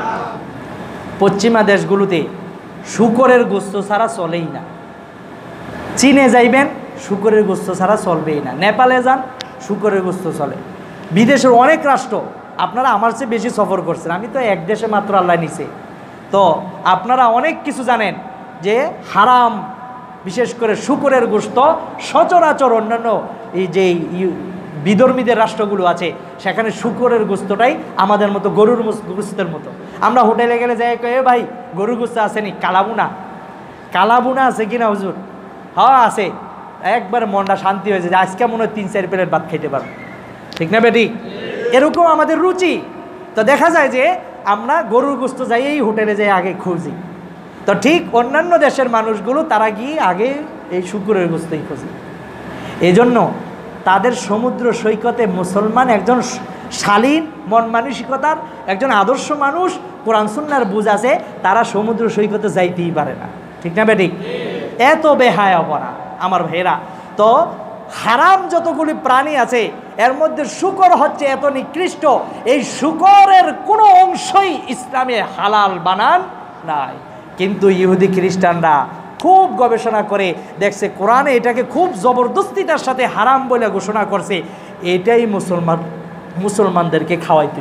Speaker 1: পশ্চিমা দেশগুলোতে শূকরের গোশত ছাড়া চলেই না। চীনে যাইবেন শূকরের গোশত ছাড়া চলবেই না। নেপালে যান শূকরের গোশত চলে। বিদেশের অনেক রাষ্ট্র, আপনারা আমার চেয়ে বেশি সফর করছেন, আমি তো এক দেশে মাত্র আল্লাহ নিছে। তো আপনারা অনেক কিছু জানেন যে হারাম, বিশেষ করে শূকরের গোশত সচরাচর অন্যান্য এই যে বিধর্মীদের রাষ্ট্রগুলো আছে সেখানে শূকরের গোশতটাই আমাদের মতো গরুর গোশতের মতো। আমরা হোটেলে গেলে যাই কয়ে ভাই গরুর গোশত আছে নি? কালাবুনা, কালাবুনা আছে কিনা হুজুর? হ্যাঁ আছে। একবার মনটা শান্তি হয়েছে যে আজকে মনে হয় 3-4 প্লেট ভাত খাইতে পারবো, ঠিক না বেটি? এরকম আমাদের রুচি। তো দেখা যায় যে আমরা গরুর গোশত যাই এই হোটেলে যাই আগে খুঁজি। তো ঠিক অন্যান্য দেশের মানুষগুলো তারা গিয়ে আগে এই শূকরের গোশতই খুঁজি। এই জন্য তাদের সমুদ্র সৈকতে মুসলমান একজন শালীন মন মানসিকতার একজন আদর্শ মানুষ, কোরআন সুন্নাহর বুঝ আছে, তারা সমুদ্র সৈকতে যাইতেই পারে না, ঠিক না বেঠিক? এত বেহায়া অপরা আমার ভাইয়েরা। তো হারাম যতগুলি প্রাণী আছে এর মধ্যে শূকর হচ্ছে এত নিকৃষ্ট, এই শূকরের কোনো অংশই ইসলামে হালাল বানান নাই। কিন্তু ইহুদি খ্রিস্টানরা খুব গবেষণা করে দেখছে কোরআনে এটাকে খুব জবরদস্তিতার সাথে হারাম বলে ঘোষণা করছে। এটাই মুসলমানদেরকে খাওয়াইতে।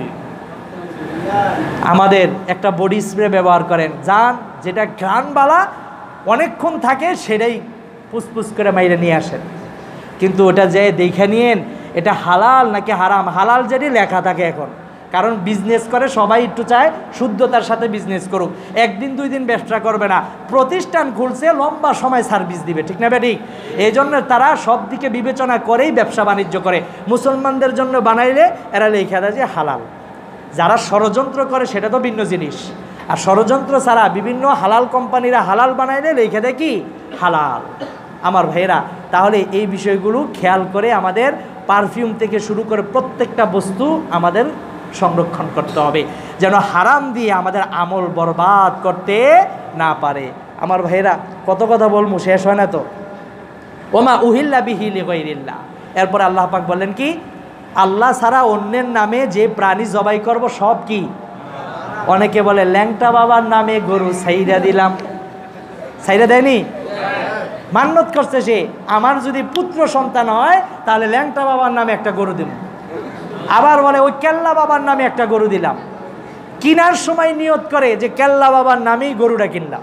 Speaker 1: আমাদের একটা বডি স্প্রে ব্যবহার করেন যান, যেটা ঘ্রাণবালা অনেকক্ষণ থাকে, সেটাই পুসপুস করে মাইরে নিয়ে আসেন। কিন্তু ওটা যে দেখে নিয়েন এটা হালাল নাকি হারাম, হালাল যেটি লেখা থাকে এখন, কারণ বিজনেস করে সবাই একটু চায় শুদ্ধতার সাথে বিজনেস করুক, একদিন দুই দিন ব্যবসা করবে না, প্রতিষ্ঠান খুলছে লম্বা সময় সার্ভিস দিবে, ঠিক না ঠিক? এই জন্য তারা সব দিকে বিবেচনা করেই ব্যবসা বাণিজ্য করে। মুসলমানদের জন্য বানাইলে এরা লেখা দেয় যে হালাল। যারা ষড়যন্ত্র করে সেটা তো ভিন্ন জিনিস, আর ষড়যন্ত্র ছাড়া বিভিন্ন হালাল কোম্পানিরা হালাল বানাইলে লেখা দেয় কি হালাল। আমার ভাইয়েরা, তাহলে এই বিষয়গুলো খেয়াল করে আমাদের পারফিউম থেকে শুরু করে প্রত্যেকটা বস্তু আমাদের সংরক্ষণ করতে হবে, যেন হারাম দিয়ে আমাদের আমল বরবাদ করতে না পারে। আমার ভাইয়েরা, কত কথা বলবো, শেষ হয় না তো। ওমা উহিল্লা বিহি লিগাইরিল্লাহ, এরপর আল্লাহ পাক বললেন কি, আল্লাহ ছাড়া অন্যের নামে যে প্রাণী জবাই করব সব কি। অনেকে বলে ল্যাংটা বাবার নামে গরু ছাইরা দিলাম, ছাইরা দেয়নি, মান্যত করছে সে, আমার যদি পুত্র সন্তান হয় তাহলে ল্যাংটা বাবার নামে একটা গরু দিব। আবার বলে ওই কেল্লা বাবার নামে একটা গরু দিলাম। কিনার সময় নিয়ত করে যে কেল্লা বাবার নামেই গরুটা কিনলাম।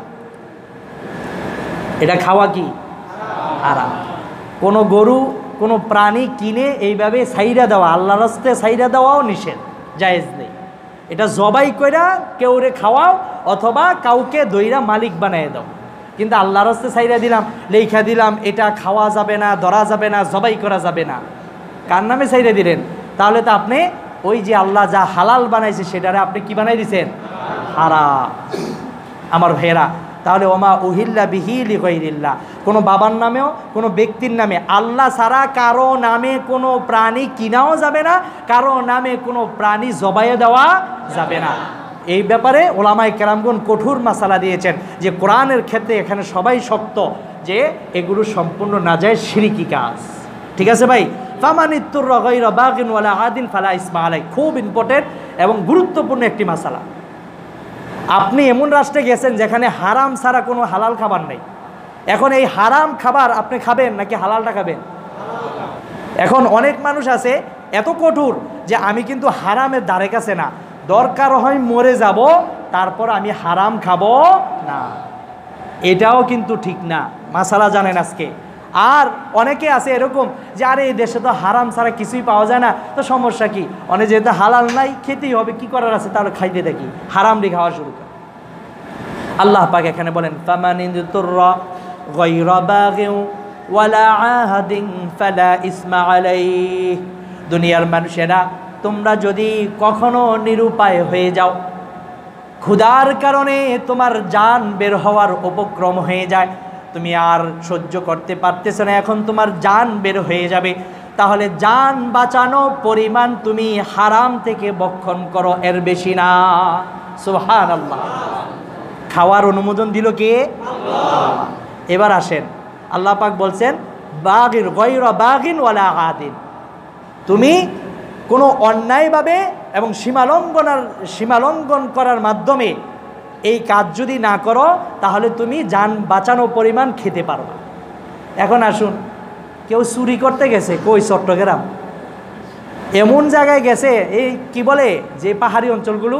Speaker 1: এটা খাওয়া কি হারাম। কোনো গরু কোনো প্রাণী কিনে এইভাবে ছাইরা দেওয়া, আল্লাহর রাস্তে ছাইরা দেওয়াও নিষেধ, জায়েজ নেই। এটা জবাই কইরা কেউরে খাওয়াও অথবা কাউকে দইরা মালিক বানিয়ে দাও, কিন্তু আল্লাহর রাস্তে ছাইরা দিলাম, লেখা দিলাম এটা খাওয়া যাবে না, ধরা যাবে না, জবাই করা যাবে না, কার নামে ছাইরা দিলেন? তাহলে তো আপনি ওই যে আল্লাহ যা হালাল বানাইছে সেটারে আপনি কি বানাই দিয়েছেন? হারাম। আমার ভাইয়েরা, তাহলে ওমা উহিল্লা বিহি লিগাইরিল্লাহ, কোনো বাবার নামেও কোনো ব্যক্তির নামে আল্লাহ ছাড়া কারো নামে কোনো প্রাণী কিনাও যাবে না, কারো নামে কোনো প্রাণী জবাইয়ে দেওয়া যাবে না। এই ব্যাপারে ওলামায়ে কেরামগণ কঠোর মাসালা দিয়েছেন যে কোরআনের ক্ষেত্রে এখানে সবাই শক্ত যে এগুলো সম্পূর্ণ নাজায়েজ শিরকি কাজ। ঠিক আছে ভাই? ফামানিত্তুর গায়রা বাগিন ওয়ালা আদিন ফালা ইসমা আলাই, খুব ইম্পর্টেন্ট এবং গুরুত্বপূর্ণ একটি মাসালা। আপনি এমন রাষ্ট্রে গেছেন যেখানে হারাম ছাড়া কোনো হালাল খাবার নেই। এখন এই হারাম খাবার আপনি খাবেন নাকি হালালটা খাবেন? এখন অনেক মানুষ আছে এত কঠোর যে আমি কিন্তু হারামের ধারে কাছে না, দরকার হয় মরে যাব তারপর আমি হারাম খাবো না। এটাও কিন্তু ঠিক না, মাসালা জানেন আজকে। আর অনেকে আছে এরকম যে আরে এই দেশে তো হারাম ছাড়া কিছুই পাওয়া যায় না, তো সমস্যা কি, অনেক যেহেতু হালাল নাই খেতেই হবে, কি করার আছে, তাহলে খাইতে দেখি, হারাম দিয়ে খাওয়া শুরু করে। আল্লাহ পাক এখানে বলেন ফামানিতুররা গায়রা বাগিন ওয়ালা আহাদিন ফালা ইসমা আলাইহি, দুনিয়ার মানুষেরা তোমরা যদি কখনো নিরুপায় হয়ে যাও, ক্ষুধার কারণে তোমার জান বের হওয়ার উপক্রম হয়ে যায়, তুমি আর সহ্য করতে পারতেছো না, এখন তোমার জান বের হয়ে যাবে, তাহলে জান বাঁচানো পরিমাণ তুমি হারাম থেকে ভক্ষণ করো, এর বেশি না। সুবহানাল্লাহ। খাওয়ার অনুমোদন দিল কে? আল্লাহ। এবার আসেন, আল্লাহ পাক বলছেন বাগির গায়রা বাগিন ওয়ালা আদিন, তুমি কোনো অন্যায়ভাবে এবং সীমালঙ্ঘন করার মাধ্যমে এই কাজ যদি না করো তাহলে তুমি জান বাঁচানো পরিমাণ খেতে পারবা। এখন আসুন, কেউ চুরি করতে গেছে, কই চট্টগ্রাম এমন জায়গায় গেছে, এই কি বলে যে পাহাড়ি অঞ্চলগুলো,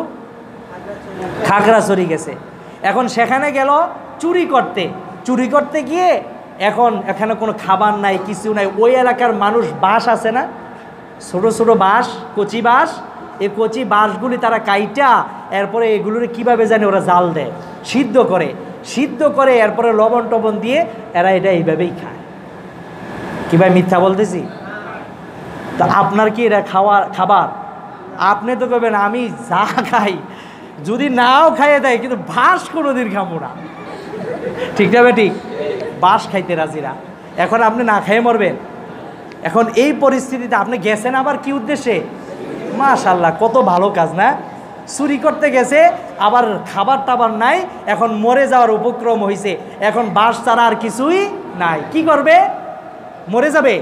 Speaker 1: খাগড়াছড়ি গেছে, এখন সেখানে গেল চুরি করতে গিয়ে এখন এখানে কোনো খাবার নাই, কিছু নাই, ওই এলাকার মানুষ বাঁশ আছে না, ছোটো ছোটো বাঁশ, কচি বাঁশ, এই কচি বাঁশগুলি তারা কাইটা এরপরে এগুলোর কীভাবে জানে ওরা জাল দেয়, সিদ্ধ করে এরপরে লবণ টবণ দিয়ে এরা এটা এইভাবেই খায়। কি ভাই মিথ্যা বলতেছি? তা আপনার কি এটা খাবার? আপনি তো করবেন আমি যা খাই যদি নাও খাইয়ে দেয় কিন্তু বাঁশ কোনোদিন খাবো না, ঠিক না ঠিক? বাঁশ খাইতে রাজিরা, এখন আপনি না খেয়ে মরবেন। এখন এই পরিস্থিতিতে আপনি গেছেন আবার কি উদ্দেশ্যে? মাশাআল্লাহ, কত ভালো কাজ না? চুরি করতে গেছে, আবার খাবার টাবার নাই, এখন মরে যাওয়ার উপক্রম হয়েছে, এখন বাঁশ ছাড়া আর কিছুই নাই, কি করবে? মরে যাবে।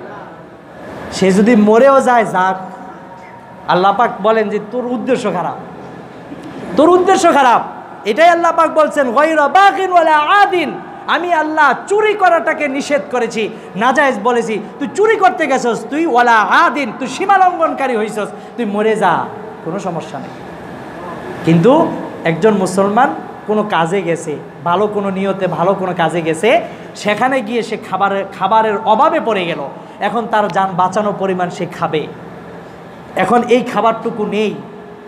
Speaker 1: সে যদি মরেও যায় যাক, আল্লাহ পাক বলেন যে তোর উদ্দেশ্য খারাপ, এটাই আল্লাহ পাক বলছেন গায়রা বাগিন ওয়ালা আদিন, আমি আল্লাহ চুরি করাটাকে নিষেধ করেছি, নাজায়েজ বলেছি। তুই চুরি করতে গেছস, তুই ওয়ালা আদিন, তুই সীমালঙ্ঘনকারী হইছস, তুই মরে যা, কোনো সমস্যা নেই। কিন্তু একজন মুসলমান কোনো কাজে গেছে, ভালো কোনো নিয়তে ভালো কোনো কাজে গেছে, সেখানে গিয়ে সে খাবারের অভাবে পড়ে গেল, এখন তার জান বাঁচানো পরিমাণ সে খাবে, এখন এই খাবারটুকু নেই,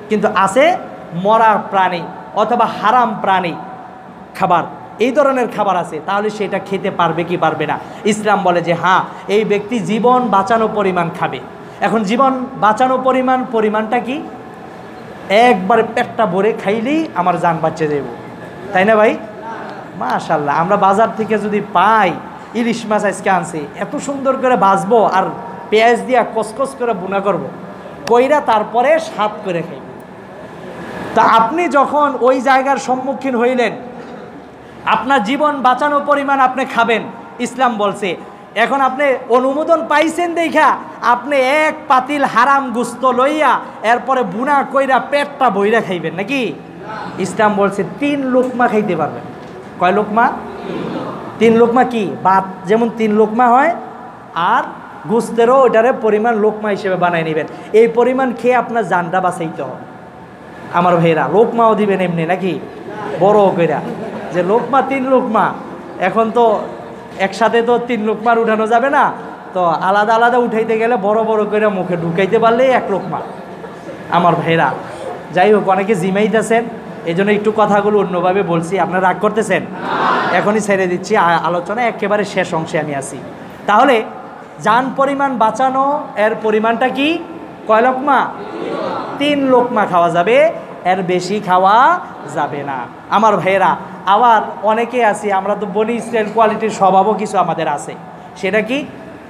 Speaker 1: কিন্তু আছে মরা প্রাণী অথবা হারাম প্রাণী খাবার, এই ধরনের খাবার আছে, তাহলে সেটা খেতে পারবে কি পারবে না? ইসলাম বলে যে হ্যাঁ, এই ব্যক্তি জীবন বাঁচানো পরিমাণ খাবে। এখন জীবন বাঁচানো পরিমাণটা কি? একবারে পেটটা ভরে খাইলেই আমার জান বাঁচে দেব, তাই না ভাই? মাশাআল্লাহ, আমরা বাজার থেকে যদি পাই ইলিশ মাছ আজকে আনছি, এত সুন্দর করে ভাজবো আর পেঁয়াজ দিয়া কসকস করে বুনা করব, কইরা তারপরে স্বাদ করে খাইব। তা আপনি যখন ওই জায়গার সম্মুখীন হইলেন, আপনার জীবন বাঁচানো পরিমাণ আপনি খাবেন, ইসলাম বলছে। এখন আপনি অনুমোদন পাইছেন দেখা আপনি এক পাতিল হারাম গুস্ত লইয়া এরপরে বুনা কইরা পেটটা বইরা খাইবেন নাকি? ইসলাম বলছে 3 লোকমা খাইতে পারবেন। কয় লোকমা? 3 লোকমা। কি ভাত যেমন 3 লোকমা হয়, আর গুস্তেরও ওইটারে পরিমাণ লোকমা হিসেবে বানাই নেবেন। এই পরিমাণ খেয়ে আপনার জানটা বাঁচাইতে হবে আমার ভাইরা। লোকমাও দিবেন এমনি নাকি বড় কইরা, যে লোকমা 3 লোকমা। এখন তো একসাথে তো 3 লোকমার উঠানো যাবে না, তো আলাদা আলাদা উঠাইতে গেলে বড় বড় করে মুখে ঢুকাইতে পারলেই 1 লোকমা আমার ভাইরা। যাই হোক, অনেকে জিমাইতেছেন, এই জন্য একটু কথাগুলো অন্যভাবে বলছি, আপনারা রাগ করতেছেন? এখনই ছেড়ে দিচ্ছি, আলোচনা একেবারে শেষ অংশে আমি আছি। তাহলে জান পরিমাণ বাঁচানো এর পরিমাণটা কি? কয় লোকমা? 3 লোকমা খাওয়া যাবে, এর বেশি খাওয়া যাবে না আমার ভাইয়েরা। আবার অনেকে আছি, আমরা তো বনি ইসরায়েল কোয়ালিটির স্বভাবও কিছু আমাদের আছে। সেটা কি?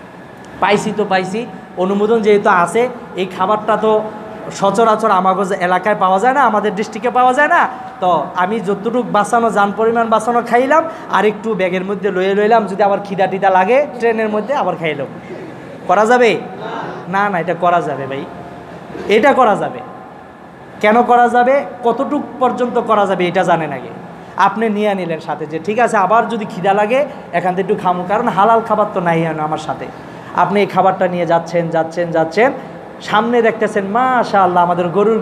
Speaker 1: পাইছি অনুমোদন যেহেতু আছে, এই খাবারটা তো সচরাচর আমাগো এলাকায় পাওয়া যায় না, আমাদের ডিস্ট্রিক্টে পাওয়া যায় না, তো আমি যতটুকু বাঁচানো জান পরিমাণ বাঁচানো খাইলাম, আর একটু ব্যাগের মধ্যে লইলাম, যদি আবার খিদা টিদা লাগে ট্রেনের মধ্যে আবার খাইলাম। করা যাবে? না, এটা করা যাবে ভাই, এটা করা যাবে। কেন করা যাবে, কতটুক পর্যন্ত করা যাবে এটা জানেন আগে। আপনি নিয়ে নিলেন সাথে, যে ঠিক আছে আবার যদি খিদা লাগে এখান থেকে একটু খামু, কারণ হালাল খাবার তো নাই আমার সাথে। আপনি এই খাবারটা নিয়ে যাচ্ছেন, সামনে দেখতেছেন মাশাআল্লাহ আমাদের গরুর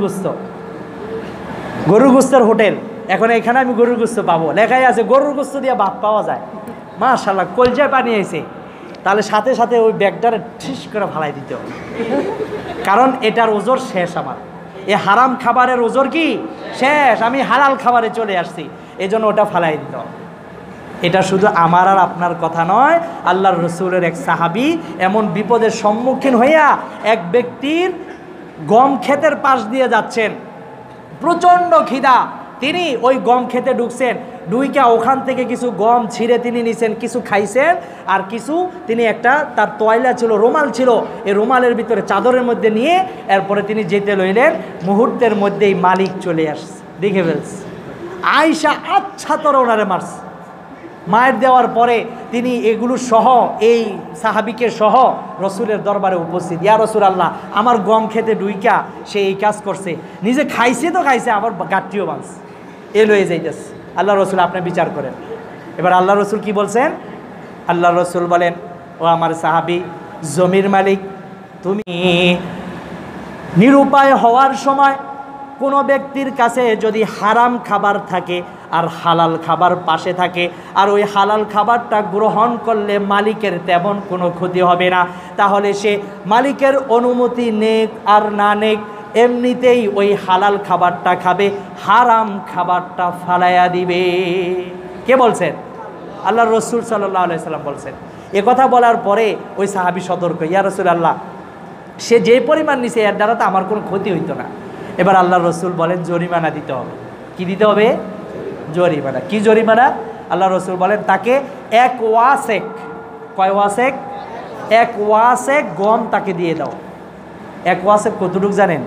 Speaker 1: গোস্তের হোটেল। এখন এখানে আমি গরুর গোস্ত পাবো, লেখাই আছে গরুর গোস্ত দিয়ে ভাত পাওয়া যায়। মাশাআল্লাহ, কলজায় পানি আইছে, তাহলে সাথে সাথে ওই ব্যাগটারে ঠিস করে ফালাই দিতে হবে, কারণ এটার ওজোর শেষ। আমার এই হারাম খাবারের ওজোর কি শেষ, আমি হালাল খাবারে চলে আসছি, এই জন্য ওটা ফালাই দিতে হবে। এটা শুধু আমার আর আপনার কথা নয়, আল্লাহর রসুলের এক সাহাবী এমন বিপদের সম্মুখীন হইয়া এক ব্যক্তির গম ক্ষেতের পাশ দিয়ে যাচ্ছেন, প্রচণ্ড খিদা, তিনি ওই গম খেতে ঢুকছেন, ঢুইকা ওখান থেকে কিছু গম ছিঁড়ে তিনি নিছেন, কিছু খাইছেন, আর কিছু তিনি একটা তার তয়লা ছিল, রুমাল ছিল, এই রুমালের ভিতরে চাদরের মধ্যে নিয়ে এরপরে তিনি যেতে লইলেন। মুহূর্তের মধ্যেই মালিক চলে আসছে, দেখে ফেলছে। আয়সা আচ্ছা তোরা ওনারে মারছে, মায়ের দেওয়ার পরে তিনি এগুলো সহ এই সাহাবিকে সহ রসুলের দরবারে উপস্থিত। ইয়া রসুল আল্লাহ, আমার গম খেতে ডুইকা সে এই কাজ করছে, নিজে খাইছে তো খাইছে, আবার গাঁটটিও বাঁধছে, এ লয়ে যাইতেছে। আল্লাহ রসুল আপনি বিচার করেন। এবার আল্লাহ রসুল কি বলছেন? আল্লাহ রসুল বলেন, ও আমার সাহাবি, জমির মালিক, তুমি নিরুপায় হওয়ার সময় কোনো ব্যক্তির কাছে যদি হারাম খাবার থাকে আর হালাল খাবার পাশে থাকে, আর ওই হালাল খাবারটা গ্রহণ করলে মালিকের তেমন কোনো ক্ষতি হবে না, তাহলে সে মালিকের অনুমতি নেক আর না নেক এমনিতেই ওই হালাল খাবারটা খাবে, হারাম খাবারটা ফালাইয়া দিবে। কে বলছেন? আল্লাহ রসুল সাল্লাল্লাহু আলাইহি সাল্লাম বলছেন। এ কথা বলার পরে ওই সাহাবী সতর্ক, ইয়া রাসূল আল্লাহ, সে যে পরিমাণ নিছে এর দ্বারা তো আমার কোনো ক্ষতি হইতো না। এবার আল্লাহ রসুল বলেন জরিমানা দিতে হবে। কি দিতে হবে? জরিমানা। কি জরিমানা? আল্লাহ রসুল বলেন তাকে 1 ওয়াসেক, কয় ওয়াসেক? 1 ওয়াসেক গম তাকে দিয়ে দাও। 1 ওয়াসেক কতটুক জানেন?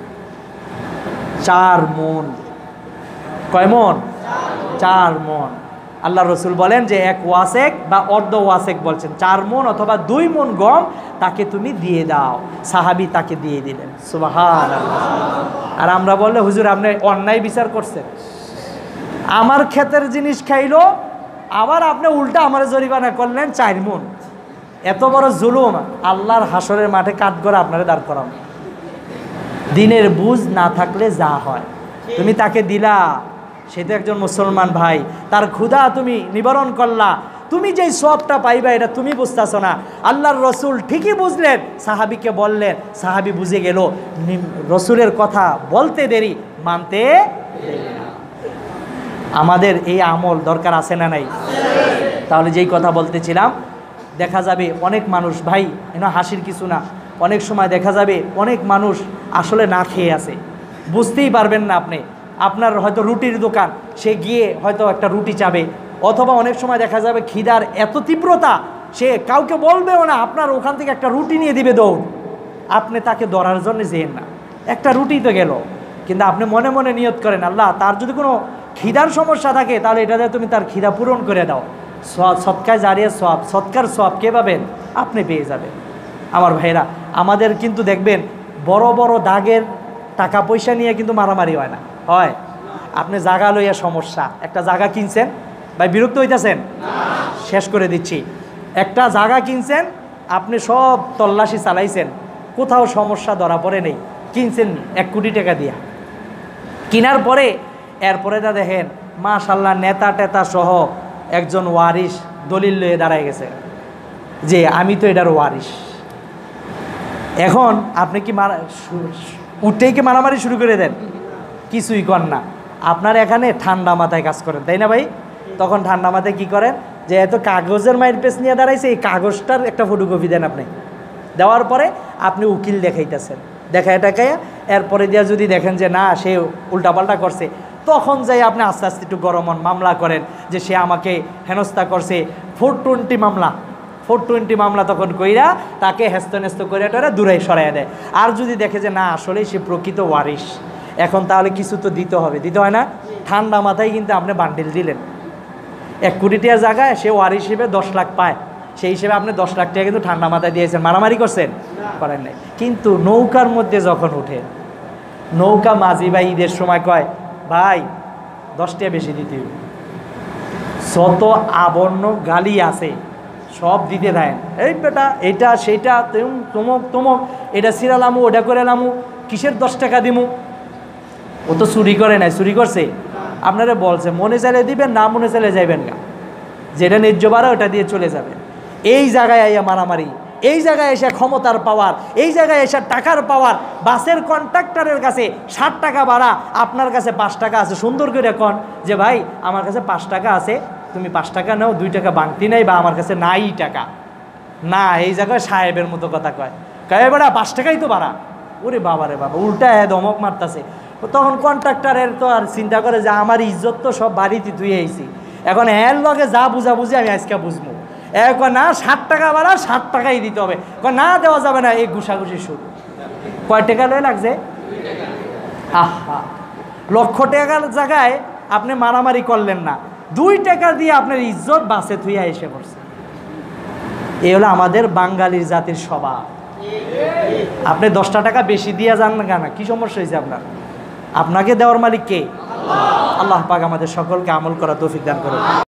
Speaker 1: 4 মণ। কয় মণ? 4 মণ। আল্লাহ রসুল বলেন যে 1 ওয়াসেক বা অর্ধ ওয়াসেক বলছেন, 4 মণ অথবা 2 মণ গম তাকে তুমি দিয়ে দাও। সাহাবী তাকে দিয়ে দিলেন। সুবহানাল্লাহ। আর আমরা বললে হুজুর আপনি অন্যায় বিচার করছেন, আমার ক্ষেতের জিনিস খাইলো, আবার আপনি উল্টা আমার জরিমানা করলেন 4 মণ। এত বড় জুলুম! আল্লাহর হাসরের মাঠে কাঠগড়া আপনারা দাঁড় করান। দিনের বুঝ না থাকলে যা হয়, তুমি তাকে দিলা, সে তো একজন মুসলমান ভাই, তার ক্ষুধা তুমি নিবারণ করলা, তুমি যেই সওয়াবটা পাইবা এটা তুমি বুঝতেছ না। আল্লাহর রসুল ঠিকই বুঝলেন, সাহাবিকে বললেন, সাহাবি বুঝে গেল রসুলের কথা বলতে দেরি মানতে দেরি না। আমাদের এই আমল দরকার আছে না নাই? তাহলে যেই কথা বলতেছিলাম, দেখা যাবে অনেক মানুষ, ভাই হাসির কিছু না, অনেক সময় দেখা যাবে অনেক মানুষ আসলে না খেয়ে আছে, বুঝতেই পারবেন না আপনি। আপনার হয়তো রুটির দোকান, সে গিয়ে হয়তো একটা রুটি চাবে, অথবা অনেক সময় দেখা যাবে খিদার এত তীব্রতা সে কাউকে বলবেও না, আপনার ওখান থেকে একটা রুটি নিয়ে দিবে দৌড়, আপনি তাকে ধরার জন্য যেন না, একটা রুটি তো গেল, কিন্তু আপনি মনে মনে নিয়ত করেন আল্লাহ তার যদি কোনো খিদার সমস্যা থাকে তাহলে এটা দিয়ে তুমি তার খিদা পূরণ করে দাও। সৎকায় জারিয়া সওয়াব, সৎকার সওয়াব কে পাবেন? আপনি পেয়ে যাবেন। আমার ভাইরা, আমাদের কিন্তু দেখবেন বড় বড় দাগের টাকা পয়সা নিয়ে কিন্তু মারামারি হয় না, হয় আপনি জায়গা লইয়া সমস্যা, একটা জায়গা কিনছেন, ভাই বিরক্ত হইতেছেন? শেষ করে দিচ্ছি। একটা জায়গা কিনছেন, আপনি সব তল্লাশি চালাইছেন, কোথাও সমস্যা ধরা পড়ে নেই, কিনছেন 1 কোটি টাকা দিয়া। কেনার পরে এরপরে তা দেখেন মাশাআল্লাহ নেতা টেতা সহ একজন ওয়ারিশ দলিল লয়ে দাঁড়ায় গেছে যে আমি তো এটার ওয়ারিশ। এখন আপনি কি উঠেই কি মারামারি শুরু করে দেন? কিছুই কর না, আপনার এখানে ঠান্ডা মাথায় কাজ করেন, তাই না ভাই? তখন ঠান্ডা মাথায় কি করেন, যে এত কাগজের মাইর পেস নিয়ে দাঁড়াইছে, এই কাগজটার একটা ফটোকপি দেন আপনি। দেওয়ার পরে আপনি উকিল দেখাইতেছেন, দেখায় টাকায় এরপরে দিয়া যদি দেখেন যে না সে উল্টাপাল্টা করছে, তখন যাই আপনি আস্তে আস্তে একটু গরম হন, মামলা করেন যে সে আমাকে হেনস্থা করছে, 420 মামলা, 420 মামলা তখন কইরা তাকে হেস্তনেস্ত করে টোরা দূরে সরাইয়া দেয়। আর যদি দেখে যে না আসলেই সে প্রকৃত ওয়ারিশ, এখন তাহলে কিছু তো দিতে হবে, দিতে হয় না? ঠান্ডা মাথায় কিন্তু আপনি বান্ডিল দিলেন, 1 কোটি টাকার জায়গায় সে ওয়ারিশ হিসেবে 10 লাখ পায়, সেই হিসেবে আপনি 10 লাখ টাকা কিন্তু ঠান্ডা মাথায় দিয়েছেন, মারামারি করছেন? করেন নাই। কিন্তু নৌকার মধ্যে যখন উঠে, নৌকা মাঝি ভাই ঈদের সময় কয় ভাই 10 টাকা বেশি দিতে হবে, যত আবর্ণ গালি আছে সব দিতে দেন, এই বেটা এটা সেইটা তমক তমক, এটা সিরালামু ওটা করে লামু, কিসের 10 টাকা দিমু? ও তো চুরি করে নাই, চুরি করছে? আপনারা বলছে মনে চাইলে দিবেন, না মনে চাইলে যাইবেন না, যেটা ন্যায্য বাড়া ওটা দিয়ে চলে যাবে। এই জায়গায় আইয়া মারামারি, এই জায়গায় এসে ক্ষমতার পাওয়ার, এই জায়গায় এসে টাকার পাওয়ার। বাসের কন্ট্রাক্টরের কাছে 60 টাকা ভাড়া, আপনার কাছে 5 টাকা আছে, সুন্দর করে কন যে ভাই আমার কাছে 5 টাকা আছে, তুমি 5 টাকা নাও, 2 টাকা বাংতি নাই, বা আমার কাছে নাই টাকা না। এই জায়গায় সাহেবের মতো কথা কয়, কয় বেড়া 5 টাকাই তো ভাড়া। ওরে বাবা রে বাবা, উল্টা ধমক মারতেছে। তখন কন্ট্রাক্টরের তো আর চিন্তা করে যে আমার ইজ্জত তো সব বাড়িতে ধুয়ে আইছি, এখন এর লগে যা বুঝাবুঝি আমি আজকে বুঝবো। না 60 টাকা ভাড়া, 60 টাকাই দিতে হবে, না দেওয়া যাবে না, এই ঘুষাঘুষি শুরু। কয় টাকা লয়ে লাগছে? আহা, লক্ষ টাকার জায়গায় আপনি মারামারি করলেন না, 2 টাকা দিয়ে আপনার ইজ্জত বাসে থুইয়া এসে পড়ছে। এই হলো আমাদের বাঙালির জাতির স্বভাব। আপনি 10টা টাকা বেশি দিয়ে যান না কেন, কি সমস্যা হয়েছে আপনার? আপনাকে দেওয়ার মালিক কে? আল্লাহ পাক আমাদের সকলকে আমল করা তৌফিক দান করুন।